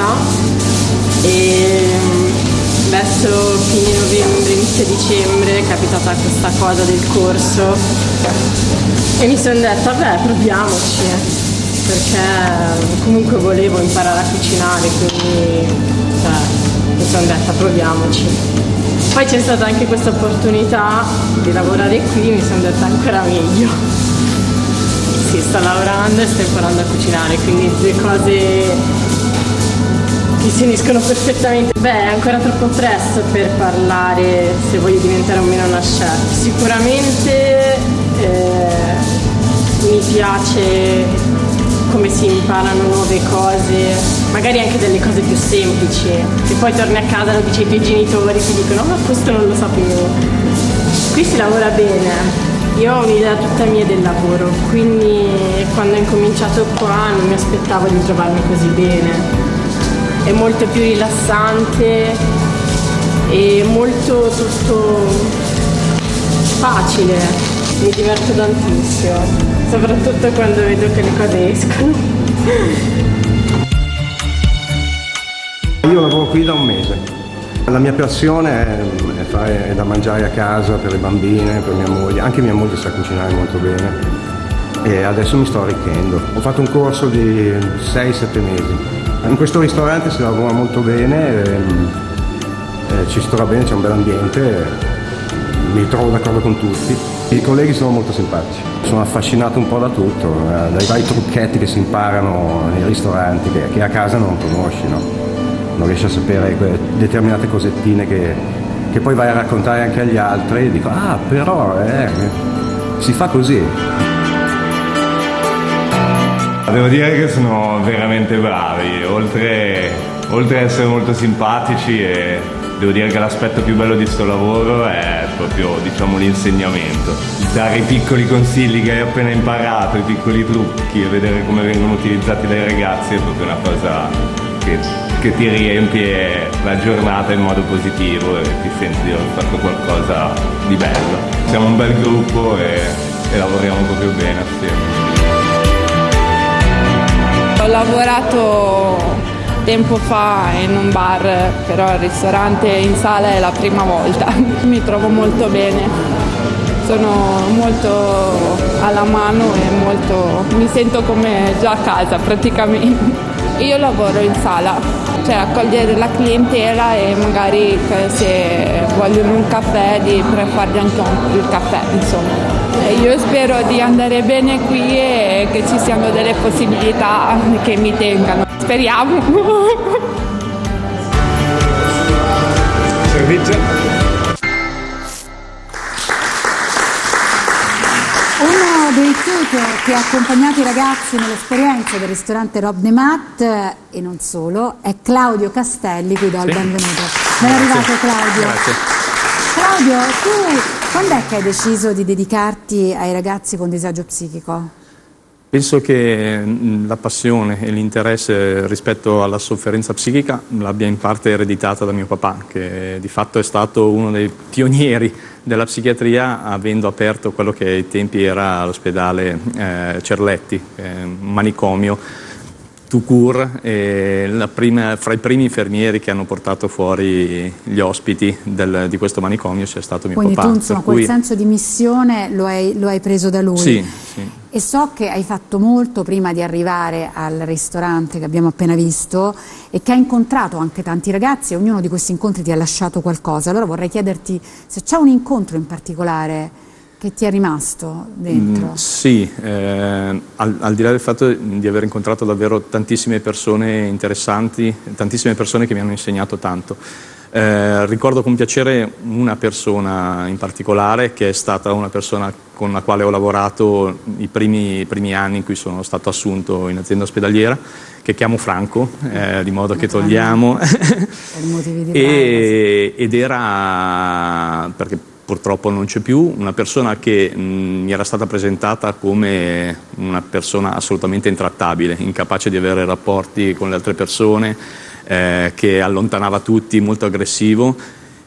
e verso fine novembre, inizio dicembre è capitata questa cosa del corso e mi sono detta beh, proviamoci, perché comunque volevo imparare a cucinare, quindi cioè, mi sono detta proviamoci. Poi c'è stata anche questa opportunità di lavorare qui, mi sono detta ancora meglio. Sì, sto lavorando e sto imparando a cucinare, quindi due cose che si uniscono perfettamente. Beh, è ancora troppo presto per parlare se voglio diventare o meno una chef. Sicuramente eh, mi piace come si imparano nuove cose, magari anche delle cose più semplici. Se poi torni a casa e lo dici ai tuoi genitori, ti dicono ma questo non lo sapevo. Qui si lavora bene. Io ho un'idea tutta mia del lavoro, quindi quando ho incominciato qua non mi aspettavo di trovarmi così bene. È molto più rilassante e molto tutto facile, mi diverto tantissimo, soprattutto quando vedo che le cose escono. Io lavoro qui da un mese. La mia passione è, è fare è da mangiare a casa per le bambine, per mia moglie. Anche mia moglie sa cucinare molto bene e adesso mi sto arricchendo. Ho fatto un corso di sei sette mesi. In questo ristorante si lavora molto bene, e, e ci si trova bene, c'è un bel ambiente, mi trovo d'accordo con tutti. I colleghi sono molto simpatici. Sono affascinato un po' da tutto, dai vari trucchetti che si imparano nei ristoranti che, che a casa non conosci, no? Non riesci a sapere quelle determinate cosettine che, che poi vai a raccontare anche agli altri e dico ah però eh, si fa così. Devo dire che sono veramente bravi, oltre, oltre ad essere molto simpatici, e devo dire che l'aspetto più bello di sto lavoro è proprio, diciamo, l'insegnamento. Dare i piccoli consigli che hai appena imparato, i piccoli trucchi, e vedere come vengono utilizzati dai ragazzi è proprio una cosa che, che ti riempie la giornata in modo positivo e ti senti di aver fatto qualcosa di bello. Siamo un bel gruppo e, e lavoriamo proprio bene assieme. Ho lavorato tempo fa in un bar, però al ristorante in sala è la prima volta. Mi trovo molto bene, sono molto alla mano e molto, mi sento come già a casa praticamente. Io lavoro in sala, cioè accogliere la clientela e magari se vogliono un caffè di preparargli anche un, il caffè, insomma. E io spero di andare bene qui e che ci siano delle possibilità che mi tengano. Speriamo. Servizio. Uno dei tutor che ha accompagnato i ragazzi nell'esperienza del ristorante Rob de Mat e non solo è Claudio Castelli, cui do il benvenuto. Ben arrivato Claudio. Grazie. Claudio, tu quando è che hai deciso di dedicarti ai ragazzi con disagio psichico? Penso che la passione e l'interesse rispetto alla sofferenza psichica l'abbia in parte ereditata da mio papà, che di fatto è stato uno dei pionieri della psichiatria, avendo aperto quello che ai tempi era l'ospedale eh, Cerletti, eh, un manicomio tout court, e la prima, fra i primi infermieri che hanno portato fuori gli ospiti del, di questo manicomio c'è stato mio Quindi papà. tu insomma cui... quel senso di missione lo hai, lo hai preso da lui. Sì, sì. E so che hai fatto molto prima di arrivare al ristorante che abbiamo appena visto e che hai incontrato anche tanti ragazzi e ognuno di questi incontri ti ha lasciato qualcosa. Allora vorrei chiederti se c'è un incontro in particolare che ti è rimasto dentro. Mm, sì, eh, al, al di là del fatto di aver incontrato davvero tantissime persone interessanti, tantissime persone che mi hanno insegnato tanto. Eh, ricordo con piacere una persona in particolare che è stata una persona con la quale ho lavorato i primi, i primi anni in cui sono stato assunto in azienda ospedaliera, che chiamo Franco, eh, di modo che togliamo. e, ed era, perché purtroppo non c'è più, una persona che mh, mi era stata presentata come una persona assolutamente intrattabile, incapace di avere rapporti con le altre persone, Eh, che allontanava tutti, molto aggressivo,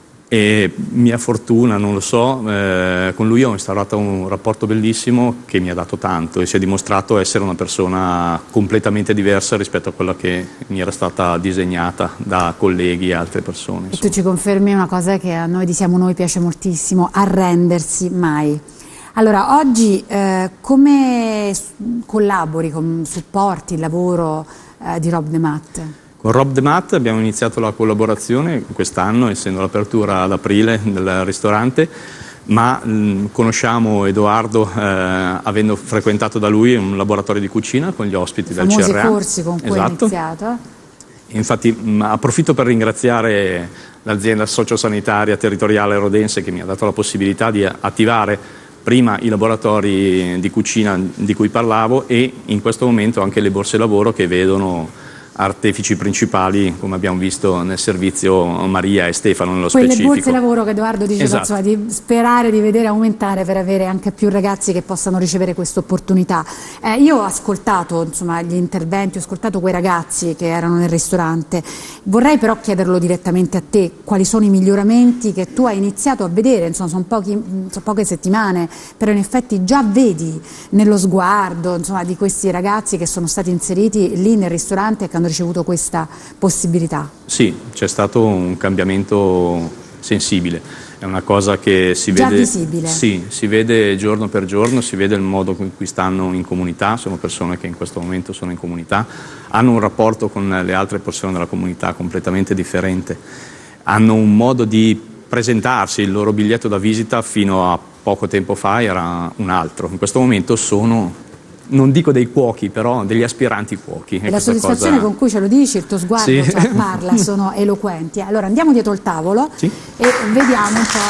e mia fortuna, non lo so, eh, con lui ho instaurato un rapporto bellissimo che mi ha dato tanto e si è dimostrato essere una persona completamente diversa rispetto a quella che mi era stata disegnata da colleghi e altre persone. E tu ci confermi una cosa che a noi di Siamo Noi piace moltissimo: arrendersi mai. Allora, oggi eh, come collabori, com supporti il lavoro eh, di Rob de Mat? Con Rob de Mat abbiamo iniziato la collaborazione quest'anno, essendo l'apertura ad aprile del ristorante, ma mh, conosciamo Edoardo eh, avendo frequentato da lui un laboratorio di cucina con gli ospiti del C R A. I famosi corsi con cui esatto. hai iniziato. Infatti mh, approfitto per ringraziare l'azienda sociosanitaria territoriale rodense che mi ha dato la possibilità di attivare prima i laboratori di cucina di cui parlavo e in questo momento anche le borse lavoro che vedono artefici principali, come abbiamo visto nel servizio Maria e Stefano nello Quelle specifico. borse lavoro che Edoardo diceva, esatto. insomma, di sperare di vedere aumentare per avere anche più ragazzi che possano ricevere questa opportunità. Eh, io ho ascoltato insomma, gli interventi, ho ascoltato quei ragazzi che erano nel ristorante, vorrei però chiederlo direttamente a te, quali sono i miglioramenti che tu hai iniziato a vedere, insomma sono, pochi, sono poche settimane, però in effetti già vedi nello sguardo insomma, di questi ragazzi che sono stati inseriti lì nel ristorante e che hanno ricevuto questa possibilità. Sì, c'è stato un cambiamento sensibile, è una cosa che si Già vede, visibile. Sì, si vede giorno per giorno, si vede il modo con cui stanno in comunità, sono persone che in questo momento sono in comunità, hanno un rapporto con le altre persone della comunità completamente differente, hanno un modo di presentarsi, il loro biglietto da visita fino a poco tempo fa era un altro, in questo momento sono, non dico dei cuochi, però degli aspiranti cuochi. E la soddisfazione cosa... con cui ce lo dici, il tuo sguardo sì. cioè, parla, sono eloquenti. Allora andiamo dietro il tavolo sì. e vediamo un po'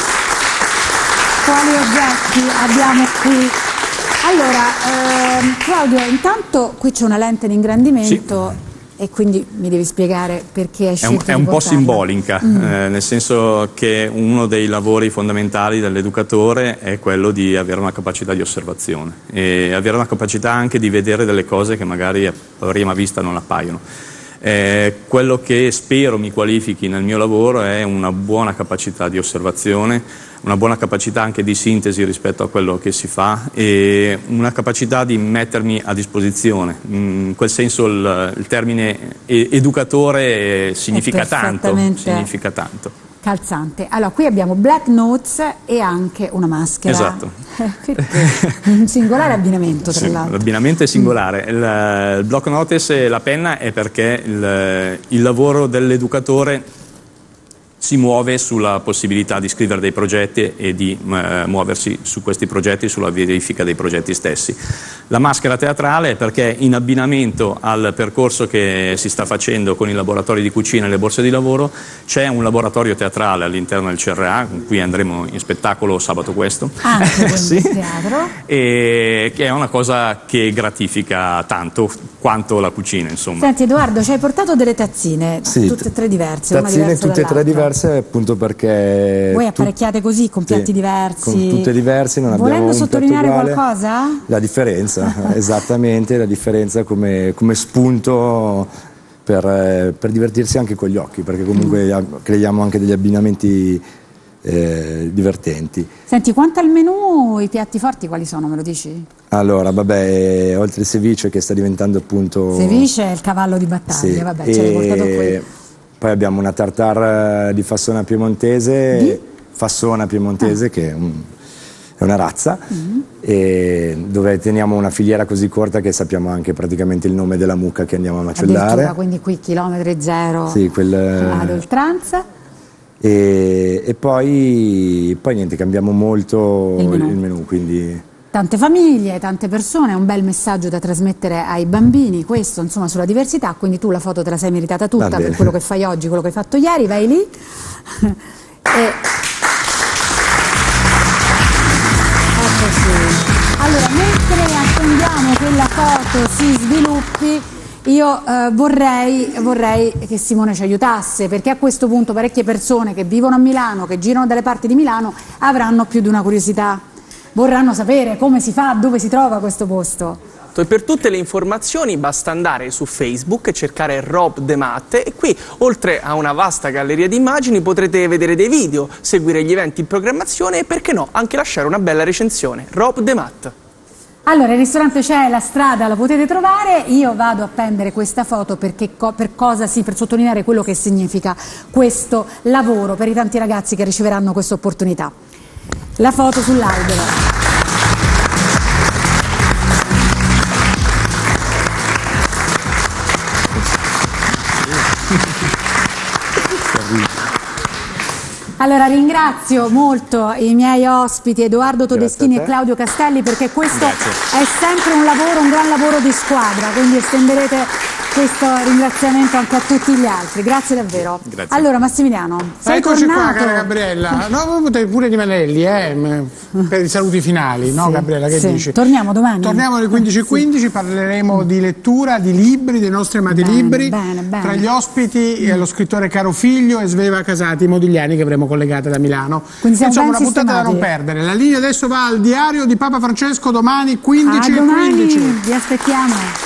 quali oggetti abbiamo qui. Allora, ehm, Claudio, intanto qui c'è una lente di ingrandimento. Sì. E quindi mi devi spiegare perché hai scelto È un, è un po' simbolica, mm. eh, nel senso che uno dei lavori fondamentali dell'educatore è quello di avere una capacità di osservazione e avere una capacità anche di vedere delle cose che magari a prima vista non appaiono. Eh, quello che spero mi qualifichi nel mio lavoro è una buona capacità di osservazione, una buona capacità anche di sintesi rispetto a quello che si fa e una capacità di mettermi a disposizione. In quel senso il, il termine educatore significa tanto, significa tanto. Calzante. Allora, qui abbiamo Black Notes e anche una maschera. Esatto. Un singolare abbinamento, tra sì, l'altro. L'abbinamento è singolare. Il, il block notice e la penna è perché il, il lavoro dell'educatore si muove sulla possibilità di scrivere dei progetti e di eh, muoversi su questi progetti, sulla verifica dei progetti stessi. La maschera teatrale è perché in abbinamento al percorso che si sta facendo con i laboratori di cucina e le borse di lavoro c'è un laboratorio teatrale all'interno del C R A, con cui andremo in spettacolo sabato questo, anche sì. teatro. E che è una cosa che gratifica tanto quanto la cucina, insomma. Senti Edoardo, ci hai portato delle tazzine, sì, tutte e tre diverse, tazzine una diversa tutte e tre diverse appunto perché voi apparecchiate così con piatti sì, diversi, con tutte diverse, non volendo abbiamo un sottolineare piatto uguale. Qualcosa? La differenza, esattamente la differenza come, come spunto per, per divertirsi anche con gli occhi, perché comunque mm. creiamo anche degli abbinamenti eh, divertenti. Senti, quanto al menù, i piatti forti quali sono, me lo dici? Allora, vabbè, oltre il ceviche che sta diventando appunto... Ceviche è il cavallo di battaglia, sì, vabbè, ce l'hai portato qui. Poi abbiamo una tartare di fassona piemontese, di? fassona piemontese ah. che è, un, è una razza, mm. e dove teniamo una filiera così corta che sappiamo anche praticamente il nome della mucca che andiamo a macellare. Quindi qui chilometri zero sì, quel, ad oltranza. E, e poi, poi niente, cambiamo molto il menù, il menù quindi... Tante famiglie, tante persone, un bel messaggio da trasmettere ai bambini, questo insomma sulla diversità, quindi tu la foto te la sei meritata tutta per quello che fai oggi, quello che hai fatto ieri, vai lì. e... Allora, mentre attendiamo che la foto si sviluppi, io eh, vorrei, vorrei che Simone ci aiutasse, perché a questo punto parecchie persone che vivono a Milano, che girano dalle parti di Milano, avranno più di una curiosità. Vorranno sapere come si fa, dove si trova questo posto. E per tutte le informazioni basta andare su Facebook e cercare Rob The Mat e qui, oltre a una vasta galleria di immagini, potrete vedere dei video, seguire gli eventi in programmazione e, perché no, anche lasciare una bella recensione. Rob The Mat. Allora, il ristorante c'è, la strada la potete trovare, io vado a prendere questa foto perché co per cosa sì, per sottolineare quello che significa questo lavoro per i tanti ragazzi che riceveranno questa opportunità. La foto sull'albero. Allora ringrazio molto i miei ospiti Edoardo Todeschini e Claudio Castelli, perché questo Grazie. È sempre un lavoro, un gran lavoro di squadra, quindi estenderete questo ringraziamento anche a tutti gli altri. Grazie davvero. Grazie. Allora Massimiliano, sei Eccoci tornato? qua, cara Gabriella. No, potrei pure rimanere lì eh, per i saluti finali, no, sì, Gabriella? Che sì. dici? Torniamo domani. Torniamo alle quindici e quindici, sì. Parleremo di lettura, di libri, dei nostri amati bene, libri. Bene, bene. Tra gli ospiti mm. lo scrittore Caro Figlio e Sveva Casati Modigliani, che avremo collegate da Milano. Quindi siamo Insomma, ben una puntata da non perdere. La linea adesso va al diario di Papa Francesco domani quindici e quindici. Vi aspettiamo.